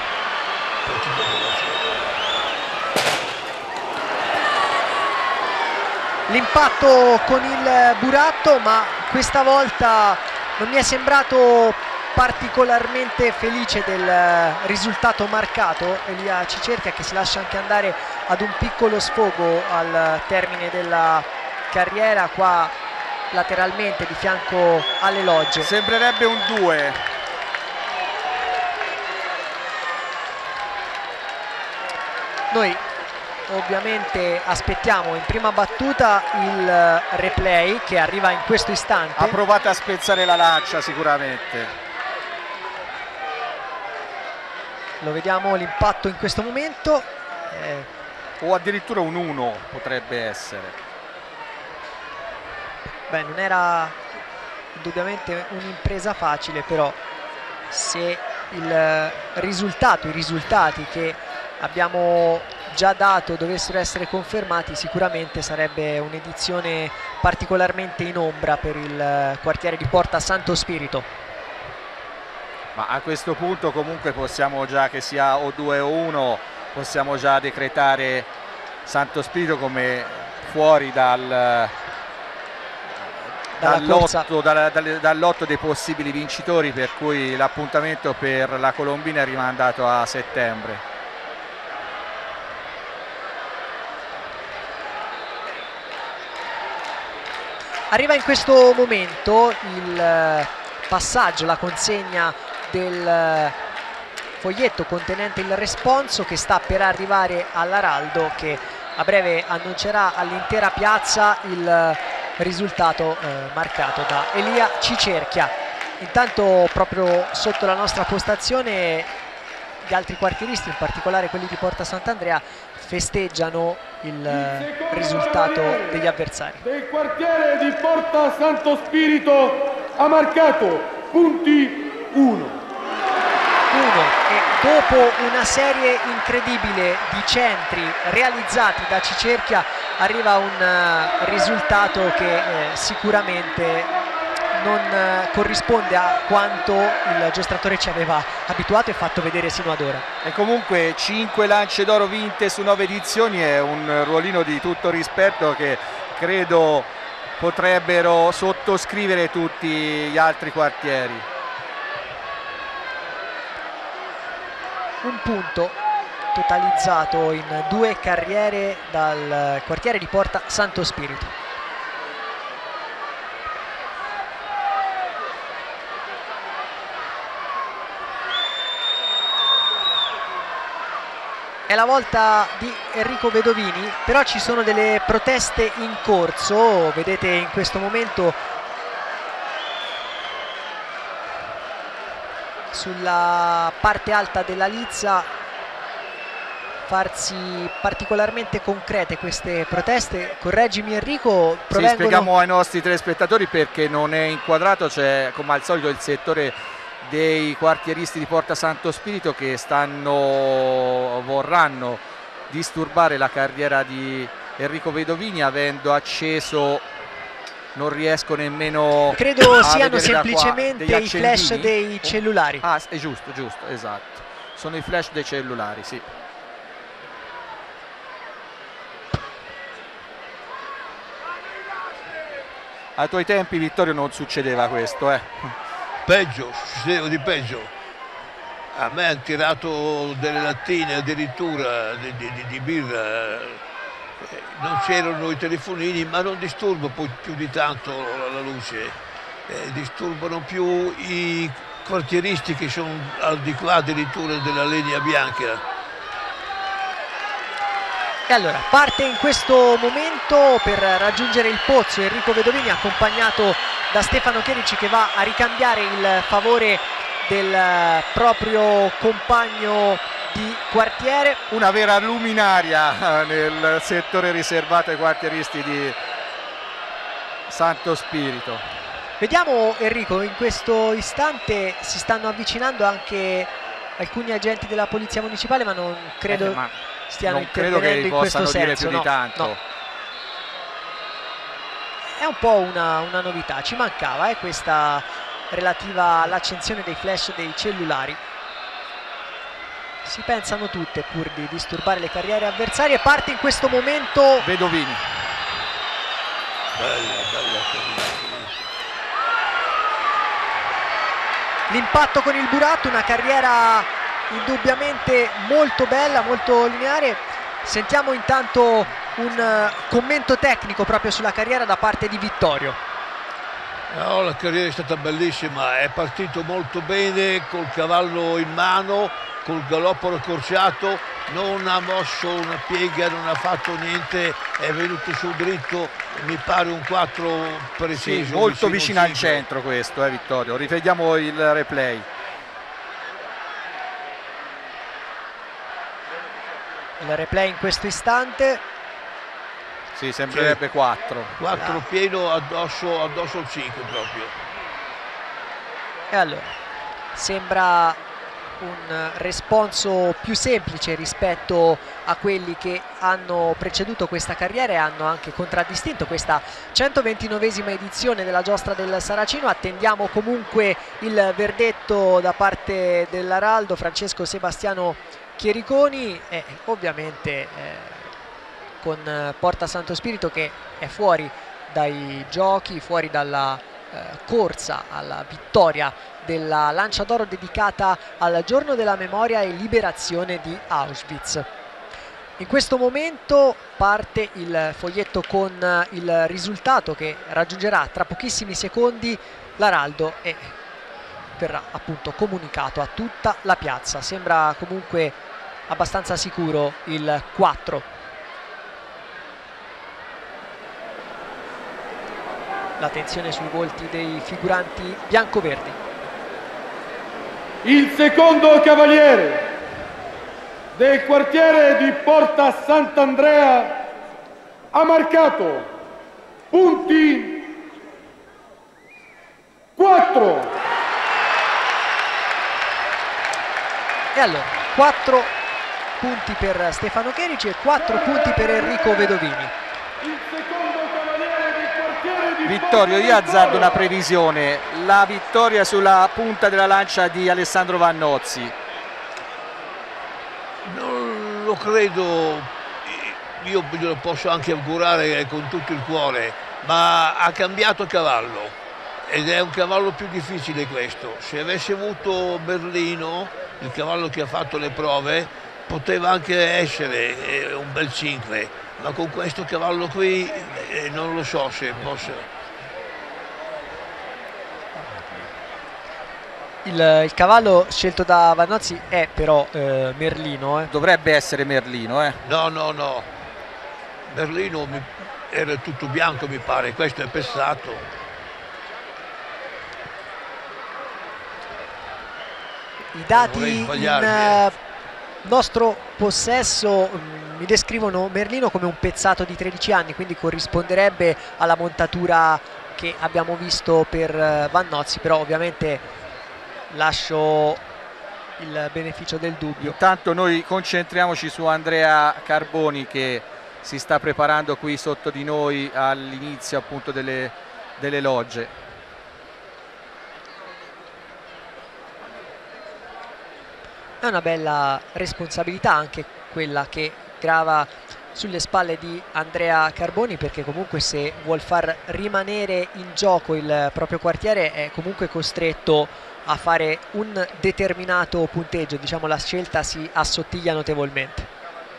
L'impatto con il buratto, ma questa volta non mi è sembrato particolarmente felice del risultato marcato. Elia Cicerchia, che si lascia anche andare ad un piccolo sfogo al termine della carriera, qua lateralmente di fianco alle logge. Sembrerebbe un due. Noi ovviamente aspettiamo in prima battuta il replay che arriva in questo istante. Ha provato a spezzare la lancia sicuramente. Lo vediamo l'impatto in questo momento. Eh, o addirittura un uno potrebbe essere. Beh, non era indubbiamente un'impresa facile, però se il risultato, i risultati che abbiamo già dato dovessero essere confermati, sicuramente sarebbe un'edizione particolarmente in ombra per il quartiere di Porta Santo Spirito. Ma a questo punto comunque possiamo già, che sia o due o uno, possiamo già decretare Santo Spirito come fuori dal dall'otto dal, dal, dall'otto dei possibili vincitori, per cui l'appuntamento per la Colombina è rimandato a settembre. Arriva in questo momento il passaggio, la consegna del foglietto contenente il responso, che sta per arrivare all'Araldo, che a breve annuncerà all'intera piazza il risultato eh, marcato da Elia Cicerchia. Intanto proprio sotto la nostra postazione gli altri quartieristi, in particolare quelli di Porta Sant'Andrea, festeggiano il eh, risultato degli avversari. Il quartiere di Porta Santo Spirito ha marcato punti uno. E dopo una serie incredibile di centri realizzati da Cicerchia arriva un uh, risultato che eh, sicuramente non eh, corrisponde a quanto il giostratore ci aveva abituato e fatto vedere sino ad ora. E comunque cinque lance d'oro vinte su nove edizioni è un ruolino di tutto rispetto che credo potrebbero sottoscrivere tutti gli altri quartieri. Un punto totalizzato in due carriere dal quartiere di Porta Santo Spirito. È la volta di Enrico Vedovini, però ci sono delle proteste in corso, vedete in questo momento sulla parte alta della lizza farsi particolarmente concrete queste proteste. Correggimi Enrico, provengono... Sì, spieghiamo ai nostri telespettatori perché non è inquadrato, c'è come al solito il settore dei quartieristi di Porta Santo Spirito che stanno vorranno disturbare la carriera di Enrico Vedovini, avendo acceso, non riesco nemmeno credo a siano vedere da qua, semplicemente degli i flash accendini. dei cellulari. Ah, è giusto, giusto, esatto, sono i flash dei cellulari, sì. Ai tuoi tempi, Vittorio, non succedeva questo, eh? Peggio, succedeva di peggio. A me hanno tirato delle lattine addirittura di, di, di, di birra. Non c'erano i telefonini, ma non disturba poi più di tanto la luce. Eh, disturbano più i quartieristi che sono al di qua addirittura della linea bianca. E allora parte in questo momento per raggiungere il pozzo Enrico Vedovini, accompagnato da Stefano Chierici, che va a ricambiare il favore del proprio compagno di quartiere. Una vera luminaria nel settore riservato ai quartieristi di Santo Spirito. Vediamo Enrico, in questo istante si stanno avvicinando anche alcuni agenti della polizia municipale, ma non credo eh, ma stiano non credo intervenendo che in questo possano dire senso. più No, di tanto. no. È un po' una, una novità, ci mancava eh, questa relativa all'accensione dei flash dei cellulari. Si pensano tutte pur di disturbare le carriere avversarie. Parte in questo momento Vedovini. Bella, bella. L'impatto con il Buratto, una carriera indubbiamente molto bella, molto lineare. Sentiamo intanto un commento tecnico proprio sulla carriera da parte di Vittorio. No, la carriera è stata bellissima, è partito molto bene col cavallo in mano, col galoppo accorciato, non ha mosso una piega, non ha fatto niente, è venuto su dritto, mi pare un quattro preciso. Sì, molto vicino al cinque. centro questo, eh, Vittorio. Rivediamo il replay. Il replay in questo istante. Sì, sembrerebbe quattro. quattro La... pieno addosso, addosso al cinque proprio. E allora, sembra un responso più semplice rispetto a quelli che hanno preceduto questa carriera e hanno anche contraddistinto questa centoventinovesima edizione della Giostra del Saracino. Attendiamo comunque il verdetto da parte dell'Araldo Francesco Sebastiano Chiericoni e ovviamente eh, con Porta Santo Spirito che è fuori dai giochi, fuori dalla eh, corsa alla vittoria della lancia d'oro dedicata al giorno della memoria e liberazione di Auschwitz. In questo momento parte il foglietto con il risultato che raggiungerà tra pochissimi secondi l'Araldo e verrà appunto comunicato a tutta la piazza. Sembra comunque abbastanza sicuro il quattro. L'attenzione sui volti dei figuranti biancoverdi. Il secondo cavaliere del quartiere di Porta Sant'Andrea ha marcato punti quattro. E allora, quattro punti per Stefano Chierici e quattro punti per Enrico Vedovini. Il secondo cavaliere del quartiere Vittorio, io azzardo una previsione, la vittoria sulla punta della lancia di Alessandro Vannozzi. Non lo credo, io glielo posso anche augurare con tutto il cuore, ma ha cambiato cavallo ed è un cavallo più difficile questo. Se avesse avuto Merlino, il cavallo che ha fatto le prove, poteva anche essere un bel cinque, ma con questo cavallo qui eh, non lo so se posso. Il, il cavallo scelto da Vannozzi è però eh, Merlino. Eh. Dovrebbe essere Merlino, eh? No, no, no. Merlino mi, era tutto bianco, mi pare, questo è pessato. I dati in eh, nostro possesso mh, mi descrivono Merlino come un pezzato di tredici anni, quindi corrisponderebbe alla montatura che abbiamo visto per eh, Vannozzi, però ovviamente lascio il beneficio del dubbio. Intanto noi concentriamoci su Andrea Carboni che si sta preparando qui sotto di noi all'inizio appunto delle, delle logge. È una bella responsabilità anche quella che grava sulle spalle di Andrea Carboni, perché comunque se vuol far rimanere in gioco il proprio quartiere è comunque costretto a fare un determinato punteggio, diciamo la scelta si assottiglia notevolmente.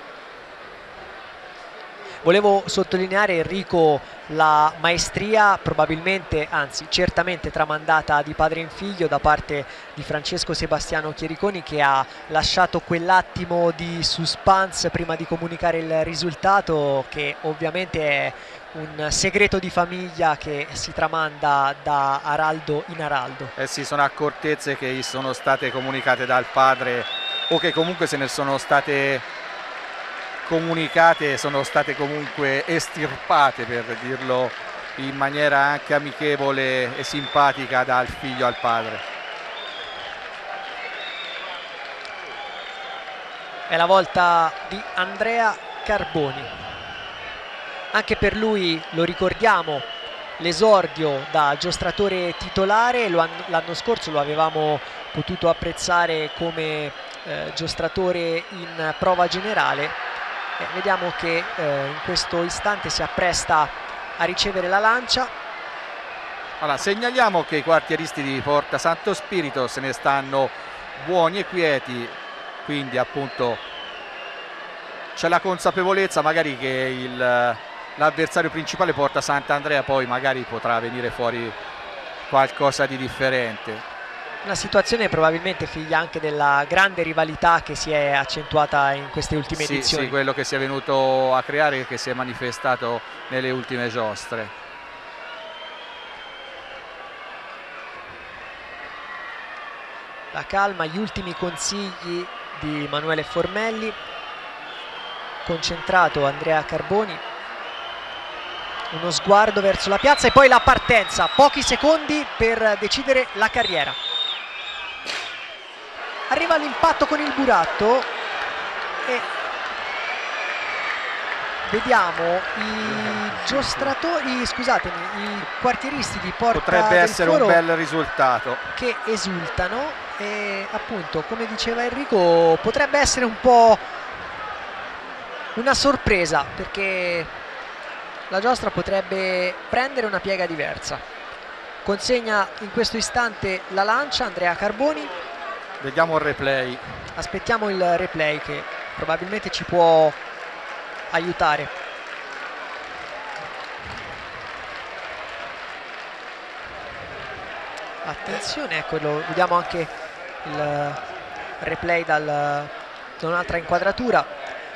Volevo sottolineare, Enrico, la maestria probabilmente, anzi certamente tramandata di padre in figlio da parte di Francesco Sebastiano Chiericoni, che ha lasciato quell'attimo di suspense prima di comunicare il risultato, che ovviamente è un segreto di famiglia che si tramanda da araldo in araldo. Eh sì, sono accortezze che gli sono state comunicate dal padre o che comunque se ne sono state comunicate, sono state comunque estirpate, per dirlo in maniera anche amichevole e simpatica, dal figlio al padre. È la volta di Andrea Carboni. Anche per lui, lo ricordiamo, l'esordio da giostratore titolare, l'anno scorso lo avevamo potuto apprezzare come eh, giostratore in prova generale. Eh, vediamo che eh, in questo istante si appresta a ricevere la lancia. Allora, segnaliamo che i quartieristi di Porta Santo Spirito se ne stanno buoni e quieti, quindi appunto c'è la consapevolezza magari che il l'avversario principale Porta Sant'Andrea poi magari potrà venire fuori qualcosa di differente. Una situazione probabilmente figlia anche della grande rivalità che si è accentuata in queste ultime sì, edizioni. Sì, quello che si è venuto a creare e che si è manifestato nelle ultime giostre. La calma, gli ultimi consigli di Manuele Formelli. Concentrato Andrea Carboni. Uno sguardo verso la piazza e poi la partenza, pochi secondi per decidere la carriera. Arriva l'impatto con il buratto e vediamo i giostratori, scusatemi, i quartieristi di Porta Potrebbe del essere Foro un bel risultato, che esultano e appunto, come diceva Enrico, potrebbe essere un po' una sorpresa, perché la giostra potrebbe prendere una piega diversa. Consegna in questo istante la lancia Andrea Carboni. Vediamo il replay. Aspettiamo il replay che probabilmente ci può aiutare. Attenzione, eccolo, vediamo anche il replay dal, da un'altra inquadratura.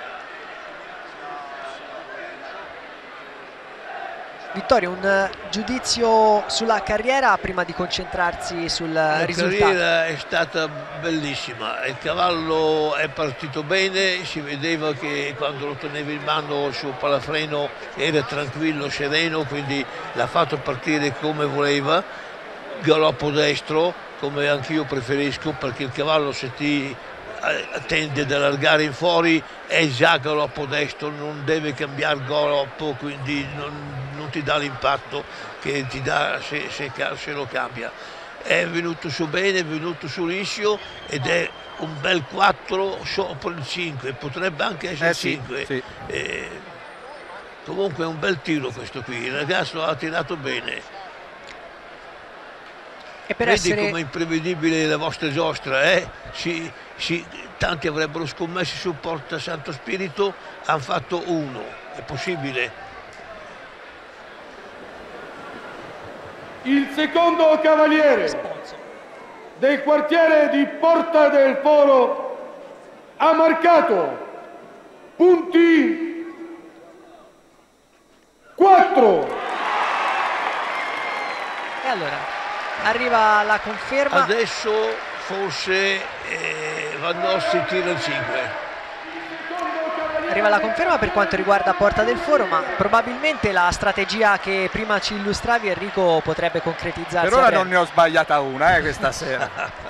Vittorio, un giudizio sulla carriera prima di concentrarsi sul la risultato. La carriera è stata bellissima, il cavallo è partito bene, si vedeva che quando lo teneva in mano il suo palafreno era tranquillo, sereno, quindi l'ha fatto partire come voleva, galoppo destro, come anch'io preferisco, perché il cavallo se ti tende ad allargare in fuori, è già galoppo destro, non deve cambiare galoppo, quindi non, non ti dà l'impatto che ti dà se, se, se lo cambia. È venuto su bene, è venuto su liscio ed è un bel quattro sopra il cinque, potrebbe anche essere eh sì, cinque. Sì. Eh, comunque è un bel tiro questo qui, il ragazzo ha tirato bene. E per Vedi essere... come imprevedibile la vostra giostra, eh? Si, si, tanti avrebbero scommesso su Porta Santo Spirito, hanno fatto uno, è possibile? Il secondo cavaliere del quartiere di Porta del Foro ha marcato punti quattro. E allora arriva la conferma. Adesso forse eh, Vannossi tira il cinque. Arriva la conferma per quanto riguarda Porta del Foro, ma probabilmente la strategia che prima ci illustravi, Enrico, potrebbe concretizzarsi. Per ora non ne ho sbagliata una eh, questa sera.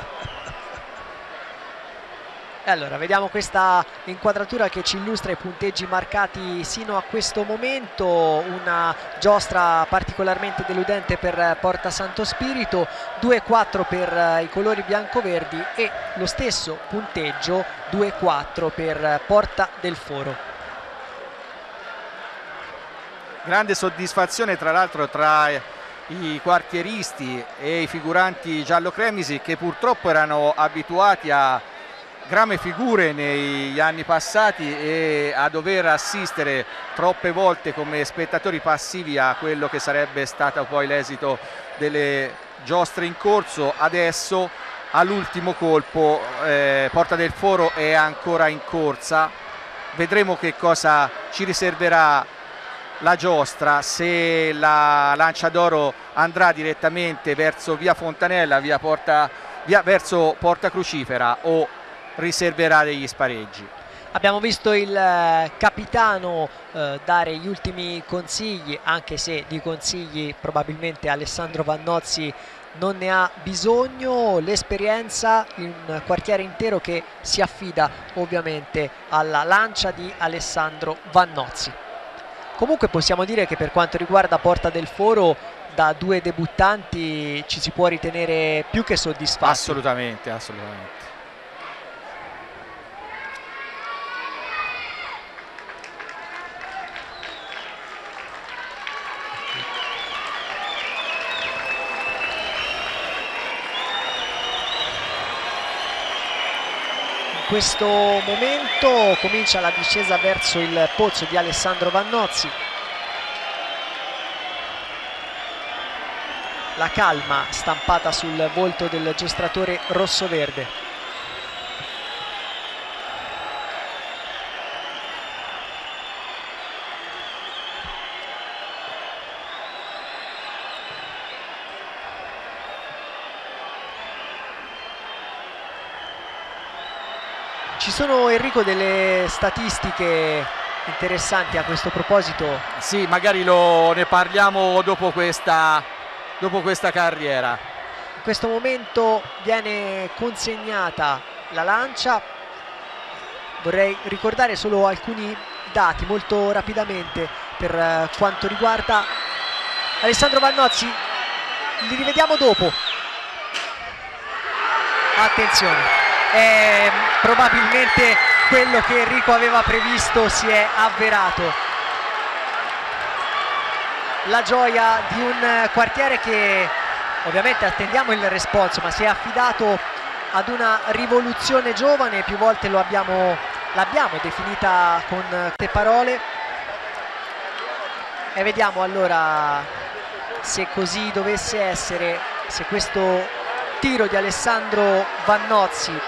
E allora vediamo questa inquadratura che ci illustra i punteggi marcati sino a questo momento. Una giostra particolarmente deludente per Porta Santo Spirito, due quattro per i colori biancoverdi e lo stesso punteggio due quattro per Porta del Foro. Grande soddisfazione tra l'altro tra i quartieristi e i figuranti giallocremisi, che purtroppo erano abituati a grame figure negli anni passati e a dover assistere troppe volte come spettatori passivi a quello che sarebbe stato poi l'esito delle giostre in corso. Adesso all'ultimo colpo eh, Porta del Foro è ancora in corsa, vedremo che cosa ci riserverà la giostra, se la Lancia d'Oro andrà direttamente verso via Fontanella, via Porta, via, verso Porta Crucifera o riserverà degli spareggi. Abbiamo visto il eh, capitano eh, dare gli ultimi consigli, anche se di consigli probabilmente Alessandro Vannozzi non ne ha bisogno. L'esperienza in un quartiere intero che si affida ovviamente alla lancia di Alessandro Vannozzi. Comunque possiamo dire che per quanto riguarda Porta del Foro, da due debuttanti ci si può ritenere più che soddisfatti. Assolutamente, assolutamente. In questo momento comincia la discesa verso il pozzo di Alessandro Vannozzi. La calma stampata sul volto del giostratore rossoverde. Ci sono, Enrico, delle statistiche interessanti a questo proposito? Sì, magari lo, ne parliamo dopo questa, dopo questa carriera. In questo momento viene consegnata la lancia. Vorrei ricordare solo alcuni dati molto rapidamente per quanto riguarda Alessandro Vannozzi. Li rivediamo dopo. Attenzione. Eh, probabilmente quello che Enrico aveva previsto si è avverato. La gioia di un quartiere che ovviamente attendiamo il responso, ma si è affidato ad una rivoluzione giovane. Più volte lo abbiamo, l'abbiamo definita con queste parole, e vediamo allora se così dovesse essere, se questo tiro di Alessandro Vannozzi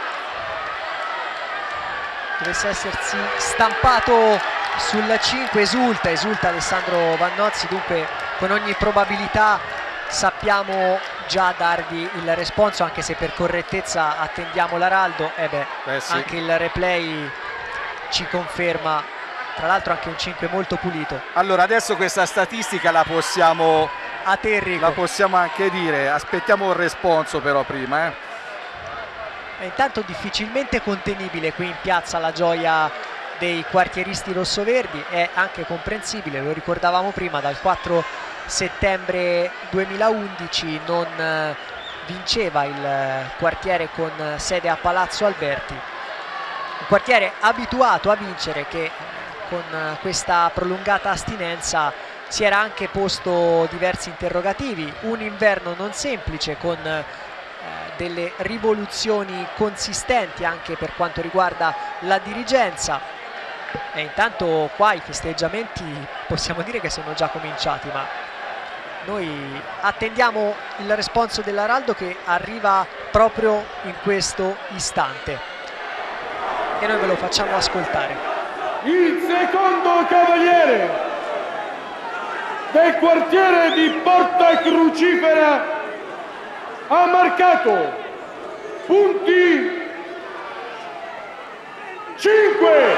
dovesse essersi stampato sul cinque. Esulta, esulta Alessandro Vannozzi. Dunque con ogni probabilità sappiamo già darvi il responso, anche se per correttezza attendiamo l'Araldo. E eh beh, beh sì. Anche il replay ci conferma, tra l'altro anche un cinque molto pulito. Allora adesso questa statistica la possiamo, a te, Enrico. La possiamo anche dire, aspettiamo il responso però prima eh. È intanto difficilmente contenibile qui in piazza la gioia dei quartieristi rossoverdi, è anche comprensibile, lo ricordavamo prima, dal quattro settembre duemilaundici non vinceva il quartiere con sede a Palazzo Alberti, un quartiere abituato a vincere che con questa prolungata astinenza si era anche posto diversi interrogativi, un inverno non semplice con eh, delle rivoluzioni consistenti anche per quanto riguarda la dirigenza, e intanto qua i festeggiamenti possiamo dire che sono già cominciati, ma noi attendiamo il responso dell'Araldo che arriva proprio in questo istante e noi ve lo facciamo ascoltare. Il secondo cavaliere del quartiere di Porta Crucifera ha marcato punti cinque.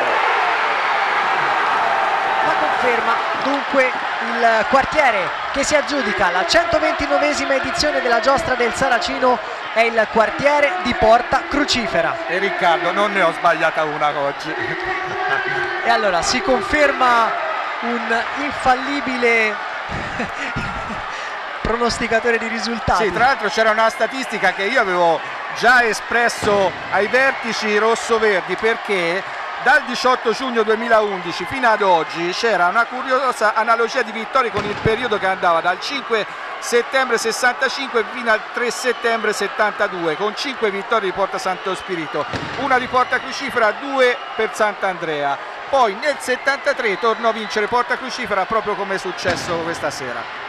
La conferma dunque il quartiere che si aggiudica la centoventinovesima edizione della Giostra del Saracino è il quartiere di Porta Crucifera. E Riccardo, non ne ho sbagliata una oggi. E allora si conferma un infallibile pronosticatore di risultati. Sì, tra l'altro c'era una statistica che io avevo già espresso ai vertici rossoverdi, perché dal diciotto giugno duemilaundici fino ad oggi c'era una curiosa analogia di vittorie con il periodo che andava dal cinque settembre sessantacinque fino al tre settembre settantadue, con cinque vittorie di Porta Santo Spirito, una di Porta Crucifera, due per Sant'Andrea. Poi nel settantatré tornò a vincere Porta Crucifera, proprio come è successo questa sera.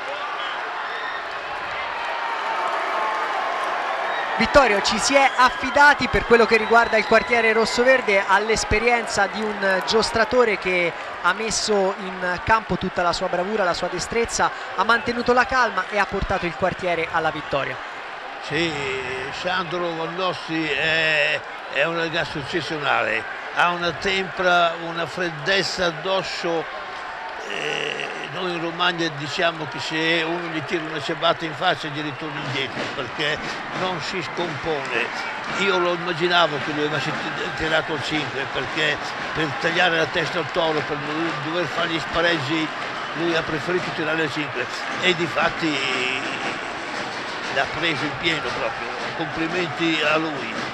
Vittorio, ci si è affidati per quello che riguarda il quartiere rossoverde all'esperienza di un giostratore che ha messo in campo tutta la sua bravura, la sua destrezza, ha mantenuto la calma e ha portato il quartiere alla vittoria. Sì, Sandro Vannossi è, è un ragazzo eccezionale, ha una tempra, una freddezza addosso. Eh, noi in Romagna diciamo che se uno gli tira una ciabatta in faccia gli ritorna indietro, perché non si scompone. Io lo immaginavo che lui avesse tirato al cinque, perché per tagliare la testa al toro, per dover fare gli spareggi, lui ha preferito tirare al cinque e difatti l'ha preso in pieno proprio. Complimenti a lui.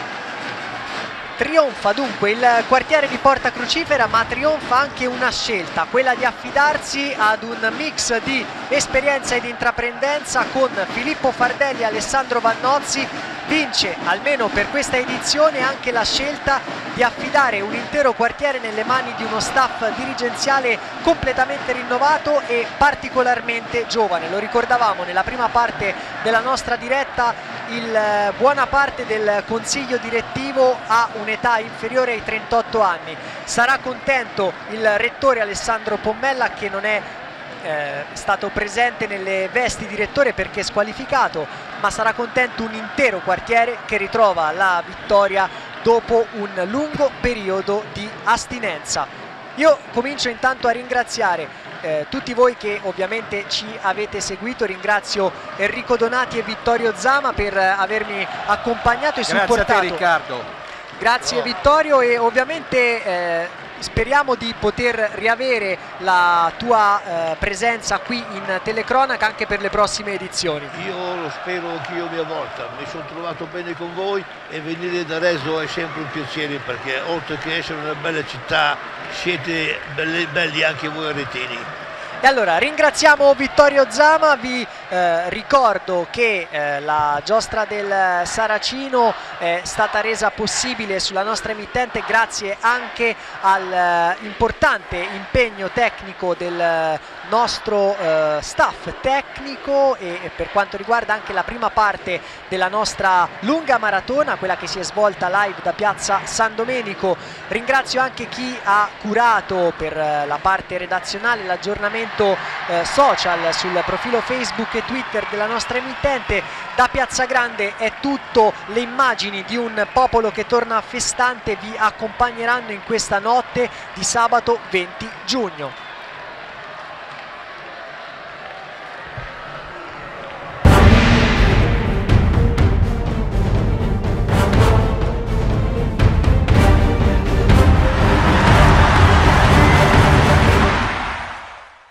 Trionfa dunque il quartiere di Porta Crucifera, ma trionfa anche una scelta, quella di affidarsi ad un mix di esperienza ed intraprendenza con Filippo Fardelli e Alessandro Vannozzi. Vince, almeno per questa edizione, anche la scelta di affidare un intero quartiere nelle mani di uno staff dirigenziale completamente rinnovato e particolarmente giovane. Lo ricordavamo nella prima parte della nostra diretta, il, buona parte del consiglio direttivo ha un'età inferiore ai trentotto anni. Sarà contento il rettore Alessandro Pommella, che non è eh, stato presente nelle vesti di rettore perché squalificato, ma sarà contento un intero quartiere che ritrova la vittoria dopo un lungo periodo di astinenza. Io comincio intanto a ringraziare Eh, tutti voi che ovviamente ci avete seguito. Ringrazio Enrico Donati e Vittorio Zama per eh, avermi accompagnato e supportato. Grazie a te, Riccardo. Grazie oh. Vittorio, e ovviamente eh, speriamo di poter riavere la tua eh, presenza qui in telecronaca anche per le prossime edizioni. Io lo spero anch'io mia volta, mi sono trovato bene con voi e venire da Reso è sempre un piacere, perché oltre che essere una bella città siete belli, belli anche voi aretini. E allora ringraziamo Vittorio Zama, vi eh, ricordo che eh, la giostra del Saracino è stata resa possibile sulla nostra emittente grazie anche all'importante impegno tecnico del nostro eh, staff tecnico, e, e per quanto riguarda anche la prima parte della nostra lunga maratona, quella che si è svolta live da Piazza San Domenico. Ringrazio anche chi ha curato per eh, la parte redazionale l'aggiornamento Eh, social sul profilo Facebook e Twitter della nostra emittente. Da Piazza Grande è tutto, le immagini di un popolo che torna festante vi accompagneranno in questa notte di sabato venti giugno.